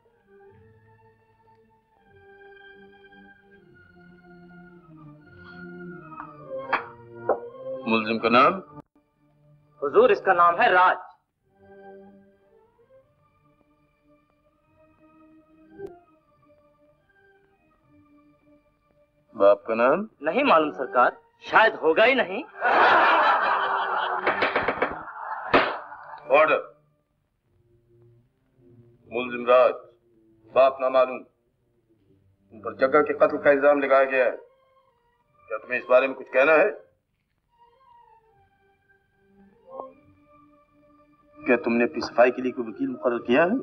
मुल्जिम का नाम? हुजूर, इसका नाम है राज। बाप का नाम? नहीं मालूम सरकार, शायद होगा ही नहीं। ऑर्डर। मुल्जिम राज, बाप ना मालूम, तुम पर जग्गा के कत्ल का इल्जाम लगाया गया है। क्या तुम्हें इस बारे में कुछ कहना है? क्या तुमने अपनी सफाई के लिए कोई वकील मुकर्रर किया है?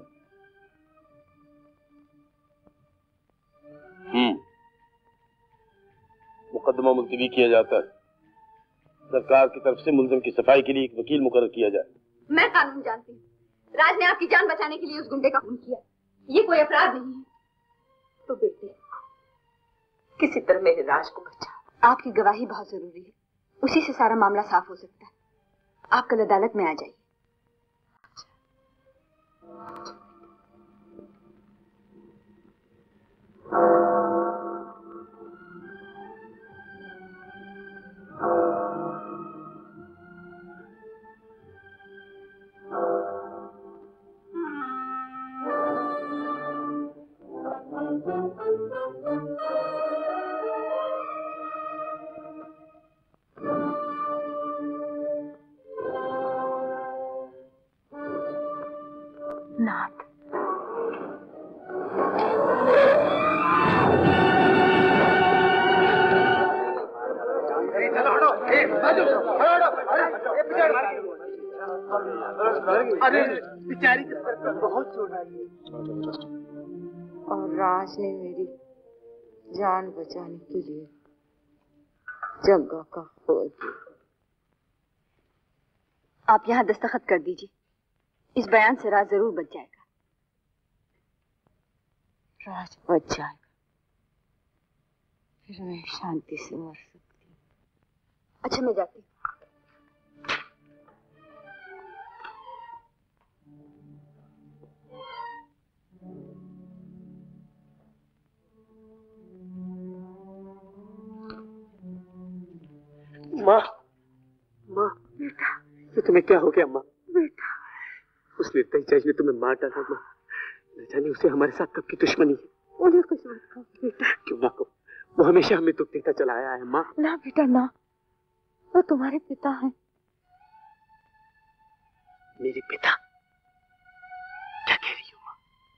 मुकदमा मुलतवी किया जाता है। सरकार की तरफ से मुल्जिम की सफाई के लिए एक वकील मुकर्रर किया जाए। मैं कानून जानती हूँ। राज ने आपकी जान बचाने के लिए उस गुंडे का खून किया। ये कोई अपराध नहीं है। तो बेटे, किसी तरह मेरे राज को बचा। आपकी गवाही बहुत जरूरी है। उसी से सारा मामला साफ हो सकता है। आप कल अदालत में आ जाइए। नाथ। अरे बेचारी के सर पर बहुत चोट आई है। और राज ने मेरी जान बचाने के लिए जग्गा का खोल दिया। आप यहाँ दस्तखत कर दीजिए, इस बयान से राज जरूर बच जाएगा। राज बच जाएगा, फिर मैं शांति से मर सकती हूँ। अच्छा मैं जाती हूँ। माँ, माँ, बेटा, ये तुम्हें क्या हो गया माँ? बेटा, उस निर्दयी जज ने तुम्हें मार डाला माँ। न जाने उसे हमारे साथ कब की दुश्मनी है। उन्हें कुछ मत कहो बेटा। क्यों ना कहो, वो हमेशा हमें दुख देता चला आया है माँ। ना बेटा ना, वो तुम्हारे पिता हैं। मेरे पिता? क्या कह रही हो माँ?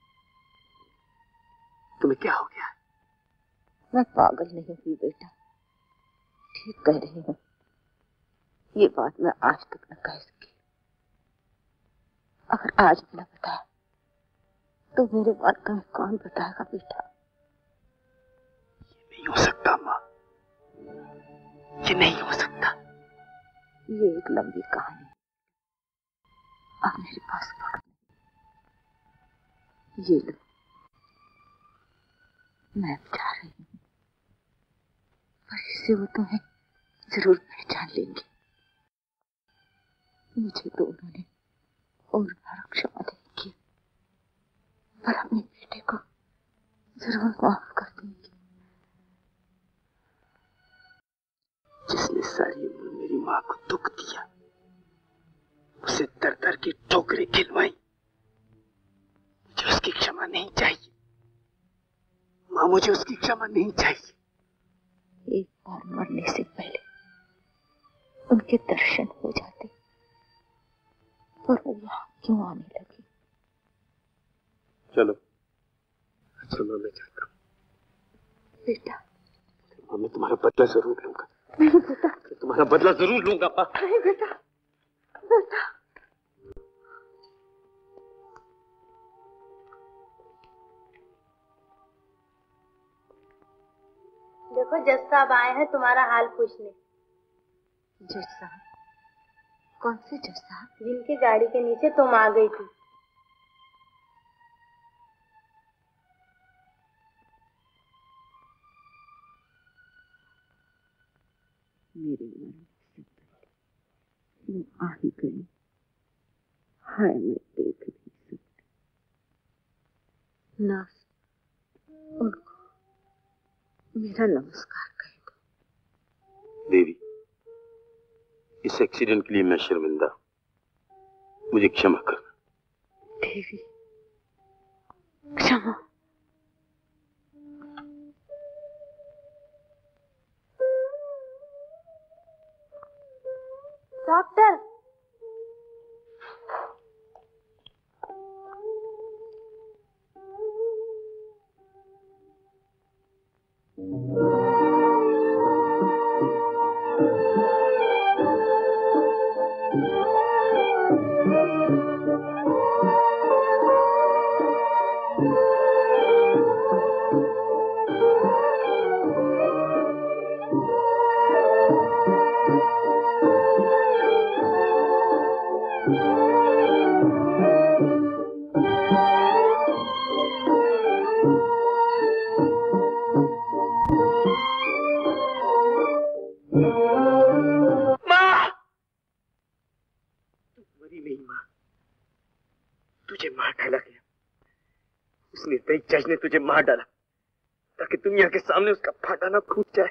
तुम्हें क्या हो गया? मैं पागल नहीं हुई बेटा, ठीक कह रही हूँ। ये बात मैं आज तक न कह सकी। अगर आज भी न बताया तो मेरे बात का कौन बताएगा बेटा? ये नहीं हो सकता माँ, ये नहीं हो सकता। ये एक लंबी कहानी। अब मेरे पास वक्त नहीं। ये लो, मैं जा रही हूँ, पर इससे वो तुम्हें जरूर पहचान लेंगे। मुझे तो उन्होंने और बार क्षमा नहीं की, पर अपने बेटे को जरूर माफ कर देंगे। जिसने सारी उम्र मेरी माँ को दुख दिया, उसे दर दर की ठोकरें खिलवाई, मुझे उसकी क्षमा नहीं चाहिए माँ, मुझे उसकी क्षमा नहीं चाहिए। एक बार मरने से पहले उनके दर्शन हो जाते, पर वो यहाँ क्यों आने लगी? चलो चलो मैं जाता हूँ। बेटा, मैं तुम्हारा बदला जरूर लूंगा। नहीं बेटा, तुम्हारा बदला जरूर लूंगा माँ। नहीं बेटा, बेटा। देखो जज साहब आए हैं तुम्हारा हाल पूछने। जज साहब? कौन से जज साहब? जिनकी गाड़ी के नीचे तुम आ गई थी। मेरे मरने से पहले वो आ ही गई। हाय मैं देख नहीं सकती। नास उनको मेरा नमस्कार कह दो। देवी, इस एक्सीडेंट के लिए मैं शर्मिंदा, मुझे क्षमा करना। देवी, क्षमा? डॉक्टर, जज ने तुझे मार डाला ताकि दुनिया के सामने उसका फाटाना फूट जाए।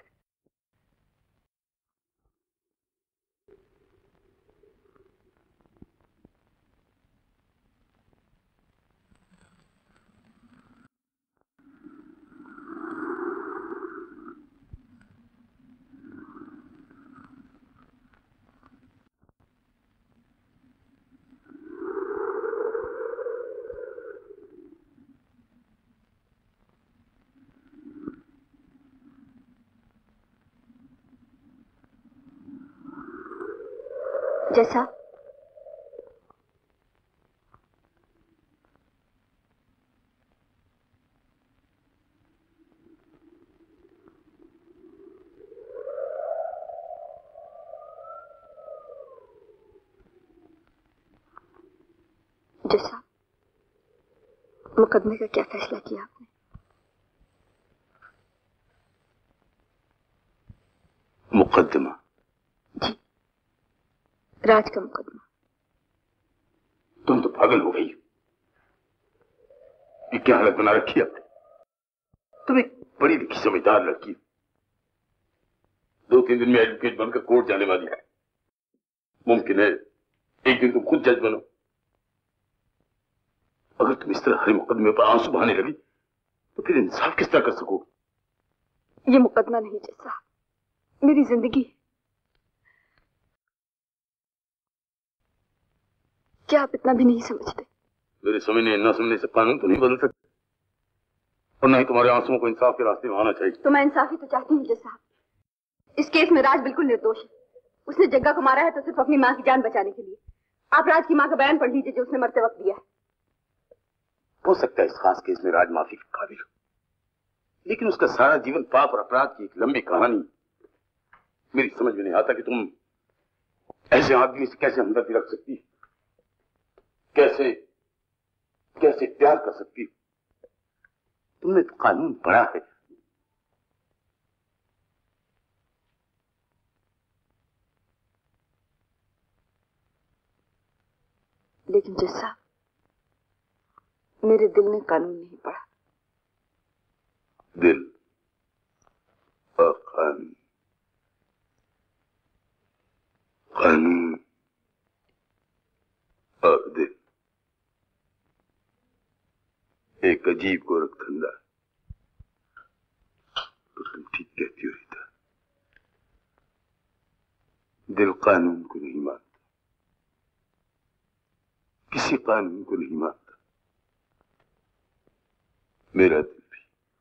जैसा? जैसा मुकदमे का क्या फैसला किया आपने? मुकदमा? जी, राज का मुकदमा। तुम तो पागल हो गई। ये क्या हालत बना रखी है आपने? तुम एक बड़ी लिखी समझदार लड़की हो। 2-3 दिन में एडवोकेट बनकर कोर्ट जाने वाली है। मुमकिन है एक दिन तुम खुद जज बनो। अगर तुम इस तरह हर मुकदमे पर आंसू बहाने लगी तो फिर इंसाफ किस तरह कर सकोगे? ये मुकदमा नहीं जैसा, मेरी जिंदगी। क्या आप इतना भी नहीं समझते? मेरे समझने न समझने से कानून तो नहीं बदल सकते, और नहीं तुम्हारे आंसुओं को इंसाफ के रास्ते में आना चाहिए। तो मैं इंसाफी तो चाहती हूँ जैसा। इस केस में राज बिल्कुल निर्दोष है। उसने जग्गा को मारा है तो सिर्फ अपनी माँ की जान बचाने के लिए। आप राज की माँ का बयान पढ़ लीजिए जो उसने मरते वक्त दिया है। हो सकता है इस खास केस में राज माफी के काबिल हो, लेकिन उसका सारा जीवन पाप और अपराध की एक लंबी कहानी। मेरी समझ में नहीं आता कि तुम ऐसे आदमी से कैसे हमदर्दी रख सकती, कैसे कैसे प्यार कर सकती। तुमने तो कानून पढ़ा है। लेकिन जैसा मेरे दिल ने कानून नहीं पढ़ा। दिल और कानून, कानून और दिल एक अजीब गोरखधंधा। तो तुम ठीक कहती हो रीता, दिल कानून को नहीं मानता, किसी कानून को नहीं मानता। मेरा दिल भी।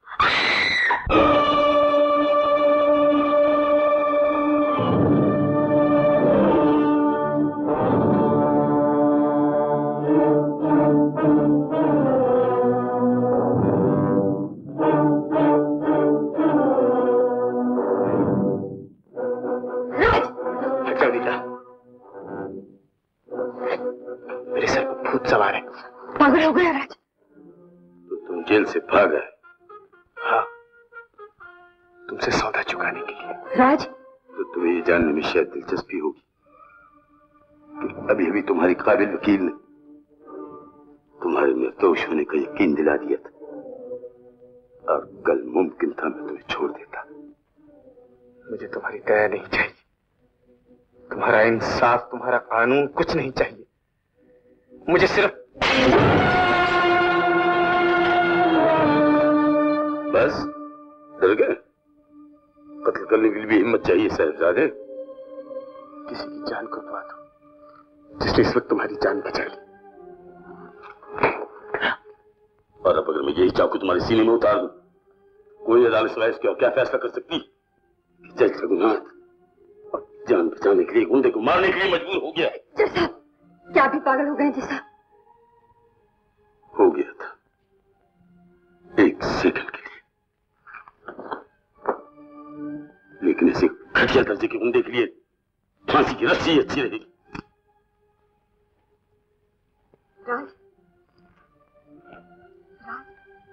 मेरे सर पर भूत सवार है। पागल हो गया राज? तो तुम जेल से भाग आए? हाँ, तुमसे सौदा चुकाने के लिए। राज, तो तुम्हें ये जानने में शायद दिलचस्पी होगी कि अभी अभी तुम्हारी काबिल वकील ने तुम्हारे निर्दोष होने का यकीन दिला दिया था, और कल मुमकिन था मैं तुम्हें छोड़ देता। मुझे तुम्हारी दया नहीं चाहिए, तुम्हारा इंसाफ, तुम्हारा कानून कुछ नहीं चाहिए। मुझे सिर्फ बस डर गए? कत्ल करने के लिए भी हिम्मत चाहिए साहबजादे। किसी की जान को दबा दो जिसने इस वक्त तुम्हारी जान बचा ली। और अब अगर मैं यही चाकू तुम्हारे सीने में उतार दूं, कोई अदालत सिवाय इसके और क्या फैसला कर सकती कि जज रघुनाथ और जान बचाने के लिए गुंडे को मारने के लिए मजबूर हो गया है। जैसा क्या भी पागल हो गए? जैसा हो गया था एक सेकंड के लिए, लेकिन ऐसे घटिया दर्जे के गुंडे के लिए फांसी की रस्सी अच्छी रहेगी। राज, राज,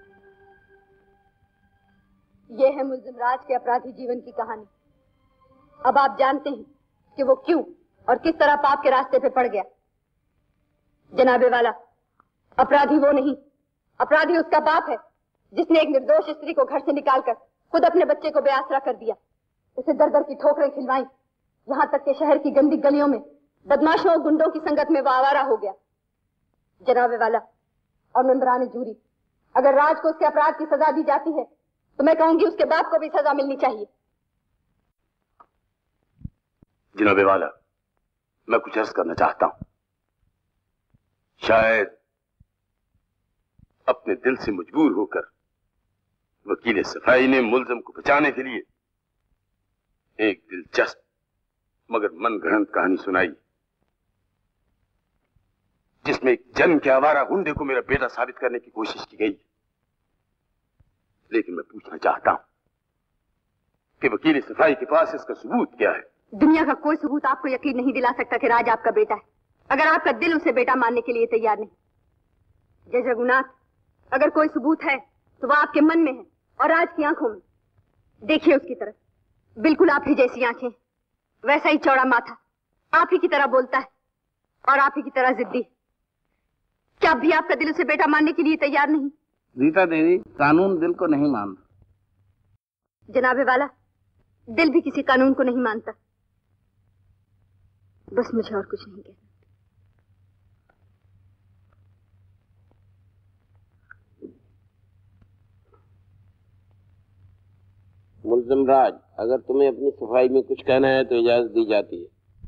ये है मुल्जिम राज के अपराधी जीवन की कहानी। अब आप जानते हैं कि वो क्यों और किस तरह पाप के रास्ते पे पड़ गया। जनाबे वाला, अपराधी वो नहीं, अपराधी उसका बाप है जिसने एक निर्दोष स्त्री को घर से निकालकर खुद अपने बच्चे को बेआसरा कर दिया, उसे दर दर की ठोकरें खिलवाई, यहां तक कि शहर की गंदी गलियों में बदमाशों और गुंडों की संगत में वो आवारा हो गया। जनाबे वाला और मेंबरान जूरी, अगर राज को उसके अपराध की सजा दी जाती है तो मैं कहूंगी उसके बाप को भी सजा मिलनी चाहिए। जनाबे वाला, मैं कुछ अर्ज करना चाहता हूं। शायद अपने दिल से मजबूर होकर वकील सफाई ने मुल्जिम को बचाने के लिए एक दिलचस्प मगर मनगढ़ंत कहानी सुनाई, जिसमें एक जन्म के आवारा गुंडे को मेरा बेटा साबित करने की कोशिश की गई। लेकिन मैं पूछना चाहता हूं कि वकील सफाई के पास इसका सबूत क्या है? दुनिया का कोई सबूत आपको यकीन नहीं दिला सकता कि राज आपका बेटा है, अगर आपका दिल उसे बेटा मानने के लिए तैयार नहीं। जज रघुनाथ, अगर कोई सबूत है तो वह आपके मन में है और राज की आंखों में। देखिए उसकी तरफ, बिल्कुल आप ही जैसी आंखें, वैसा ही चौड़ा माथा, आप ही की तरह बोलता है और आप ही की तरह जिद्दी। क्या भी आपका दिल उसे बेटा मानने के लिए तैयार नहीं? रीता देवी, कानून दिल को नहीं मानता। जनाबे वाला, दिल भी किसी कानून को नहीं मानता। बस मुझे और कुछ नहीं कहना। मुल्ज़िम राज, अगर तुम्हें अपनी सफाई में कुछ कहना है तो इजाजत दी जाती है।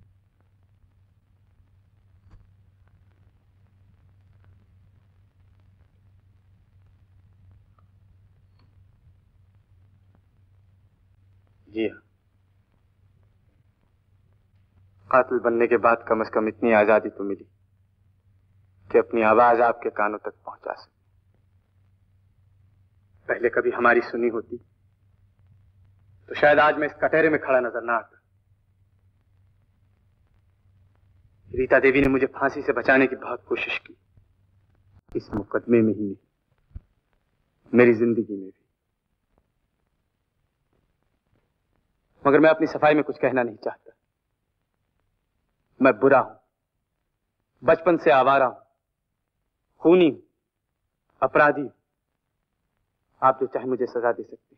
जी हाँ, कातिल बनने के बाद कम से कम इतनी आजादी तो मिली कि अपनी आवाज आपके कानों तक पहुंचा सके। पहले कभी हमारी सुनी होती तो शायद आज मैं इस कटहरे में खड़ा नजर ना आता। रीता देवी ने मुझे फांसी से बचाने की बहुत कोशिश की, इस मुकदमे में ही नहीं, मेरी जिंदगी में भी। मगर मैं अपनी सफाई में कुछ कहना नहीं चाहता। मैं बुरा हूं, बचपन से आवारा हूं, खूनी हूं, अपराधी हूं। आप जो चाहे मुझे सजा दे सकते हैं,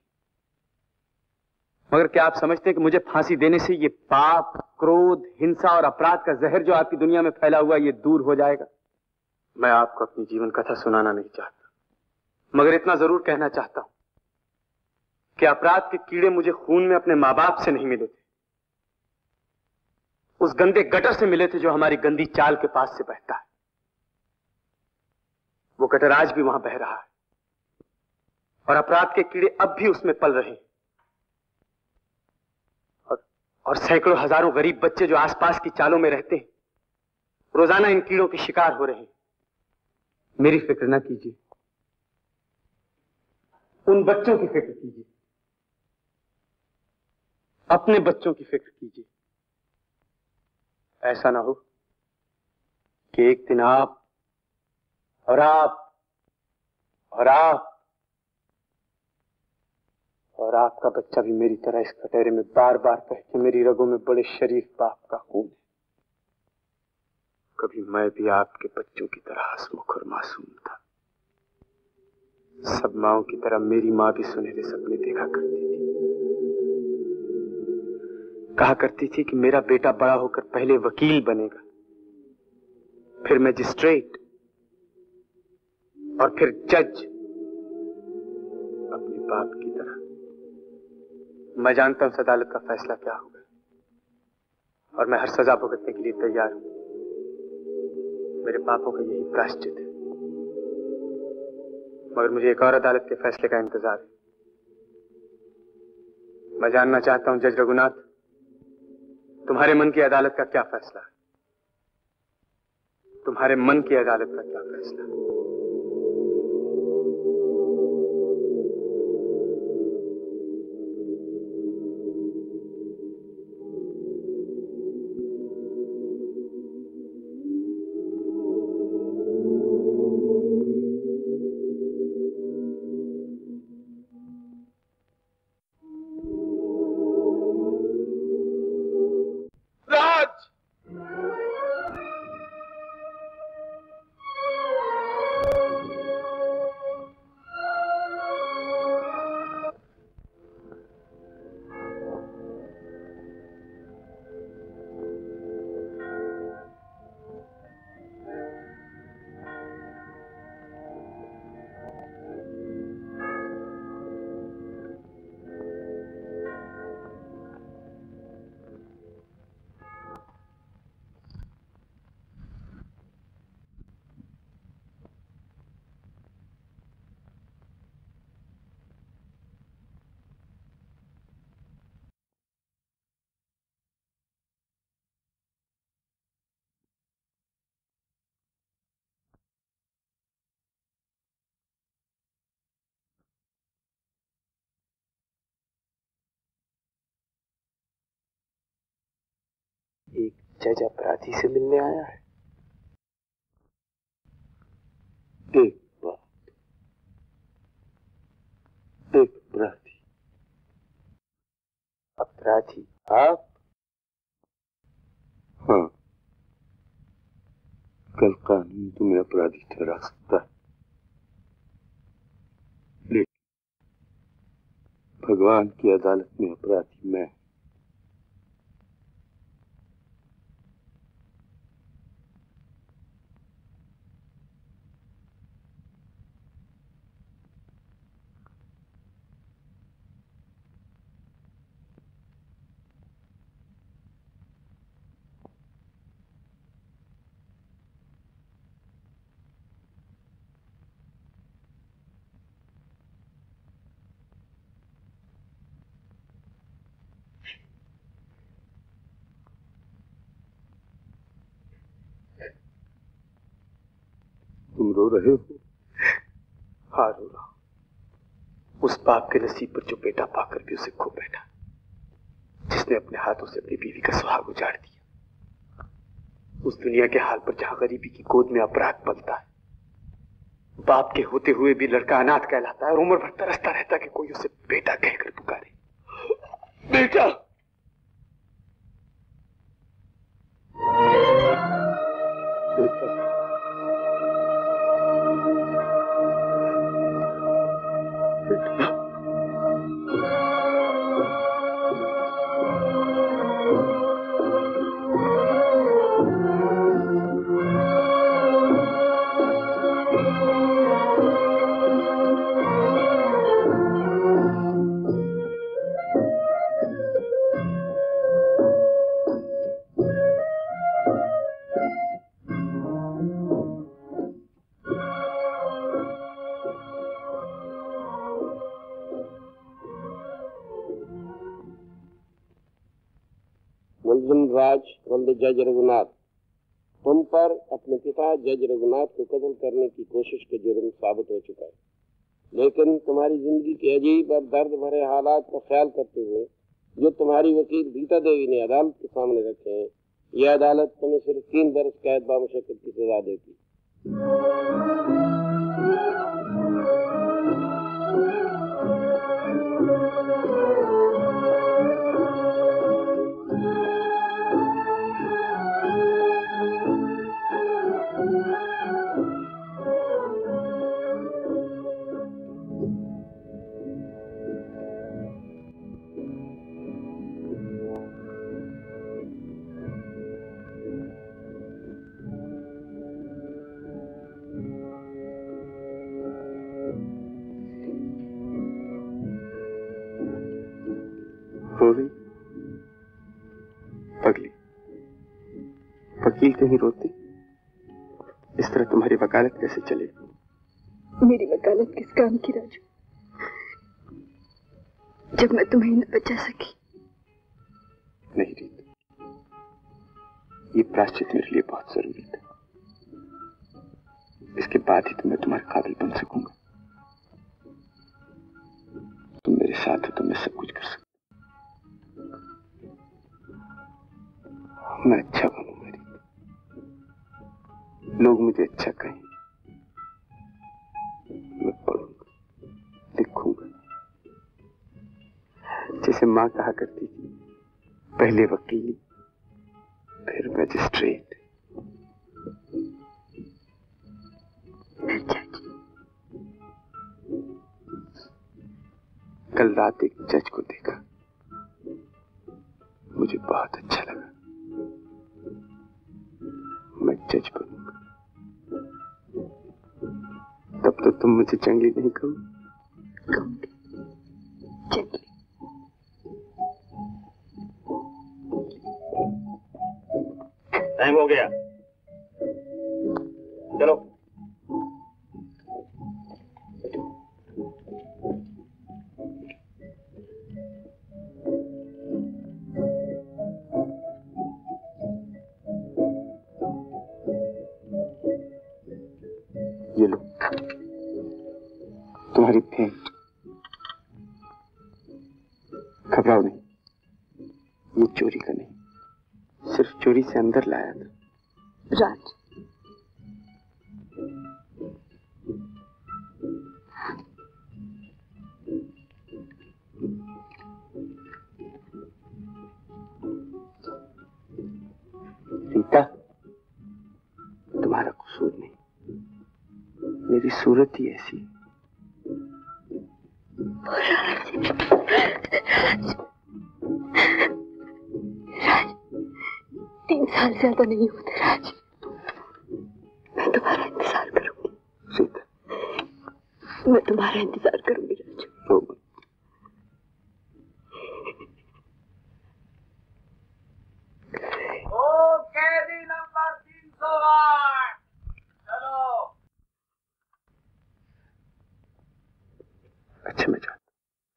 मगर क्या आप समझते हैं कि मुझे फांसी देने से ये पाप, क्रोध, हिंसा और अपराध का जहर जो आपकी दुनिया में फैला हुआ है, ये दूर हो जाएगा? मैं आपको अपनी जीवन कथा सुनाना नहीं चाहता, मगर इतना जरूर कहना चाहता हूं कि अपराध के कीड़े मुझे खून में अपने मां बाप से नहीं मिले थे, उस गंदे गटर से मिले थे जो हमारी गंदी चाल के पास से बहता है। वो गटर आज भी वहां बह रहा है और अपराध के कीड़े अब भी उसमें पल रहे हैं। और सैकड़ों हजारों गरीब बच्चे जो आसपास की चालों में रहते हैं, रोजाना इन कीड़ों के शिकार हो रहे हैं। मेरी फिक्र ना कीजिए, उन बच्चों की फिक्र कीजिए, अपने बच्चों की फिक्र कीजिए। ऐसा ना हो कि एक दिन आप और आप और आप और आपका बच्चा भी मेरी तरह इस कटहरे में बार बार कहे कि मेरी रगों में बड़े शरीफ बाप का खून है। कभी मैं भी आपके बच्चों की तरह हंसमुख और मासूम था। सब माओं की तरह मेरी मां भी सुनहरे सपने देखा करती थी। कहा करती थी कि मेरा बेटा बड़ा होकर पहले वकील बनेगा, फिर मजिस्ट्रेट और फिर जज, अपने बाप की तरह। मैं जानता हूं इस अदालत का फैसला क्या होगा और मैं हर सजा भुगतने के लिए तैयार हूं। मेरे पापों का यही प्रायश्चित है, मगर मुझे एक और अदालत के फैसले का इंतजार है। मैं जानना चाहता हूं जज रघुनाथ, तुम्हारे मन की अदालत का क्या फैसला है? तुम्हारे मन की अदालत का क्या फैसला है? जज अपराधी से मिलने आया है। एक बात, एक अपराधी। अपराधी आप? हाँ, कल कानून तुम्हें अपराधी ठहरा सकता है, लेकिन भगवान की अदालत में अपराधी मैं। तुम रो रहे हो? हाँ, रो रहा हूं। उस बाप के नसीब पर जो बेटा पाकर भी उसे खो बैठा, जिसने अपने हाथों से अपनी बीवी का सुहाग उजाड़ दिया। उस दुनिया के हाल पर जहां गरीबी की गोद में अपराध पलता है, बाप के होते हुए भी लड़का अनाथ कहलाता है और उम्र भर तरसता रहता कि कोई उसे बेटा कहकर पुकारे। बेटा, मुल्जिम राज फ्रॉम द जज रघुनाथ, तुम पर अपने पिता जज रघुनाथ को कत्ल करने की कोशिश का जुर्म साबित हो चुका है, लेकिन तुम्हारी जिंदगी के अजीब और दर्द भरे हालात का ख्याल करते हुए जो तुम्हारी वकील रीता देवी ने अदालत के सामने रखे हैं, यह अदालत तुम्हें सिर्फ 3 बरस कैद बामुशक्कत की सजा देती। पगली, वकील कहीं रोती? इस तरह तुम्हारी वकालत कैसे चलेगी? मेरी वकालत किस काम की राजू, जब मैं तुम्हें न बचा सकी? नहीं रीत, ये प्रायश्चित मेरे लिए बहुत जरूरी था। इसके बाद ही तो मैं तुम्हारे काबिल बन सकूंगा। तुम मेरे साथ हो तो मैं सब कुछ कर सकता। मैं अच्छा बनूंगा रीत, लोग मुझे अच्छा कहें। मैं पढ़ूंगा, लिखूंगा, जैसे माँ कहा करती थी, पहले वकील फिर मैजिस्ट्रेट। कल रात एक जज को देखा, मुझे बहुत अच्छा लगा। मैं जज बनूंगा, तब तो तुम मुझे जंगली नहीं कहोगे। जंगली। टाइम हो गया, चलो। ये लो, तुम्हारी भेंट। घबराओ नहीं, ये चोरी का नहीं, सिर्फ चोरी से अंदर लाया था। राज, रीता, तुम्हारा कसूर नहीं, मेरी सूरत ही ऐसी है। राज, 3 साल ज्यादा नहीं होते राज, मैं तुम्हारा इंतजार करूंगी। सीता, मैं तुम्हारा इंतजार करूंगी राज। ओ कैदी नंबर 308, चलो। अच्छा, मैं जाता।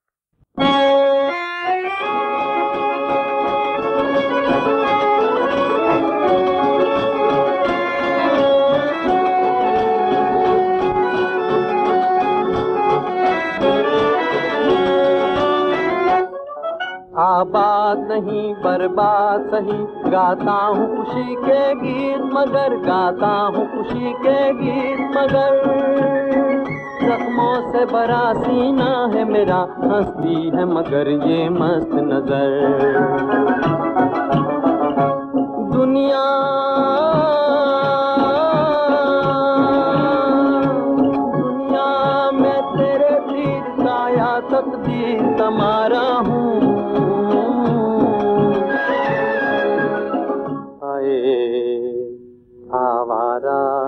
आबाद नहीं बर्बाद सही, गाता हूँ खुशी के गीत मगर, गाता हूँ खुशी के गीत मगर। जख्मों से भरा सीना है मेरा, हंसती है मगर ये मस्त नजर। दुनिया में तेरे तीर साया तकदीर तुम्हारा हूँ। आवारा